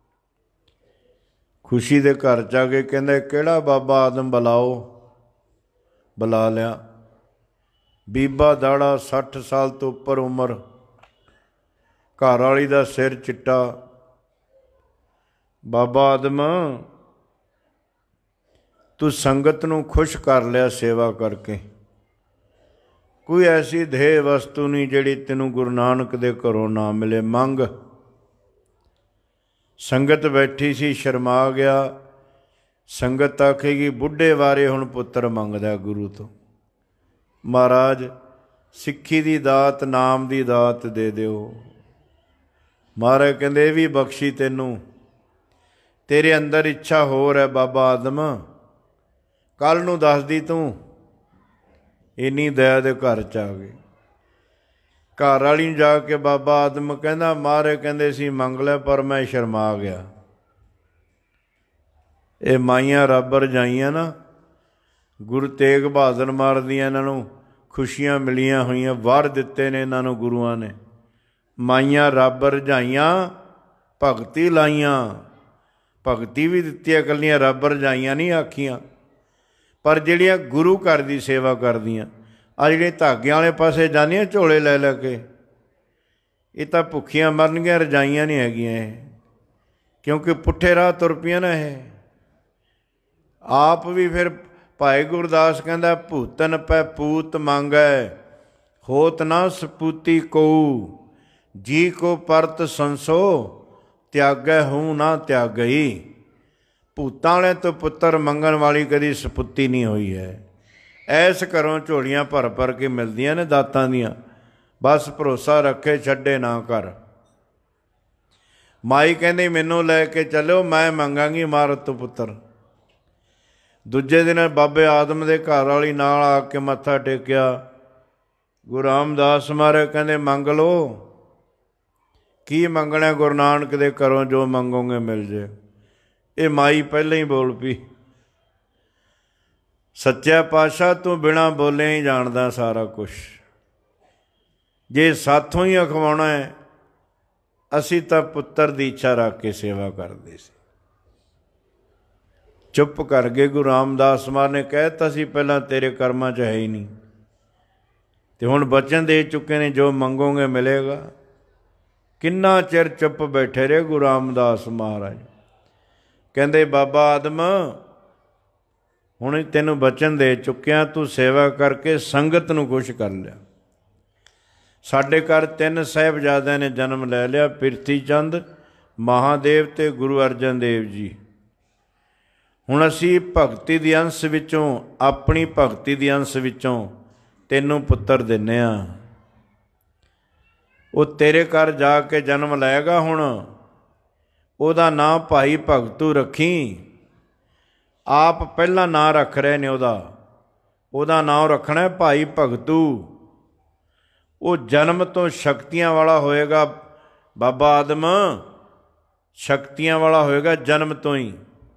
ਖੁਸ਼ੀ ਦੇ ਘਰ 'ਚ ਆ ਕੇ ਕਹਿੰਦਾ ਕਿਹੜਾ ਬਾਬਾ ਆਦਮ ਬੁਲਾਓ। ਬੁਲਾ ਲਿਆ। ਬੀਬਾ ਦਾੜਾ, 60 ਸਾਲ ਤੋਂ ਉੱਪਰ ਉਮਰ, ਘਰ ਵਾਲੀ ਦਾ ਸਿਰ ਚਿੱਟਾ। ਬਾਬਾ ਆਦਮ, ਤੂੰ ਸੰਗਤ ਨੂੰ ਖੁਸ਼ ਕਰ ਲਿਆ ਸੇਵਾ ਕਰਕੇ। ਕੋਈ ਐਸੀ ਦੇਹ ਵਸਤੂ ਨਹੀਂ ਜਿਹੜੀ ਤੈਨੂੰ ਗੁਰੂ ਨਾਨਕ ਦੇ ਘਰੋਂ ਨਾ ਮਿਲੇ, ਮੰਗ। ਸੰਗਤ ਬੈਠੀ ਸੀ, ਸ਼ਰਮਾ ਗਿਆ। ਸੰਗਤ ਆਖੇਗੀ ਬੁੱਢੇ ਬਾਰੇ ਹੁਣ ਪੁੱਤਰ ਮੰਗਦਾ ਗੁਰੂ ਤੋਂ। ਮਹਾਰਾਜ ਸਿੱਖੀ ਦੀ ਦਾਤ, ਨਾਮ ਦੀ ਦਾਤ ਦੇ ਦਿਓ। ਮਹਾਰਾਜ ਕਹਿੰਦੇ ਇਹ ਵੀ ਬਖਸ਼ੀ ਤੈਨੂੰ, ਤੇਰੇ ਅੰਦਰ ਇੱਛਾ ਹੋਰ ਹੈ ਬਾਬਾ ਆਦਮ, ਕੱਲ੍ਹ ਨੂੰ ਦੱਸਦੀ ਤੂੰ। ਇੰਨੀ ਦਇਆ ਦੇ ਘਰ 'ਚ ਆ ਗਏ। ਘਰ ਵਾਲੀ ਨੂੰ ਜਾ ਕੇ ਬਾਬਾ ਆਦਮ ਕਹਿੰਦਾ ਮਹਾਰਾਜ ਕਹਿੰਦੇ ਸੀ ਮੰਗ ਲੈ, ਪਰ ਮੈਂ ਸ਼ਰਮਾ ਗਿਆ। ਇਹ ਮਾਈਆਂ ਰੱਬ ਰਜਾਈਆਂ ਨਾ, ਗੁਰੂ ਤੇਗ ਬਹਾਦਰ ਮਹਾਰਾਜ ਦੀਆਂ ਇਹਨਾਂ ਨੂੰ ਖੁਸ਼ੀਆਂ ਮਿਲੀਆਂ ਹੋਈਆਂ, ਵਰ ਦਿੱਤੇ ਨੇ ਇਹਨਾਂ ਨੂੰ ਗੁਰੂਆਂ ਨੇ। ਮਾਈਆਂ ਰੱਬ ਰਜਾਈਆਂ, ਭਗਤੀ ਲਾਈਆਂ। ਭਗਤੀ ਵੀ ਦਿੱਤੀ, ਇਕੱਲੀਆਂ ਰੱਬ ਰਜਾਈਆਂ ਨਹੀਂ ਆਖੀਆਂ। ਪਰ ਜਿਹੜੀਆਂ ਗੁਰੂ ਘਰ ਦੀ ਸੇਵਾ ਕਰਦੀਆਂ, ਆ ਜਿਹੜੀਆਂ ਧਾਗਿਆਂ ਵਾਲੇ ਪਾਸੇ ਜਾਂਦੀਆਂ ਝੋਲੇ ਲੈ ਲੈ ਕੇ, ਇਹ ਤਾਂ ਭੁੱਖੀਆਂ ਮਰਨਗੀਆਂ, ਰਜਾਈਆਂ ਨਹੀਂ ਹੈਗੀਆਂ ਇਹ, ਕਿਉਂਕਿ ਪੁੱਠੇ ਰਾਹ ਤੁਰ ਪਈਆਂ ਨਾ ਇਹ। ਆਪ ਵੀ ਫਿਰ ਭਾਈ ਗੁਰਦਾਸ ਕਹਿੰਦਾ ਭੂਤਨ ਪੈ ਪੂਤ ਮੰਗੈ, ਹੋਤ ਨਾ ਸਪੂਤੀ ਕਉ, ਜੀ ਕੋ ਪਰਤ ਸੰਸੋ, ਤਿਆਗੈ ਹੂੰ ਨਾ ਤਿਆਗਈ। ਭੂਤਾਂ ਵਾਲੇ ਤੋਂ ਪੁੱਤਰ ਮੰਗਣ ਵਾਲੀ ਕਦੀ ਸਪੁੱਤੀ ਨਹੀਂ ਹੋਈ ਹੈ। ਐਸ ਘਰੋਂ ਝੋਲੀਆਂ ਭਰ ਭਰ ਕੇ ਮਿਲਦੀਆਂ ਨੇ ਦਾਤਾਂ ਦੀਆਂ, ਬਸ ਭਰੋਸਾ ਰੱਖੇ, ਛੱਡੇ ਨਾ ਕਰ। ਮਾਈ ਕਹਿੰਦੀ ਮੈਨੂੰ ਲੈ ਕੇ ਚੱਲਿਓ, ਮੈਂ ਮੰਗਾਂਗੀ ਮਹਾਰਾਜ ਤੋਂ ਪੁੱਤਰ। ਦੂਜੇ ਦਿਨ ਬਾਬੇ ਆਦਮ ਦੇ ਘਰ ਵਾਲੀ ਨਾਲ ਆ ਕੇ ਮੱਥਾ ਟੇਕਿਆ। ਗੁਰੂ ਰਾਮਦਾਸ ਮਹਾਰਾਜ ਕਹਿੰਦੇ ਮੰਗ ਲਓ। ਕੀ ਮੰਗਣਾ ਗੁਰੂ ਨਾਨਕ ਦੇ ਘਰੋਂ, ਜੋ ਮੰਗੋਗੇ ਮਿਲ ਜੇ। ਇਹ ਮਾਈ ਪਹਿਲਾਂ ਹੀ ਬੋਲ ਪਈ, ਸੱਚਾ ਪਾਤਸ਼ਾਹ ਤੂੰ ਬਿਨਾਂ ਬੋਲਿਆ ਹੀ ਜਾਣਦਾ ਸਾਰਾ ਕੁਛ। ਜੇ ਸਾਥੋਂ ਹੀ ਅਖਵਾਉਣਾ ਹੈ, ਅਸੀਂ ਤਾਂ ਪੁੱਤਰ ਦੀ ਇੱਛਾ ਰੱਖ ਕੇ ਸੇਵਾ ਕਰਦੇ ਸੀ। ਚੁੱਪ ਕਰ ਗਏ। ਗੁਰੂ ਰਾਮਦਾਸ ਮਹਾਰਾਜ ਨੇ ਕਹਿ ਦਿੱਤਾ ਸੀ ਪਹਿਲਾਂ ਤੇਰੇ ਕਰਮਾਂ 'ਚ ਹੈ ਹੀ ਨਹੀਂ, ਤੇ ਹੁਣ ਬਚਨ ਦੇ ਚੁੱਕੇ ਨੇ, ਜੋ ਮੰਗੋਗੇ ਮਿਲੇਗਾ। ਕਿੰਨਾ ਚਿਰ ਚੁੱਪ ਬੈਠੇ ਰਹੇ ਗੁਰੂ ਰਾਮਦਾਸ ਮਹਾਰਾਜ। ਕਹਿੰਦੇ ਬਾਬਾ ਆਦਮ ਹੁਣ ਤੈਨੂੰ ਬਚਨ ਦੇ ਚੁੱਕਿਆ, ਤੂੰ ਸੇਵਾ ਕਰਕੇ ਸੰਗਤ ਨੂੰ ਖੁਸ਼ ਕਰ ਲਿਆ। ਸਾਡੇ ਘਰ 3 ਸਾਹਿਬਜ਼ਾਦਿਆਂ ਨੇ ਜਨਮ ਲੈ ਲਿਆ, ਪ੍ਰਿਥੀ ਚੰਦ, ਮਹਾਦੇਵ ਤੇ ਗੁਰੂ ਅਰਜਨ ਦੇਵ ਜੀ। ਹੁਣ ਅਸੀਂ ਭਗਤੀ ਦੀ ਅੰਸ਼ ਵਿੱਚੋਂ, ਆਪਣੀ ਭਗਤੀ ਦੀ ਅੰਸ਼ ਵਿੱਚੋਂ ਤੈਨੂੰ ਪੁੱਤਰ ਦਿੰਦੇ ਹਾਂ। ਉਹ ਤੇਰੇ ਘਰ ਜਾ ਕੇ ਜਨਮ ਲਏਗਾ। ਹੁਣ ਉਹਦਾ ਨਾਂ ਭਾਈ ਭਗਤੂ ਰੱਖੀ। ਆਪ ਪਹਿਲਾਂ ਨਾਂ ਰੱਖ ਰਹੇ ਨੇ ਉਹਦਾ ਨਾਂ ਰੱਖਣਾ ਭਾਈ ਭਗਤੂ। ਉਹ ਜਨਮ ਤੋਂ ਸ਼ਕਤੀਆਂ ਵਾਲਾ ਹੋਏਗਾ। ਬਾਬਾ ਆਦਮ ਸ਼ਕਤੀਆਂ ਵਾਲਾ ਹੋਏਗਾ ਜਨਮ ਤੋਂ ਹੀ।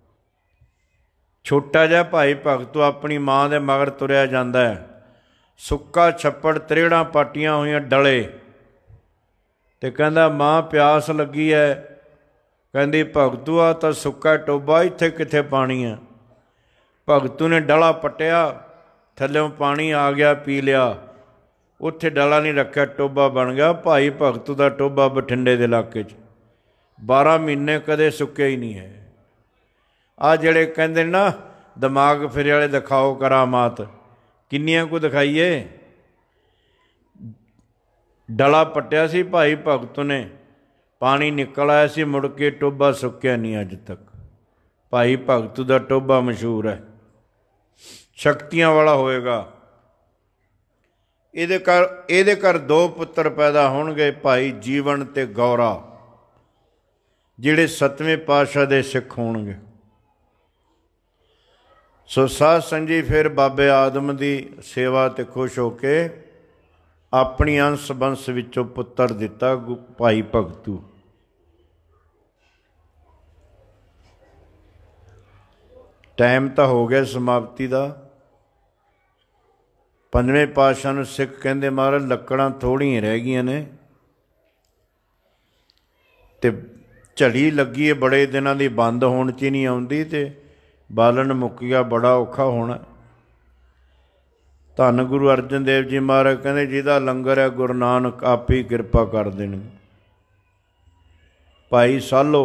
ਛੋਟਾ ਜਿਹਾ ਭਾਈ ਭਗਤੂ ਆਪਣੀ ਮਾਂ ਦੇ ਮਗਰ ਤੁਰਿਆ ਜਾਂਦਾ ਹੈ। ਸੁੱਕਾ ਛੱਪੜ, ਤਰੇੜਾਂ ਪਾਟੀਆਂ ਹੋਈਆਂ ਡਲੇ, ਤੇ ਕਹਿੰਦਾ ਮਾਂ ਪਿਆਸ ਲੱਗੀ ਹੈ। ਕਹਿੰਦੀ ਭਗਤੂ ਆ ਤਾਂ ਸੁੱਕਾ ਟੋਬਾ, ਇੱਥੇ ਕਿੱਥੇ ਪਾਣੀ ਆ। ਭਗਤੂ ਨੇ ਡਲਾ ਪੱਟਿਆ, ਥੱਲਿਓਂ ਪਾਣੀ ਆ ਗਿਆ, ਪੀ ਲਿਆ। ਉੱਥੇ ਡਲਾ ਨਹੀਂ ਰੱਖਿਆ, ਟੋਬਾ ਬਣ ਗਿਆ। ਭਾਈ ਭਗਤੂ ਦਾ ਟੋਬਾ ਬਠਿੰਡੇ ਦੇ ਇਲਾਕੇ 'ਚ 12 ਮਹੀਨੇ ਕਦੇ ਸੁੱਕਿਆ ਹੀ ਨਹੀਂ ਹੈ। ਆਹ ਜਿਹੜੇ ਕਹਿੰਦੇ ਨਾ ਦਿਮਾਗ ਫਿਰੇ ਵਾਲੇ ਦਿਖਾਓ ਕਰਾਮਾਤ, ਕਿੰਨੀਆਂ ਕੁ ਦਿਖਾਈਏ। ਡਲਾ ਪੱਟਿਆ ਸੀ ਭਾਈ ਭਗਤ ਨੇ, ਪਾਣੀ ਨਿਕਲ ਆਇਆ ਸੀ, ਮੁੜ ਕੇ ਟੋਬਾ ਸੁੱਕਿਆ ਨਹੀਂ ਅੱਜ ਤੱਕ। ਭਾਈ ਭਗਤ ਦਾ ਟੋਬਾ ਮਸ਼ਹੂਰ ਹੈ, ਸ਼ਕਤੀਆਂ ਵਾਲਾ ਹੋਏਗਾ। ਇਹਦੇ ਘਰ 2 ਪੁੱਤਰ ਪੈਦਾ ਹੋਣਗੇ, ਭਾਈ ਜੀਵਨ ਤੇ ਗੌਰਾ। ਜਿਹੜੇ 7ਵੇਂ ਪਾਤਸ਼ਾਹ ਦੇ ਸਿੱਖ ਹੋਣਗੇ। ਸੋ ਸਾਧ ਸੰਗਤ ਜੀ ਫਿਰ ਬਾਬੇ ਆਦਮ ਦੀ ਸੇਵਾ 'ਤੇ ਖੁਸ਼ ਹੋ ਕੇ ਆਪਣੀ ਅੰਸ਼ ਬੰਸ ਵਿੱਚੋਂ ਪੁੱਤਰ ਦਿੱਤਾ ਭਾਈ ਭਗਤੂ। ਟਾਈਮ ਤਾਂ ਹੋ ਗਿਆ ਸਮਾਪਤੀ ਦਾ। 5ਵੇਂ ਪਾਤਸ਼ਾਹ ਨੂੰ ਸਿੱਖ ਕਹਿੰਦੇ ਮਹਾਰਾਜ ਲੱਕੜਾਂ ਥੋੜ੍ਹੀਆਂ ਰਹਿ ਗਈਆਂ ਨੇ ਅਤੇ ਝੜੀ ਲੱਗੀ ਹੈ, ਬੜੇ ਦਿਨਾਂ ਦੀ ਬੰਦ ਹੋਣ 'ਚ ਹੀ ਨਹੀਂ ਆਉਂਦੀ ਅਤੇ ਬਾਲਣ ਮੁੱਕ ਗਿਆ, ਬੜਾ ਔਖਾ ਹੋਣਾ। ਧੰਨ ਗੁਰੂ ਅਰਜਨ ਦੇਵ ਜੀ ਮਹਾਰਾਜ ਕਹਿੰਦੇ ਜਿਹਦਾ ਲੰਗਰ ਹੈ ਗੁਰੂ ਨਾਨਕ ਆਪ ਹੀ ਕਿਰਪਾ ਕਰ ਦੇਣਗੇ। ਭਾਈ ਸਾਲੋ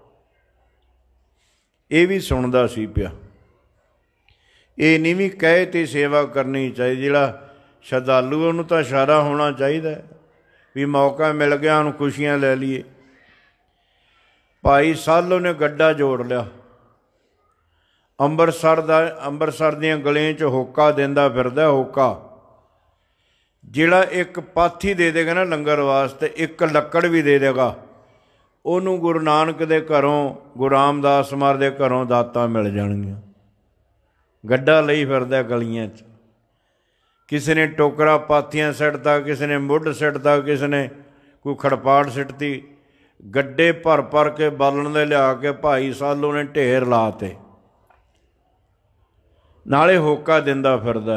ਇਹ ਵੀ ਸੁਣਦਾ ਸੀ ਪਿਆ। ਇਹ ਨਹੀਂ ਵੀ ਕਹੇ ਤੇ ਸੇਵਾ ਕਰਨੀ ਚਾਹੀਦੀ। ਜਿਹੜਾ ਸ਼ਰਧਾਲੂ ਉਹਨੂੰ ਤਾਂ ਇਸ਼ਾਰਾ ਹੋਣਾ ਚਾਹੀਦਾ ਵੀ ਮੌਕਾ ਮਿਲ ਗਿਆ ਹੁਣ ਖੁਸ਼ੀਆਂ ਲੈ ਲਈਏ। ਭਾਈ ਸਾਲੋ ਨੇ ਗੱਡਾ ਜੋੜ ਲਿਆ। ਅੰਮ੍ਰਿਤਸਰ ਦੀਆਂ ਗਲੀਆਂ 'ਚ ਹੋਕਾ ਦਿੰਦਾ ਫਿਰਦਾ। ਹੋਕਾ ਜਿਹੜਾ ਇੱਕ ਪਾਥੀ ਦੇ ਦੇਗਾ ਨਾ ਲੰਗਰ ਵਾਸਤੇ, ਇੱਕ ਲੱਕੜ ਵੀ ਦੇ ਦੇਗਾ, ਉਹਨੂੰ ਗੁਰੂ ਨਾਨਕ ਦੇ ਘਰੋਂ, ਗੁਰੂ ਰਾਮਦਾਸ ਮਹਾਰਾਜ ਦੇ ਘਰੋਂ ਦਾਤਾਂ ਮਿਲ ਜਾਣਗੀਆਂ। ਗੱਡਾ ਲਈ ਫਿਰਦਾ ਗਲੀਆਂ 'ਚ। ਕਿਸੇ ਨੇ ਟੋਕਰਾ ਪਾਥੀਆਂ ਸਿੱਟਦਾ, ਕਿਸੇ ਨੇ ਮੁੱਢ ਸਿੱਟਦਾ, ਕਿਸੇ ਨੇ ਕੋਈ ਖੜਪਾੜ ਸਿੱਟਤੀ। ਗੱਡੇ ਭਰ ਭਰ ਕੇ ਬਾਲਣ ਦੇ ਲਿਆ ਕੇ ਭਾਈ ਸਾਲੋ ਨੇ ਢੇਰ ਲਾ ਤੇ, ਨਾਲੇ ਹੋਕਾ ਦਿੰਦਾ ਫਿਰਦਾ।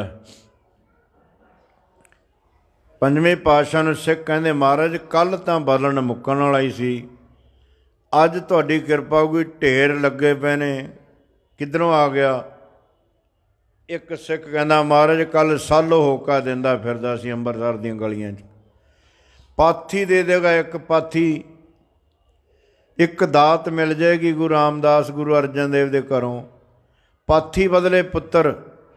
5ਵੇਂ ਪਾਤਸ਼ਾਹ ਨੂੰ ਸਿੱਖ ਕਹਿੰਦੇ ਮਹਾਰਾਜ ਕੱਲ੍ਹ ਤਾਂ ਬਾਲਣ ਮੁੱਕਣ ਵਾਲਾ ਹੀ ਸੀ, ਅੱਜ ਤੁਹਾਡੀ ਕਿਰਪਾ ਕੋਈ ਢੇਰ ਲੱਗੇ ਪਏ ਨੇ, ਕਿੱਧਰੋਂ ਆ ਗਿਆ? ਇੱਕ ਸਿੱਖ ਕਹਿੰਦਾ ਮਹਾਰਾਜ ਕੱਲ੍ਹ ਸਾਲੋ ਹੋਕਾ ਦਿੰਦਾ ਫਿਰਦਾ ਸੀ ਅੰਮ੍ਰਿਤਸਰ ਦੀਆਂ ਗਲੀਆਂ 'ਚ। ਪਾਥੀ ਦੇ ਦੇਗਾ, ਇੱਕ ਪਾਥੀ, ਇੱਕ ਦਾਤ ਮਿਲ ਜਾਏਗੀ ਗੁਰੂ ਰਾਮਦਾਸ ਗੁਰੂ ਅਰਜਨ ਦੇਵ ਦੇ ਘਰੋਂ। ਪਾਥੀ ਬਦਲੇ ਪੁੱਤਰ।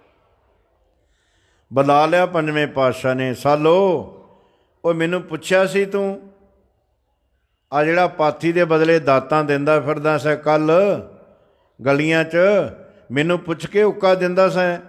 ਬੁਲਾ ਲਿਆ 5ਵੇਂ ਪਾਤਸ਼ਾਹ ਨੇ। ਸਾਲੋ ਉਹ ਮੈਨੂੰ ਪੁੱਛਿਆ ਸੀ ਤੂੰ ਆ ਜਿਹੜਾ ਪਾਥੀ ਦੇ ਬਦਲੇ ਦਾਤਾਂ ਦਿੰਦਾ ਫਿਰਦਾ ਸੈਂ ਕੱਲ੍ਹ ਗਲੀਆਂ 'ਚ, ਮੈਨੂੰ ਪੁੱਛ ਕੇ ਹੁੱਕਾ ਦਿੰਦਾ ਸੈਂ?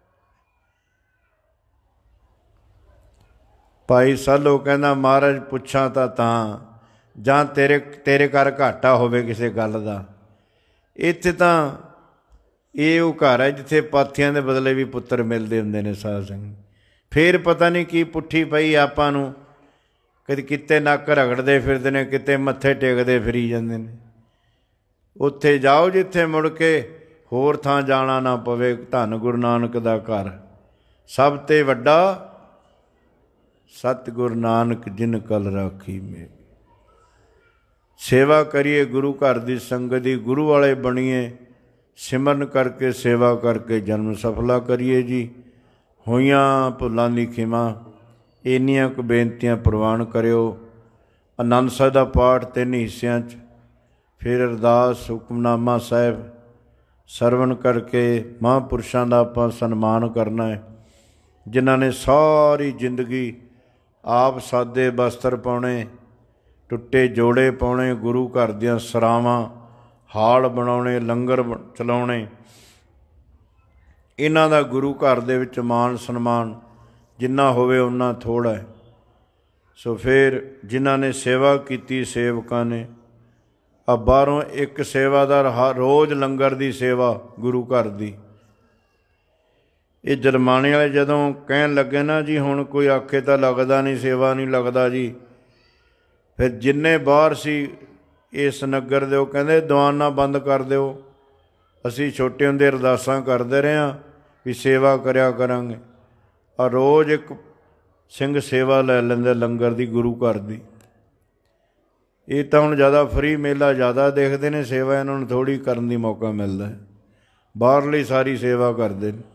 ਭਾਈ ਸਾਲੋ ਕਹਿੰਦਾ ਮਹਾਰਾਜ ਪੁੱਛਾਂ ਤਾਂ ਜਾਂ ਤੇਰੇ ਘਰ ਘਾਟਾ ਹੋਵੇ ਕਿਸੇ ਗੱਲ ਦਾ। ਇੱਥੇ ਤਾਂ ਇਹ ਉਹ ਘਰ ਹੈ ਜਿੱਥੇ ਪਾਥੀਆਂ ਦੇ ਬਦਲੇ ਵੀ ਪੁੱਤਰ ਮਿਲਦੇ ਹੁੰਦੇ ਨੇ ਸਾਧ ਸੰਗਤ। ਫਿਰ ਪਤਾ ਨਹੀਂ ਕੀ ਪੁੱਠੀ ਪਈ ਆਪਾਂ ਨੂੰ, ਕਦੇ ਕਿਤੇ ਨੱਕ ਰਗੜਦੇ ਫਿਰਦੇ ਨੇ, ਕਿਤੇ ਮੱਥੇ ਟੇਕਦੇ ਫਿਰੀ ਜਾਂਦੇ ਨੇ। ਉੱਥੇ ਜਾਓ ਜਿੱਥੇ ਮੁੜ ਕੇ ਹੋਰ ਥਾਂ ਜਾਣਾ ਨਾ ਪਵੇ। ਧੰਨ ਗੁਰੂ ਨਾਨਕ ਦਾ ਘਰ ਸਭ ਤੇ ਵੱਡਾ, ਸਤਿਗੁਰ ਨਾਨਕ ਜਿਨ ਕਲ ਰਾਖੀ ਮੇਰੀ। ਸੇਵਾ ਕਰੀਏ ਗੁਰੂ ਘਰ ਦੀ ਸੰਗਤ ਦੀ, ਗੁਰੂ ਵਾਲੇ ਬਣੀਏ, ਸਿਮਰਨ ਕਰਕੇ ਸੇਵਾ ਕਰਕੇ ਜਨਮ ਸਫਲਾ ਕਰੀਏ ਜੀ। ਹੋਈਆਂ ਭੁੱਲਾਂ ਦੀ ਖਿਮਾ। ਇੰਨੀਆਂ ਕੁ ਬੇਨਤੀਆਂ ਪ੍ਰਵਾਨ ਕਰਿਓ। ਆਨੰਦ ਸਾਹਿਬ ਦਾ ਪਾਠ 3 ਹਿੱਸਿਆਂ 'ਚ, ਫਿਰ ਅਰਦਾਸ, ਹੁਕਮਨਾਮਾ ਸਾਹਿਬ ਸਰਵਣ ਕਰਕੇ ਮਹਾਂਪੁਰਸ਼ਾਂ ਦਾ ਆਪਾਂ ਸਨਮਾਨ ਕਰਨਾ ਹੈ, ਜਿਨ੍ਹਾਂ ਨੇ ਸਾਰੀ ਜ਼ਿੰਦਗੀ ਆਪ ਸਾਦੇ ਬਸਤਰ ਪਾਉਣੇ, ਟੁੱਟੇ ਜੋੜੇ ਪਾਉਣੇ, ਗੁਰੂ ਘਰ ਦੀਆਂ ਸਰਾਵਾਂ ਹਾਲ ਬਣਾਉਣੇ, ਲੰਗਰ ਚਲਾਉਣੇ। ਇਹਨਾਂ ਦਾ ਗੁਰੂ ਘਰ ਦੇ ਵਿੱਚ ਮਾਣ ਸਨਮਾਨ ਜਿੰਨਾ ਹੋਵੇ ਓਨਾ ਥੋੜ੍ਹਾ ਹੈ। ਸੋ ਫਿਰ ਜਿਨ੍ਹਾਂ ਨੇ ਸੇਵਾ ਕੀਤੀ ਸੇਵਕਾਂ ਨੇ, ਆ ਬਾਹਰੋਂ ਇੱਕ ਸੇਵਾਦਾਰ ਹਰ ਰੋਜ਼ ਲੰਗਰ ਦੀ ਸੇਵਾ ਗੁਰੂ ਘਰ ਦੀ। ਇਹ ਜਰਮਾਨੇ ਵਾਲੇ ਜਦੋਂ ਕਹਿਣ ਲੱਗੇ ਨਾ ਜੀ ਹੁਣ ਕੋਈ ਆਖੇ ਤਾਂ ਲੱਗਦਾ ਨਹੀਂ, ਸੇਵਾ ਨਹੀਂ ਲੱਗਦਾ ਜੀ, ਫਿਰ ਜਿੰਨੇ ਬਾਹਰ ਸੀ ਇਸ ਨਗਰ ਦੇ ਉਹ ਕਹਿੰਦੇ ਦੀਵਾਨਾ ਬੰਦ ਕਰ ਦਿਓ। ਅਸੀਂ ਛੋਟੇ ਹੁੰਦੇ ਅਰਦਾਸਾਂ ਕਰਦੇ ਰਹੇ ਹਾਂ ਵੀ ਸੇਵਾ ਕਰਿਆ ਕਰਾਂਗੇ। ਆ ਰੋਜ਼ ਇੱਕ ਸਿੰਘ ਸੇਵਾ ਲੈ ਲੈਂਦੇ ਲੰਗਰ ਦੀ ਗੁਰੂ ਘਰ ਦੀ। ਇਹ ਤਾਂ ਹੁਣ ਜ਼ਿਆਦਾ ਫਰੀ ਮੇਲਾ ਜ਼ਿਆਦਾ ਦੇਖਦੇ ਨੇ, ਸੇਵਾ ਇਹਨਾਂ ਨੂੰ ਥੋੜ੍ਹੀ ਕਰਨ ਦੀ ਮੌਕਾ ਮਿਲਦਾ। ਬਾਹਰਲੀ ਸਾਰੀ ਸੇਵਾ ਕਰਦੇ ਨੇ।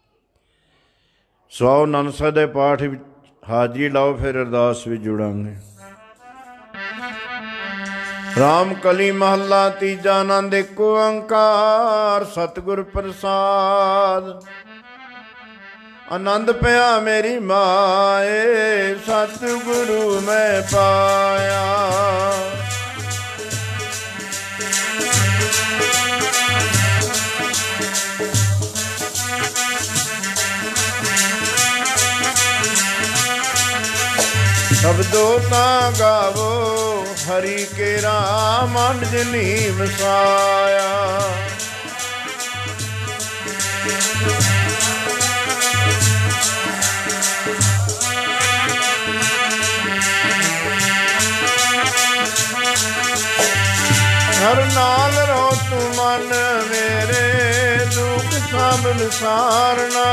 ਸੋ ਆਨੰਦ ਸਾਹਿਬ ਦੇ ਪਾਠ ਵਿੱਚ ਹਾਜ਼ਰੀ ਲਾਓ, ਫਿਰ ਅਰਦਾਸ ਵਿੱਚ ਜੁੜਾਂਗੇ। ਰਾਮ ਕਲੀ ਮਹੱਲਾ ਤੀਜਾ। ਆਨੰਦ ਏਕ ਓੰਕਾਰ ਸਤਿਗੁਰ ਪ੍ਰਸਾਦ। ਆਨੰਦ ਪਿਆ ਮੇਰੀ ਮਾਏ, ਸਤਿਗੁਰੂ ਮੈਂ ਪਾਇਆ। ਸ਼ਬਦੋ ਤਾਂ ਗਾਵੋ ਹਰੀ ਕੇਰਾ ਮਨ ਜਿਨੀ ਵਸਾਇਆ। ਹਰ ਨਾਲ ਰੋ ਤੂੰ ਮਨ ਮੇਰੇ, ਦੁੱਖ ਸਭ ਵਿਸਾਰਨਾ।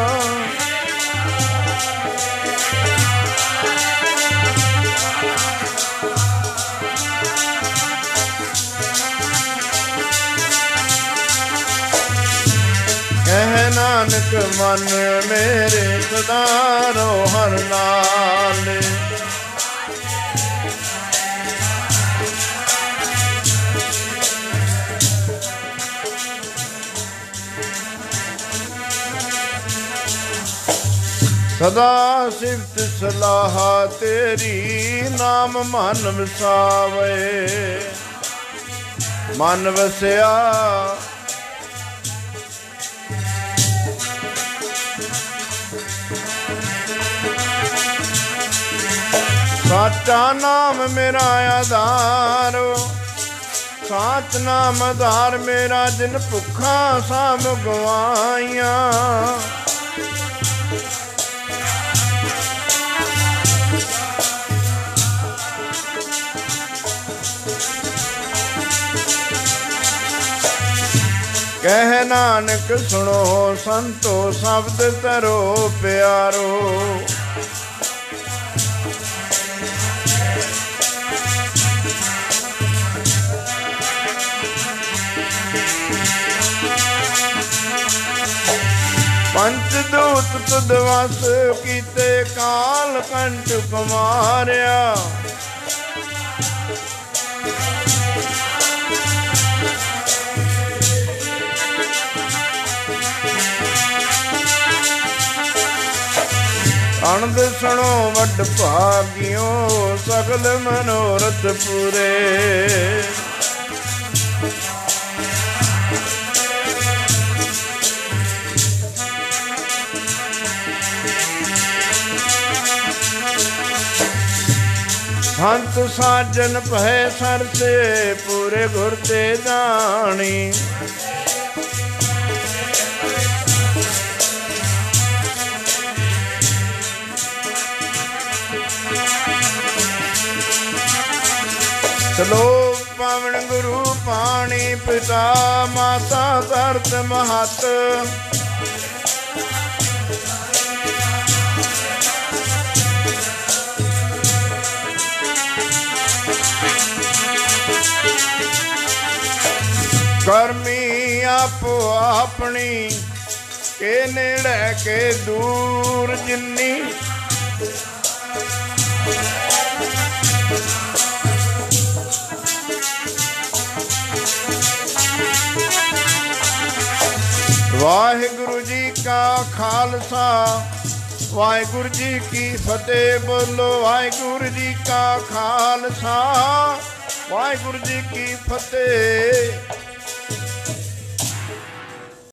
ਕਹਿ ਨਾਨਕ ਮਨ ਮੇਰੇ, ਸਦਾ ਰੋ ਹਰ ਨਾਲ। ਸਦਾ ਸਿਫਤ ਸਲਾਹ ਤੇਰੀ, ਨਾਮ ਮਨ ਵਸਾਵੇ। ਮਨ ਵਸਿਆ ਸਾਚਾ ਨਾਮ ਮੇਰਾ ਆਧਾਰ, ਸਾਚ ਨਾਮ ਆਧਾਰ ਮੇਰਾ, ਜਿਨ ਭੁੱਖਾਂ ਸਭ ਗਵਾਈਆਂ। ਕਹਿ ਨਾਨਕ ਸੁਣੋ ਸੰਤੋ, ਸ਼ਬਦ ਧਰੋ ਪਿਆਰੋ। ਪੰਚ ਦੂਤ ਤੁਧ ਵਸ ਕੀਤੇ, ਕਾਲ ਕੰਟਕ ਮਾਰਿਆ। ਅਣਦ ਸੁਣੋ ਵੱਡ ਭਾਗਿਓ, ਸਗਲ ਮਨੋਰਥ ਪੂਰੇ। ਹੰਤ ਸਾਜਨ ਭੈ ਸਰਸੇ, ਪੂਰੇ ਗੁਰ ਤੇ ਜਾਣੀ। ਸਲੋਕ ਪਾਵਨ ਗੁਰੂ ਪਾਣੀ, ਪਿਤਾ ਮਾਤਾ ਧਰਤ ਮਹਤ। ਕਰਮੀ ਆਪੋ ਆਪਣੀ, ਕੇ ਨੇੜੇ ਕੇ ਦੂਰ ਜਿਨੀ। ਵਾਹਿਗੁਰੂ ਜੀ ਕਾ ਖਾਲਸਾ, ਵਾਹਿਗੁਰੂ ਜੀ ਕੀ ਫਤਿਹ। ਬੋਲੋ ਵਾਹਿਗੁਰੂ ਜੀ ਕਾ ਖਾਲਸਾ, ਵਾਹਿਗੁਰੂ ਜੀ ਕੀ ਫਤਿਹ।